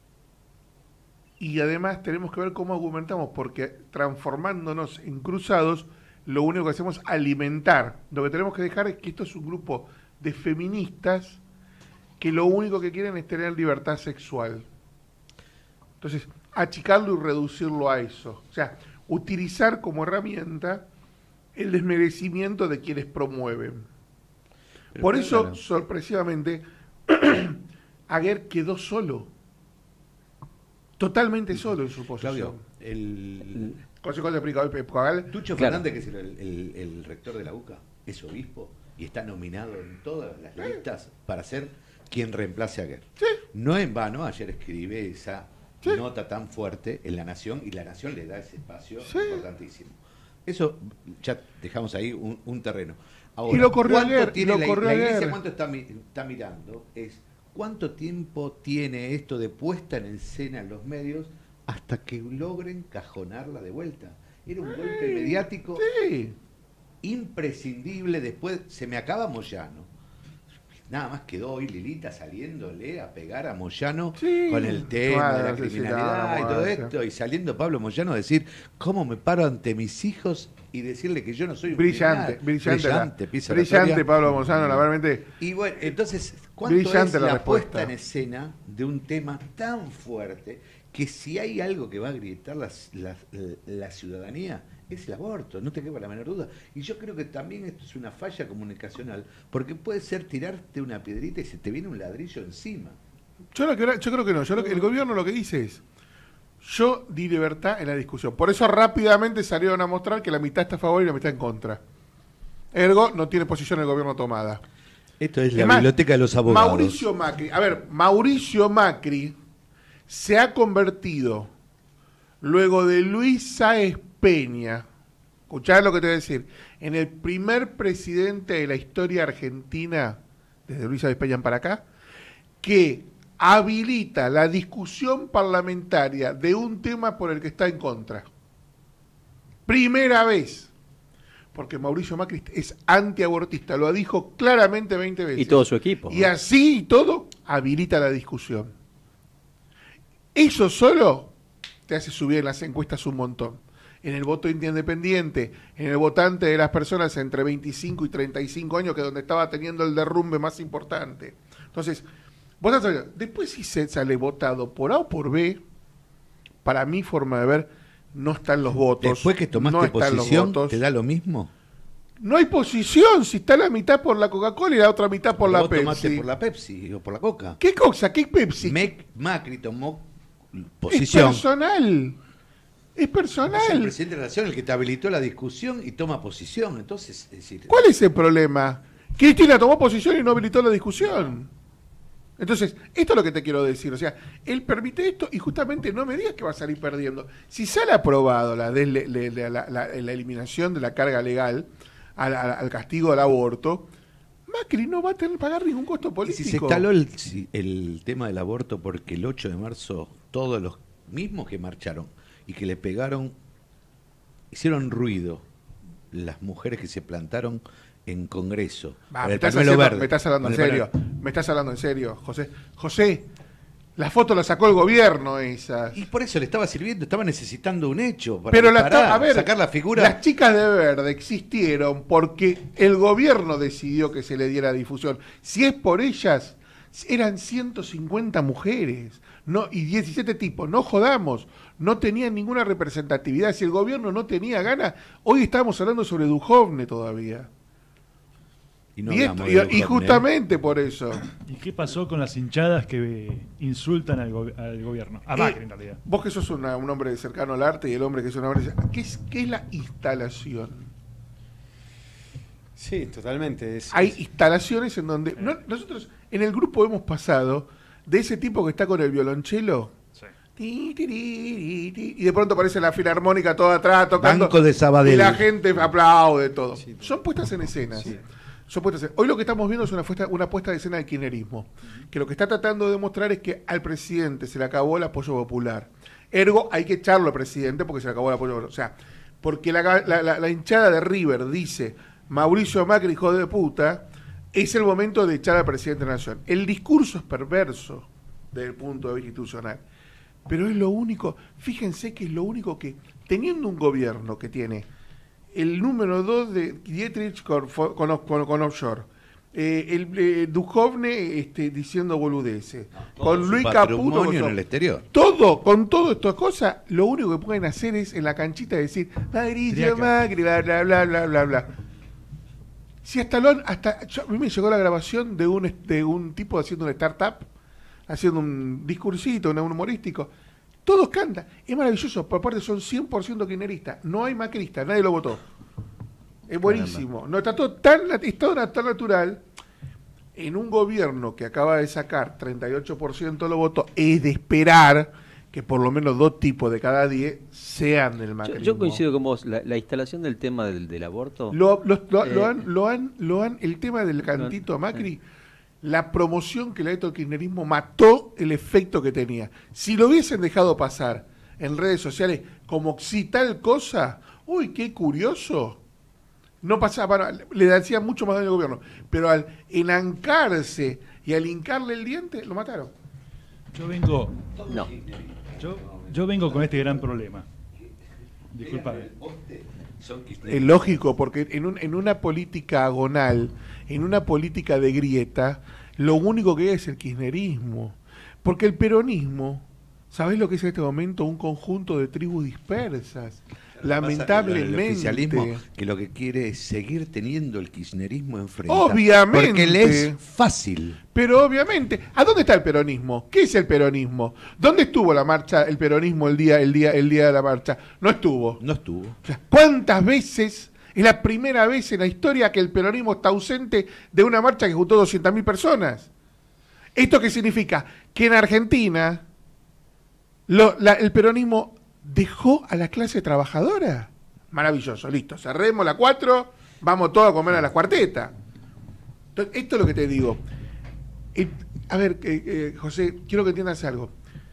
y además tenemos que ver cómo argumentamos, porque transformándonos en cruzados, lo único que hacemos es alimentar. Lo que tenemos que dejar es que esto es un grupo de feministas que lo único que quieren es tener libertad sexual. Entonces, achicarlo y reducirlo a eso. O sea, utilizar como herramienta el desmerecimiento de quienes promueven. Pero Por claro, eso, claro. sorpresivamente, Aguer quedó solo. Totalmente solo en su posición. Claudio, el... Consejo de aplicable. Tucho Claro. Fernández, que es el, el- el rector de la U C A, es obispo y está nominado en todas las listas para ser quien reemplace a Aguer. No en vano, ayer escribe esa nota tan fuerte en La Nación, y La Nación le da ese espacio Sí. importantísimo. Eso, ya dejamos ahí un, un terreno. Ahora, Y lo corrió ¿cuánto ayer, y tiene lo la, corrió la iglesia ayer. cuánto está, mi- está mirando? Es cuánto tiempo tiene esto de puesta en escena en los medios hasta que logren cajonarla de vuelta. Era un golpe mediático imprescindible. Después se me acaba Moyano. Nada más quedó hoy Lilita saliéndole a pegar a Moyano con el tema de la Claro, sí, sí, criminalidad no, y no todo puede esto, ser. y saliendo Pablo Moyano a decir cómo me paro ante mis hijos y decirle que yo no soy un Brillante, criminal. brillante, la- empieza la brillante historia. Pablo Moyano, la verdad. Y bueno, entonces, ¿cuánto Brillante es la la, respuesta. puesta en escena de un tema tan fuerte que si hay algo que va a gritar la, la- la ciudadanía es el aborto, no te quepa la menor duda? Y yo creo que también esto es una falla comunicacional, porque puede ser tirarte una piedrita y se te viene un ladrillo encima. Yo, lo que, yo creo que no. Yo lo que- el gobierno lo que dice es, yo di libertad en la discusión. Por eso rápidamente salieron a mostrar que la mitad está a favor y la mitad en contra. Ergo, no tiene posición el gobierno tomada. Esto es la Es más, biblioteca de los abogados. Mauricio Macri, a ver, Mauricio Macri se ha convertido, luego de Luis Sáenz Peña, escuchá lo que te voy a decir, en el primer presidente de la historia argentina, desde Luis Sáenz Peña para acá, que habilita la discusión parlamentaria de un tema por el que está en contra. Primera vez. Porque Mauricio Macri es antiabortista, lo dijo claramente veinte veces. Y todo su equipo. Y así y todo, habilita la discusión. Eso solo te hace subir en las encuestas un montón. En el voto independiente, en el votante de las personas entre veinticinco y treinta y cinco años, que es donde estaba teniendo el derrumbe más importante. Entonces, vos estás hablando- después si se sale votado por A o por B, para mi forma de ver, no están los votos. Después que tomaste no están los posición, votos. ¿te da lo mismo? No hay posición, si está la mitad por la Coca-Cola y la otra mitad por la Vos tomaste Pepsi. por la Pepsi o por la Coca. ¿Qué cosa? ¿Qué Pepsi? Mec- Macri tomó Es posición. personal. Es personal. Es el presidente de la Nación el que te habilitó la discusión y toma posición. Entonces, es decir, ¿Cuál es el problema? Cristina tomó posición y no habilitó la discusión. Entonces, esto es lo que te quiero decir. O sea, él permite esto y justamente no me digas que va a salir perdiendo. Si sale aprobado la, desle- le- le- la, la- la eliminación de la carga legal al, al- al castigo al aborto, Macri no va a tener que pagar ningún costo y político. si se instaló el, si- el tema del aborto porque el ocho de marzo todos los mismos que marcharon y que le pegaron, hicieron ruido las mujeres que se plantaron en Congreso. Va, con me, el estás pañuelo haciendo- verde, me estás hablando en con el serio. pañuelo- Me estás hablando en serio, José. José, la foto la sacó el gobierno esas. Y por eso le estaba sirviendo, estaba necesitando un hecho para Pero la disparar, ta- a ver, sacar la figura. las chicas de verde existieron porque el gobierno decidió que se le diera difusión. Si es por ellas, eran ciento cincuenta mujeres no y diecisiete tipos, no jodamos, no tenían ninguna representatividad. Si el gobierno no tenía ganas, hoy estamos hablando sobre Duhovne todavía. Y, no Y, hablamos esto- de y- y Duhovne, ¿eh? justamente por eso. ¿Y qué pasó con las hinchadas que eh, insultan al, go- al gobierno? A Eh, Macri, en realidad. Vos que sos una- un hombre cercano al arte y el hombre que es un hombre... ¿Qué es, qué es la instalación? Sí, totalmente. Es, Hay es- instalaciones en donde... no- nosotros en el grupo hemos pasado de ese tipo que está con el violonchelo. Ti, ti, ti, ti, y de pronto aparece la filarmónica toda atrás tocando. Banco de Sabadell. Y la gente aplaude todo. Son puestas en escenas. Son puestas en- Hoy lo que estamos viendo es una puesta, una puesta de escena del kirchnerismo, que lo que está tratando de demostrar es que al presidente se le acabó el apoyo popular. Ergo, hay que echarlo al presidente porque se le acabó el apoyo popular. O sea, porque la, la- la- la hinchada de River dice Mauricio Macri, hijo de puta, es el momento de echar al presidente de la Nación. El discurso es perverso desde el punto de vista institucional. Pero es lo único, fíjense que es lo único que, teniendo un gobierno que tiene el número dos de Dietrich con, con, con- con offshore, eh, el eh, Duhovne este, diciendo boludeces, con su Luis patrimonio Caputo, con en todo. el exterior. Todo, con todas estas cosas, lo único que pueden hacer es en la canchita decir, Mauricio Triaca. Macri, bla, bla, bla, bla, bla, bla. Si hasta, lo, hasta yo- a mí me llegó la grabación de un, de un tipo haciendo una startup, haciendo un discursito, un humorístico. Todos cantan. Es maravilloso. Por parte son cien por ciento kirchneristas. No hay macrista. Nadie lo votó. Es buenísimo. No, está todo tan, nat- es todo na- tan natural. En un gobierno que acaba de sacar treinta y ocho por ciento de los votos, es de esperar que por lo menos dos tipos de cada diez sean del Yo, macrismo. yo coincido con vos, la, la instalación del tema del, del aborto. Lo, lo- lo- eh, lo han, lo, han, lo han, el tema del cantito a Macri, la promoción que le ha hecho el kirchnerismo mató el efecto que tenía. Si lo hubiesen dejado pasar en redes sociales como si tal cosa, uy, qué curioso, no pasaba, bueno, le hacía mucho más daño al gobierno, pero al enancarse y al hincarle el diente, lo mataron. Yo vengo. No. Yo, yo vengo con este gran problema. Disculpame. Es lógico, porque en, un, en una política agonal, en una política de grieta, lo único que es el kirchnerismo. Porque el peronismo, ¿sabés lo que es en este momento? Un conjunto de tribus dispersas. Lamentablemente. El oficialismo que lo que quiere es seguir teniendo el kirchnerismo enfrente. Obviamente. Porque le es fácil. Pero obviamente, ¿a dónde está el peronismo? ¿Qué es el peronismo? ¿Dónde estuvo la marcha, el peronismo el día, el día, el día de la marcha? No estuvo. No estuvo. O sea, ¿cuántas veces? Es la primera vez en la historia que el peronismo está ausente de una marcha que juntó doscientas mil personas. ¿Esto qué significa? Que en Argentina lo- la- el peronismo dejó a la clase trabajadora. Maravilloso, listo. Cerremos la cuatro, vamos todos a comer a las cuartetas. Entonces, esto es lo que te digo. El- a ver, eh, eh, José, quiero que entiendas algo.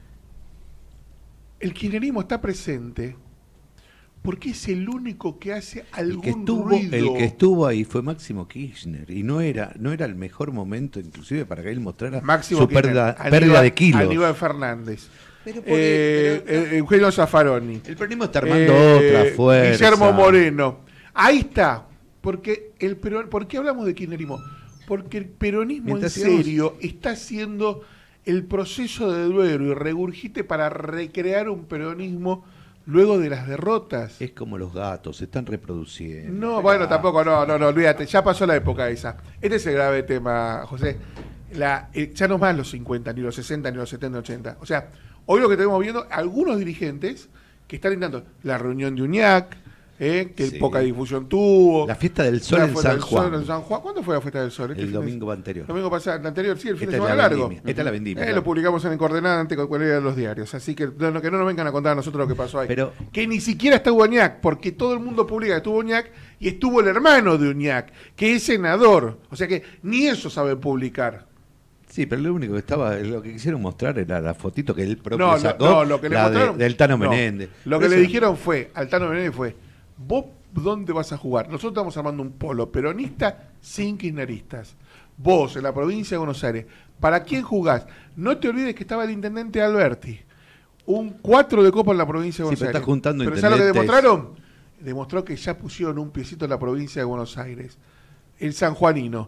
El kirchnerismo está presente porque es el único que hace algún El que estuvo, ruido. el que estuvo ahí fue Máximo Kirchner y no era, no era el mejor momento, inclusive para que él mostrara Máximo su Kirchner, pérdida, Aníbal- pérdida de kilos. Aníbal Fernández. Pero por- Eh, pero- eh, Eugenio Zaffaroni. El peronismo está armando otra fuerza. Guillermo Moreno. Ahí está. Porque el peron, ¿por qué hablamos de kirchnerismo? Porque el peronismo Mientras en sigamos- serio está haciendo el proceso de duelo y regurgite para recrear un peronismo luego de las derrotas. Es como los gatos, se están reproduciendo. No, bueno, tampoco, no, no, no, olvídate, ya pasó la época esa. Este es el grave tema, José. La, eh, ya no más los cincuenta, ni los sesenta, ni los setenta, ochenta. O sea, hoy lo que tenemos viendo, algunos dirigentes que están intentando la reunión de Uñac, eh, que Sí. poca difusión tuvo. La fiesta del sol La en fiesta San del Juan. Sol en San Juan. ¿Cuándo fue la fiesta del sol? ¿Qué El fin de- domingo anterior. El domingo pasado, el anterior, sí, el fin Esta de es semana la largo. vendimia, esta es la vendimia, Eh, claro. Lo publicamos en el Coordenante con cualquiera de los diarios. Así que no, no, que no nos vengan a contar a nosotros lo que pasó ahí. Pero- que ni siquiera estuvo Uñac, porque todo el mundo publica que estuvo Uñac y estuvo el hermano de Uñac, que es senador. O sea que ni eso saben publicar. Sí, pero lo único que estaba, lo que quisieron mostrar era la fotito que él propio No, lo- sacó, no, lo que le la de- mostraron. del Tano no. Menéndez. Lo que Eso- le dijeron fue, al Tano Menéndez fue, vos dónde vas a jugar. Nosotros estamos armando un polo peronista sin kirchneristas. Vos, en la provincia de Buenos Aires, ¿para quién jugás? No te olvides que estaba el intendente Alberti. Un cuatro de copa en la provincia de Sí, Buenos pero Aires. está juntando ¿Pero ¿sabes lo que intendentes. demostraron? Demostró que ya pusieron un piecito en la provincia de Buenos Aires. El sanjuanino.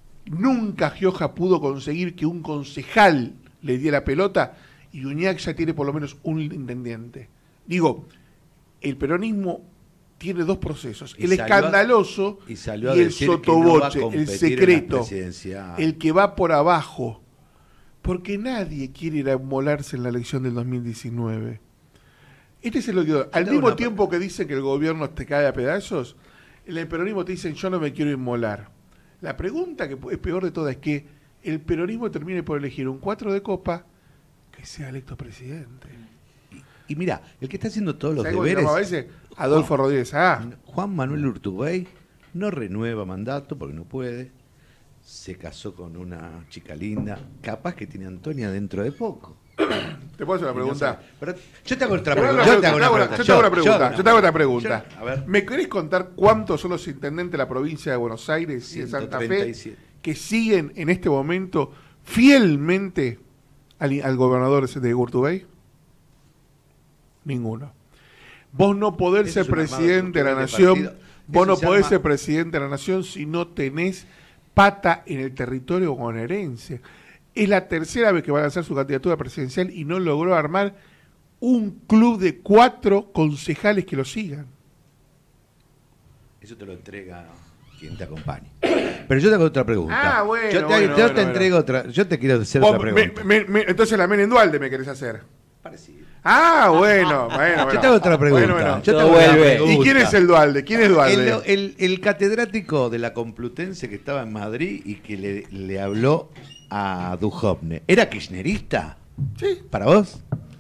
Nunca Gioja pudo conseguir que un concejal le diera pelota y Uñac ya tiene por lo menos un intendente. Digo, el peronismo tiene dos procesos, Y el salió a- escandaloso y y, salió a el decir que no va a sotoboche, el competir en las secreto, presidenciales. el que va por abajo. Porque nadie quiere ir a molarse en la elección del dos mil diecinueve. Este es el lo que al tengo mismo una tiempo que dicen que el gobierno te cae a pedazos, en el peronismo te dicen yo no me quiero inmolar. La pregunta que es peor de todas es que el peronismo termine por elegir un cuatro de copa que sea electo presidente. Y mira, el que está haciendo todos los ¿Sabés cómo se deberes, llamaba ese? Adolfo Rodríguez Ah. Juan Manuel Urtubey, no renueva mandato porque no puede. Se casó con una chica linda, capaz que tiene Antonia dentro de poco. ¿Te puedo hacer una Y no pregunta? sabe. Pero yo te hago otra Te hago pregunta. una Yo te hago una pregunta, pregunta. yo te hago una pregunta, yo- yo te hago una pregunta. yo- a ver. ¿Me querés contar cuántos son los intendentes de la provincia de Buenos Aires y de Santa Fe ciento treinta y siete. que siguen en este momento fielmente al, al gobernador de Urtubey? Ninguno. Vos no podés Ese ser es un armado presidente de la estructural de nación, partido. vos Eso no se podés llama- ser presidente de la nación si no tenés pata en el territorio con herencia. Es la tercera vez que va a lanzar su candidatura presidencial y no logró armar un club de cuatro concejales que lo sigan. Eso te lo entrega quien te acompañe. Pero yo te hago otra pregunta. Ah, bueno, Yo te, bueno, yo bueno, te bueno. entrego otra. Yo te quiero hacer Vos, otra me- pregunta. me- me- entonces la Menem Dualde me querés hacer. Parecido. Ah, bueno, bueno, bueno. Yo te hago otra pregunta. Bueno, bueno. Yo te hago otra pregunta. ¿Y quién es el Dualde? ¿Quién es Dualde? El, el- el catedrático de la Complutense que estaba en Madrid y que le, le habló a Duhovne. ¿Era kirchnerista? Sí. ¿Para vos?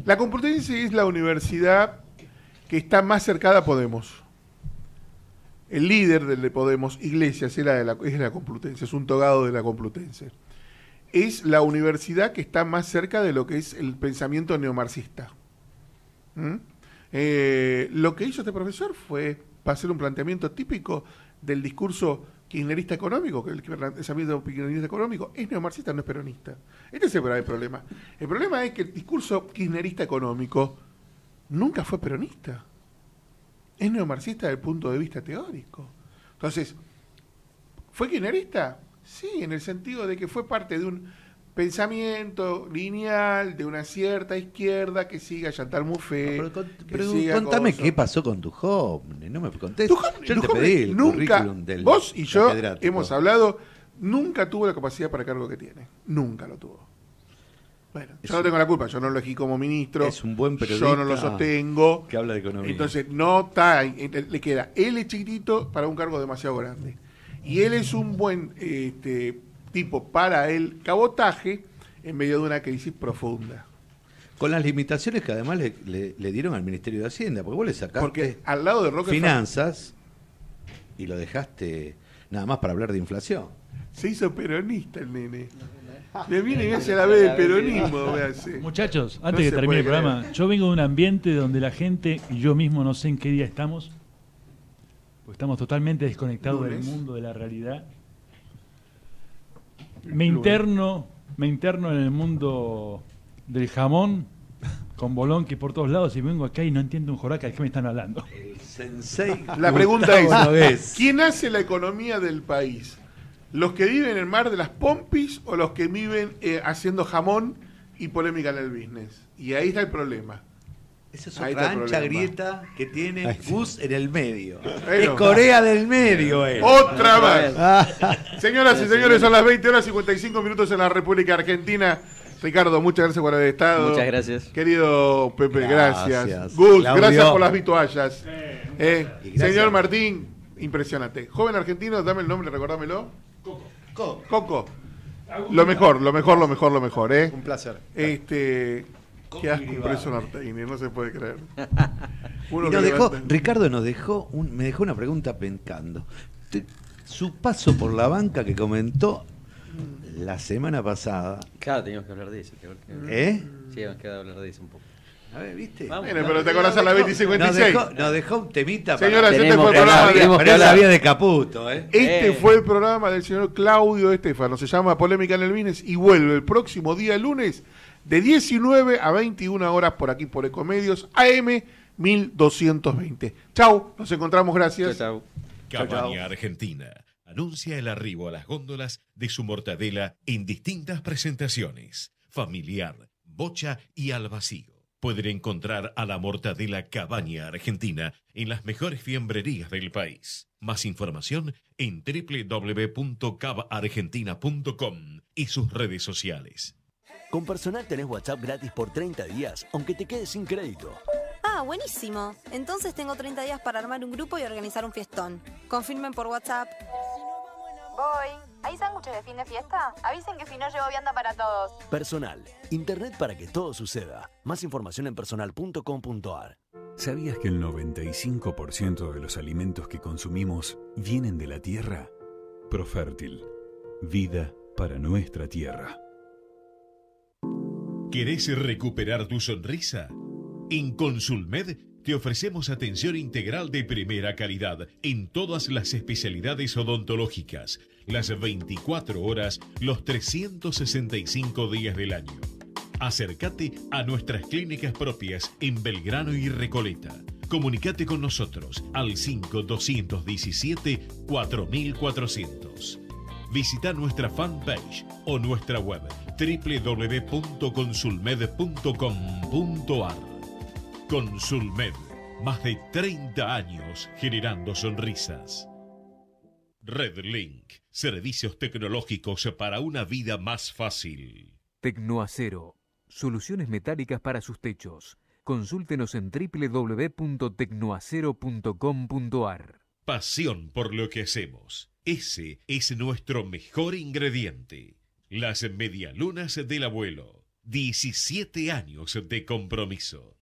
La Complutense es la universidad que está más cercana a Podemos. El líder del de Podemos, Iglesias, era de la, es de la Complutense, es un togado de la Complutense. Es la universidad que está más cerca de lo que es el pensamiento neomarxista. ¿Mm? Eh, lo que hizo este profesor fue hacer un planteamiento típico del discurso kirchnerista económico, que el pensamiento kirchnerista económico es neomarxista, no es peronista. Este es el grave problema. El problema es que el discurso kirchnerista económico nunca fue peronista. Es neomarxista desde el punto de vista teórico. Entonces, ¿fue kirchnerista? Sí, en el sentido de que fue parte de un pensamiento lineal de una cierta izquierda que siga a Chantal Mouffe. No, pero con, que pero siga contame con- qué pasó con tu joven, no me contestes. Duhovne- Yo te Duhovne pedí el nunca, currículum del vos y yo catedrático. hemos hablado, nunca tuvo la capacidad para el cargo que tiene. Nunca lo tuvo. Bueno, Es yo no un- tengo la culpa, yo no lo elegí como ministro. Es un buen periodista Yo no lo sostengo. que habla de economía. Entonces, no está, le queda, él es chiquitito para un cargo demasiado grande. Y él es un buen este, tipo para el cabotaje en medio de una crisis profunda. Con las limitaciones que además le, le- le dieron al Ministerio de Hacienda, porque vos le sacaste Porque al lado de Rockefeller finanzas y lo dejaste nada más para hablar de inflación. se hizo peronista el nene. Me viene y me hace la vez del peronismo. me hace. Muchachos, antes No que se termine el puede programa, creer. yo vengo de un ambiente donde la gente y yo mismo no sé en qué día estamos, porque estamos totalmente desconectados del Lunes. mundo, de la realidad. Me interno, me interno en el mundo del jamón con bolonqui por todos lados y vengo acá y no entiendo un joraca de qué me están hablando. El sensei La pregunta Gustavo es, Nogués. ¿quién hace la economía del país? ¿Los que viven en el mar de las Pompis o los que viven eh, haciendo jamón y polémica en el business? Y ahí está el problema. Esa es Ahí otra está el ancha problema. grieta que tiene Gus en el medio. Bueno. Es Corea del Medio. eh. Otra más. Señoras y señores, son las veinte horas cincuenta y cinco minutos en la República Argentina. Ricardo, muchas gracias por haber estado. Muchas gracias. Querido Pepe, gracias. Gracias. Gus, Claudio. gracias por las vituallas. Eh, Y gracias. señor Martín, impresionante. Joven argentino, dame el nombre, recordámelo. Coco. Coco. Lo mejor, lo mejor, lo mejor, lo mejor, ¿eh? Un placer. Este. Coco Qué asco Iribarne. impreso Norteñi, no se puede creer. Uno Y que nos dejó, levanta- Ricardo nos dejó un- me dejó una pregunta pensando. Te- Su paso por la banca que comentó la semana pasada. Claro, teníamos que hablar de eso. teníamos que- ¿Eh? Sí, hemos quedado hablar de eso un poco. A ver, ¿viste? Vamos. Bueno, pero te acordás a la veinte y cincuenta y Nos seis. dejó, nos dejó un temita Señoras, para... este Tenemos fue el que programa hablar, de- tenemos que Pero él hablar. sabía de Caputo, ¿eh? Este Eh. fue el programa del señor Claudio Estefano, se llama Polémica en el Business y vuelve el próximo día lunes de diecinueve a veintiuna horas por aquí por Ecomedios A M mil doscientos veinte. Chau, nos encontramos, gracias. Chau, chau. Cabaña Argentina anuncia el arribo a las góndolas de su mortadela en distintas presentaciones: familiar, bocha y al vacío. Pueden encontrar a la mortadela Cabaña Argentina en las mejores fiambrerías del país. Más información en doble u doble u doble u punto cava argentina punto com y sus redes sociales. Con Personal tenés WhatsApp gratis por treinta días, aunque te quedes sin crédito. Ah, buenísimo. Entonces tengo treinta días para armar un grupo y organizar un fiestón. Confirmen por WhatsApp. Voy. ¿Hay sándwiches de fin de fiesta? Avisen que si no llevo vianda para todos. Personal, internet para que todo suceda. Más información en personal punto com punto ar. ¿Sabías que el noventa y cinco por ciento de los alimentos que consumimos vienen de la tierra? Profértil. Vida para nuestra tierra. ¿Querés recuperar tu sonrisa? En Consulmed te ofrecemos atención integral de primera calidad en todas las especialidades odontológicas, las veinticuatro horas, los trescientos sesenta y cinco días del año. Acércate a nuestras clínicas propias en Belgrano y Recoleta. Comunicate con nosotros al cinco dos uno siete cuatro cuatro cero cero. Visita nuestra fanpage o nuestra web doble u doble u doble u punto consulmed punto com punto ar. Consulmed, más de treinta años generando sonrisas. RedLink, servicios tecnológicos para una vida más fácil. Tecnoacero, soluciones metálicas para sus techos. Consúltenos en doble u doble u doble u punto tecnoacero punto com punto ar. Pasión por lo que hacemos. Ese es nuestro mejor ingrediente. Las medialunas del abuelo. diecisiete años de compromiso.